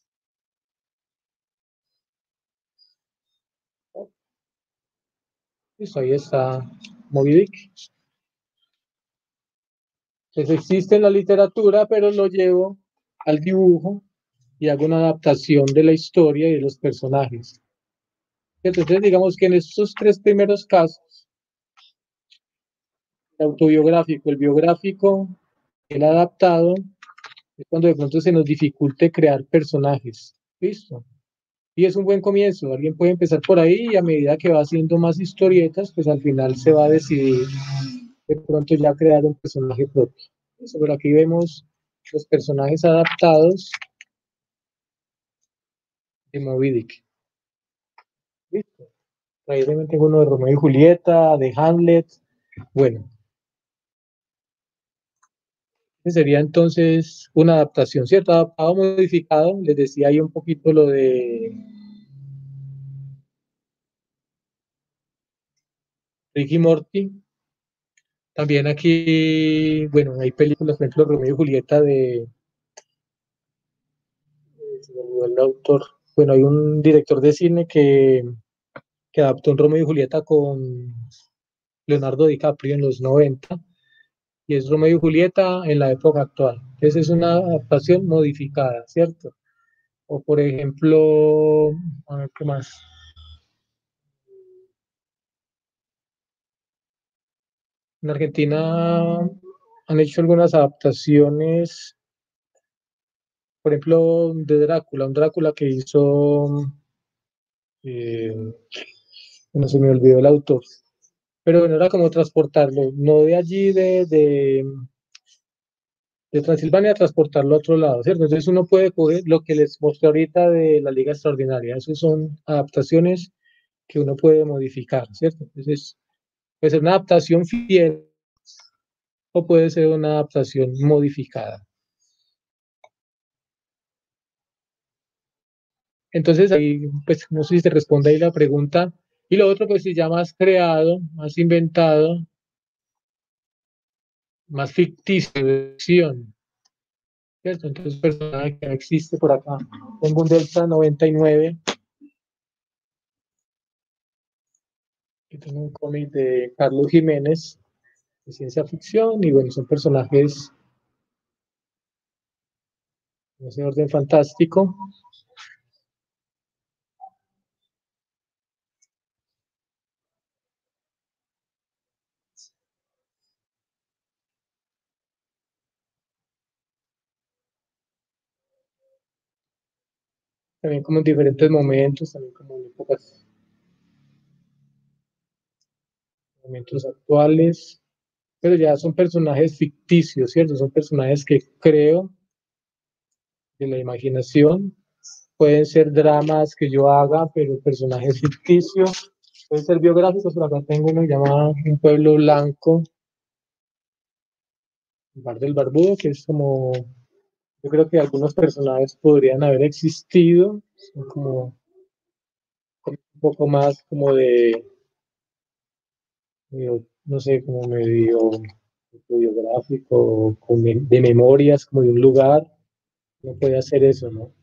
Speaker 2: Listo, ahí está Moby Dick. Entonces existe en la literatura, pero lo llevo al dibujo y hago una adaptación de la historia y de los personajes. Entonces, digamos que en estos tres primeros casos, el autobiográfico, el biográfico, el adaptado, es cuando de pronto se nos dificulte crear personajes. ¿Listo? Y es un buen comienzo. Alguien puede empezar por ahí y a medida que va haciendo más historietas, pues al final se va a decidir de pronto ya crear un personaje propio. Eso, pero aquí vemos los personajes adaptados de Moby Dick. ¿Listo? Ahí también tengo uno de Romeo y Julieta, de Hamlet. Bueno, sería entonces una adaptación, ¿cierto? Adaptado, modificado. Les decía ahí un poquito lo de Ricky Morty. También aquí, bueno, hay películas, por ejemplo, Romeo y Julieta de, se me olvidó el autor. Bueno, hay un director de cine que, que adaptó un Romeo y Julieta con Leonardo DiCaprio en los noventa, y es Romeo y Julieta en la época actual. Entonces es una adaptación modificada, ¿cierto? O por ejemplo, a ver qué más. En Argentina han hecho algunas adaptaciones, por ejemplo, de Drácula, un Drácula que hizo, eh, no se me olvidó el autor, pero bueno, era como transportarlo, no de allí, de, de, de Transilvania, transportarlo a otro lado, ¿cierto? Entonces uno puede coger lo que les mostré ahorita de la Liga Extraordinaria, esas son adaptaciones que uno puede modificar, ¿cierto? Entonces puede ser una adaptación fiel o puede ser una adaptación modificada. Entonces ahí, pues no sé si te responde ahí la pregunta. Y lo otro, pues si ya más creado, más inventado, más ficticio de ficción, ¿cierto? Entonces, personaje que no existe por acá. Tengo un Delta noventa y nueve, que tengo un cómic de Carlos Jiménez, de ciencia ficción, y bueno, son personajes de ese orden fantástico. También como en diferentes momentos, también como en épocas, momentos actuales, pero ya son personajes ficticios, ¿cierto? Son personajes que creo de la imaginación. Pueden ser dramas que yo haga, pero personajes ficticios. Pueden ser biográficos, por acá tengo uno llamado Un Pueblo Blanco, el Bar del Barbudo, que es como, yo creo que algunos personajes podrían haber existido, son como un poco más como de, de, no sé, como medio biográfico, de memorias, como de un lugar. No puede hacer eso, ¿no?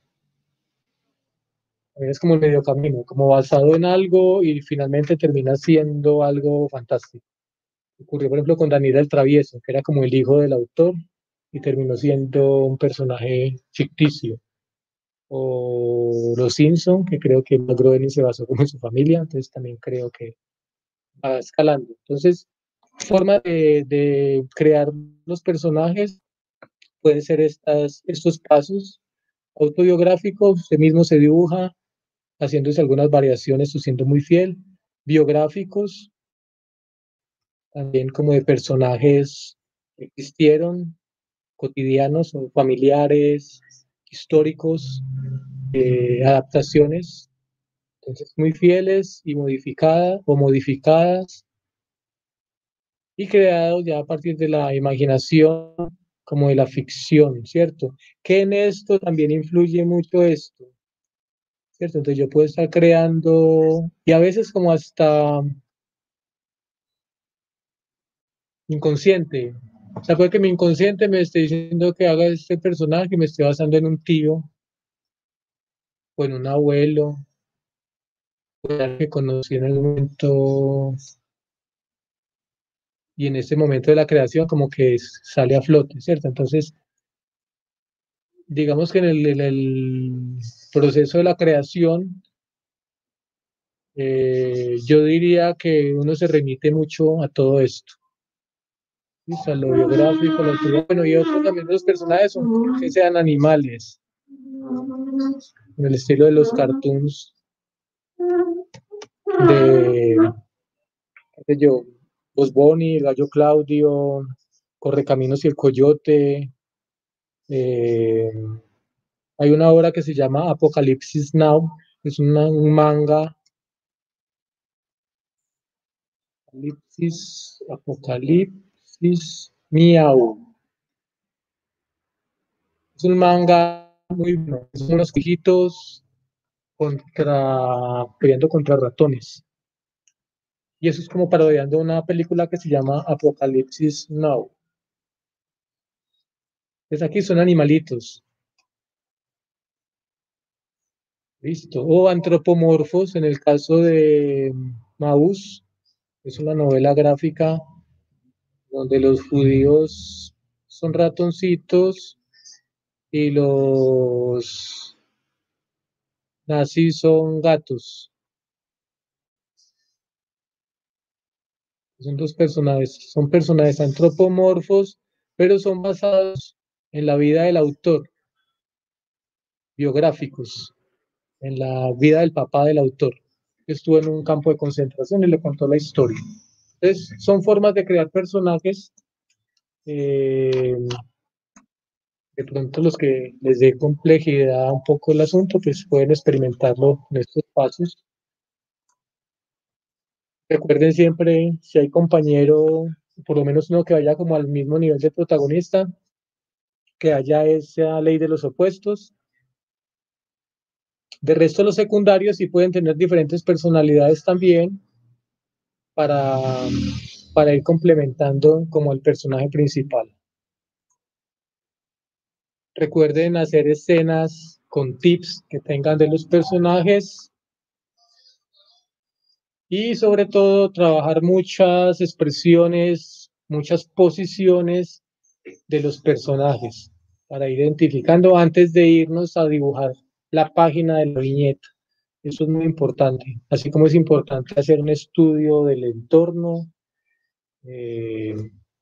Speaker 2: Es como el medio camino, como basado en algo y finalmente termina siendo algo fantástico. Ocurrió, por ejemplo, con Daniel el Travieso, que era como el hijo del autor y terminó siendo un personaje ficticio. O Los Simpson, que creo que Matt Groening se basó como en su familia, entonces también creo que va escalando. Entonces, forma de, de crear los personajes pueden ser estas, estos pasos autobiográficos, usted mismo se dibuja, haciéndose algunas variaciones o siendo muy fiel, biográficos, también como de personajes que existieron, cotidianos o familiares, históricos, eh, adaptaciones, entonces muy fieles y modificadas o modificadas, y creado ya a partir de la imaginación como de la ficción, ¿cierto? Que en esto también influye mucho esto, ¿cierto? Entonces yo puedo estar creando y a veces como hasta inconsciente. O sea, puede que mi inconsciente me esté diciendo que haga este personaje y me esté basando en un tío o en un abuelo o en alguien que conocí en algún momento y en ese momento de la creación como que es- sale a flote, ¿cierto? Entonces, digamos que en el, en el proceso de la creación, eh, yo diría que uno se remite mucho a todo esto. ¿Listo? A lo biográfico, lo que- bueno, y otros también de los personajes son que sean animales, en el estilo de los cartoons de, qué sé yo, Bugs Bunny, el Gallo Claudio, Correcaminos y el Coyote. eh, Hay una obra que se llama Apocalipsis Now, es una- un manga. Apocalipsis, Apocalipsis Miau. Es un manga muy bueno. Son unos conejitos contra, peleando contra ratones. Y eso es como parodiando una película que se llama Apocalipsis Now. Es aquí son animalitos. Listo. O antropomorfos, en el caso de Maús, es una novela gráfica donde los judíos son ratoncitos y los nazis son gatos. Son dos personajes, son personajes antropomorfos, pero son basados en la vida del autor, biográficos, en la vida del papá del autor, que estuvo en un campo de concentración y le contó la historia. Entonces, son formas de crear personajes. eh, de pronto los que les dé complejidad un poco el asunto, pues pueden experimentarlo en estos pasos. Recuerden siempre, si hay compañero, por lo menos uno que vaya como al mismo nivel de protagonista, que haya esa ley de los opuestos. De resto, los secundarios sí pueden tener diferentes personalidades también para, para ir complementando como el personaje principal. Recuerden hacer escenas con tips que tengan de los personajes y sobre todo trabajar muchas expresiones, muchas posiciones de los personajes para ir identificando antes de irnos a dibujar la página de la viñeta. Eso es muy importante, así como es importante hacer un estudio del entorno, eh,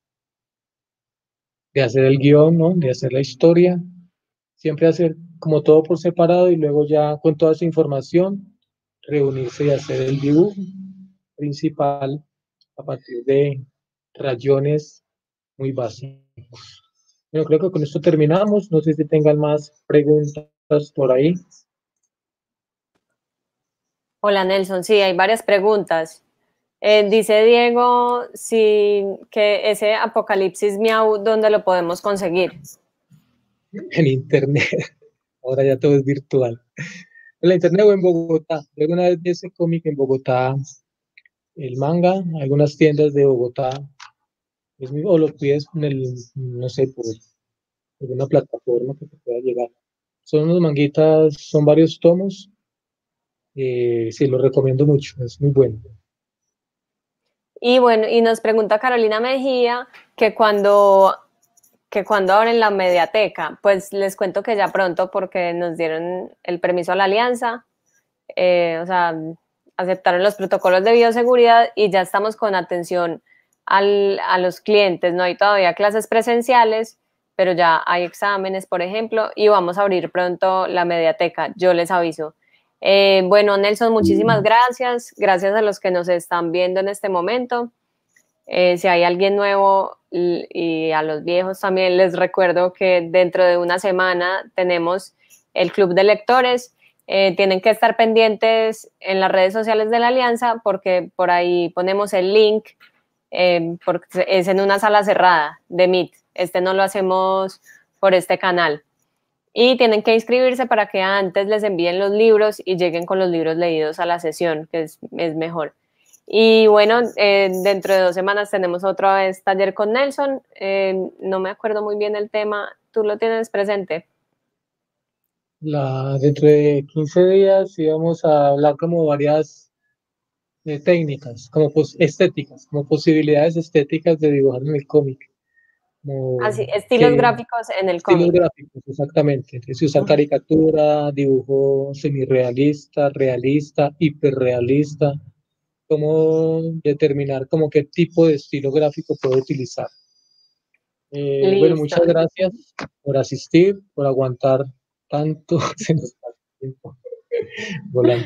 Speaker 2: de hacer el guión, ¿no? De hacer la historia, siempre hacer como todo por separado y luego ya con toda esa información reunirse y hacer el dibujo principal a partir de rayones muy básicos. Bueno, creo que con esto terminamos. No sé si tengan más preguntas por ahí.
Speaker 1: Hola Nelson, sí, hay varias preguntas. Eh, dice Diego si, que ese Apocalipsis Miau, ¿dónde lo podemos conseguir?
Speaker 2: En internet. Ahora ya todo es virtual. En la internet o en Bogotá. Yo alguna vez vi ese cómic en Bogotá, el manga, algunas tiendas de Bogotá. Es muy- o lo pides en el, no sé, por alguna plataforma que te pueda llegar. Son unos manguitas, son varios tomos. Eh, sí, lo recomiendo mucho, es muy bueno.
Speaker 1: Y bueno, y nos pregunta Carolina Mejía que cuando, que cuando abren la mediateca, pues les cuento que ya pronto porque nos dieron el permiso a la alianza, eh, o sea, aceptaron los protocolos de bioseguridad y ya estamos con atención al, a los clientes. No hay todavía clases presenciales, pero ya hay exámenes, por ejemplo, y vamos a abrir pronto la mediateca, yo les aviso. Eh, bueno, Nelson, muchísimas gracias. Gracias a los que nos están viendo en este momento. Eh, si hay alguien nuevo y a los viejos también les recuerdo que dentro de una semana tenemos el Club de Lectores. Eh, tienen que estar pendientes en las redes sociales de la Alianza porque por ahí ponemos el link eh, porque es en una sala cerrada de Meet. Este no lo hacemos por este canal. Y tienen que inscribirse para que antes les envíen los libros y lleguen con los libros leídos a la sesión, que es, es mejor. Y bueno, eh, dentro de dos semanas tenemos otra vez taller con Nelson. Eh, no me acuerdo muy bien el tema. ¿Tú lo tienes presente?
Speaker 2: La, dentro de quince días íbamos a hablar como varias eh, técnicas, como pos- estéticas, como posibilidades estéticas de dibujar en el cómic. Como
Speaker 1: Así, estilos
Speaker 2: que
Speaker 1: gráficos en el
Speaker 2: estilos
Speaker 1: cómic.
Speaker 2: gráficos, exactamente. Entonces, usar
Speaker 1: Uh-huh.
Speaker 2: caricatura, dibujo semirrealista, realista, hiperrealista, cómo determinar como qué tipo de estilo gráfico puedo utilizar. Eh, bueno,
Speaker 1: Listo.
Speaker 2: muchas gracias por asistir, por aguantar tanto. Se nos pasa el tiempo volando.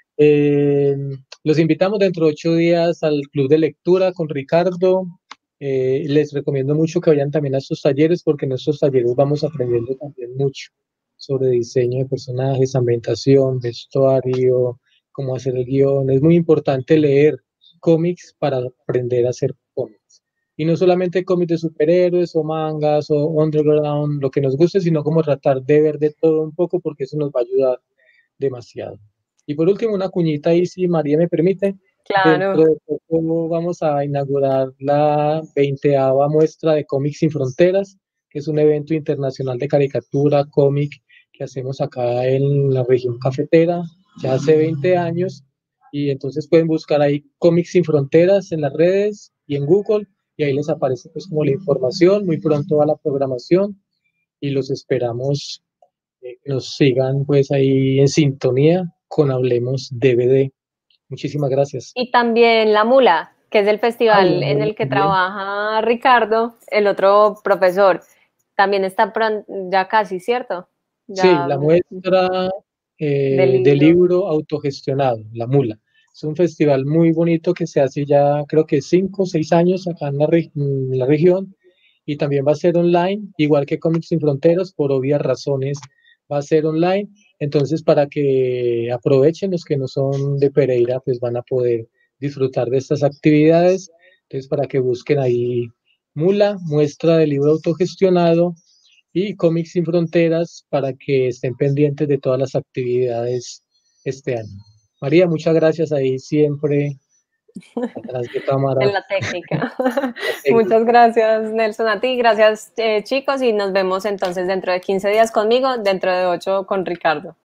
Speaker 2: Eh, los invitamos dentro de ocho días al club de lectura con Ricardo. Eh, les recomiendo mucho que vayan también a estos talleres porque en estos talleres vamos aprendiendo también mucho sobre diseño de personajes, ambientación, vestuario, cómo hacer el guión. Es muy importante leer cómics para aprender a hacer cómics. Y no solamente cómics de superhéroes o mangas o underground, lo que nos guste, sino como tratar de ver de todo un poco porque eso nos va a ayudar demasiado. Y por último, una cuñita ahí, si María me permite.
Speaker 1: Claro.
Speaker 2: Dentro de poco vamos a inaugurar la veinteava muestra de Cómics Sin Fronteras, que es un evento internacional de caricatura, cómic, que hacemos acá en la región cafetera, ya hace veinte años. Y entonces pueden buscar ahí Cómics Sin Fronteras en las redes y en Google, y ahí les aparece pues como la información. Muy pronto va la programación y los esperamos eh, que nos sigan pues ahí en sintonía con Hablemos D V D. Muchísimas gracias.
Speaker 1: Y también La Mula, que es el
Speaker 2: Ay, la
Speaker 1: festival en
Speaker 2: mula
Speaker 1: el que
Speaker 2: también.
Speaker 1: trabaja Ricardo, el otro profesor. También está pron- ya casi, ¿cierto?
Speaker 2: Sí,
Speaker 1: Ya
Speaker 2: la muestra
Speaker 1: del
Speaker 2: eh, de
Speaker 1: libro.
Speaker 2: libro autogestionado, La Mula. Es un festival muy bonito que se hace ya creo que cinco o seis años acá en la, re- en la región y también va a ser online, igual que Cómics Sin Fronteras, por obvias razones va a ser online. Entonces, para que aprovechen los que no son de Pereira, pues van a poder disfrutar de estas actividades. Entonces, para que busquen ahí Mula, muestra de libro autogestionado y Cómics Sin Fronteras para que estén pendientes de todas las actividades este año. María, muchas gracias ahí siempre atrás de cámara.
Speaker 1: En la técnica.
Speaker 2: La técnica.
Speaker 1: Muchas gracias, Nelson, a ti. Gracias, eh, chicos, y nos vemos entonces dentro de quince días conmigo, dentro de ocho con Ricardo.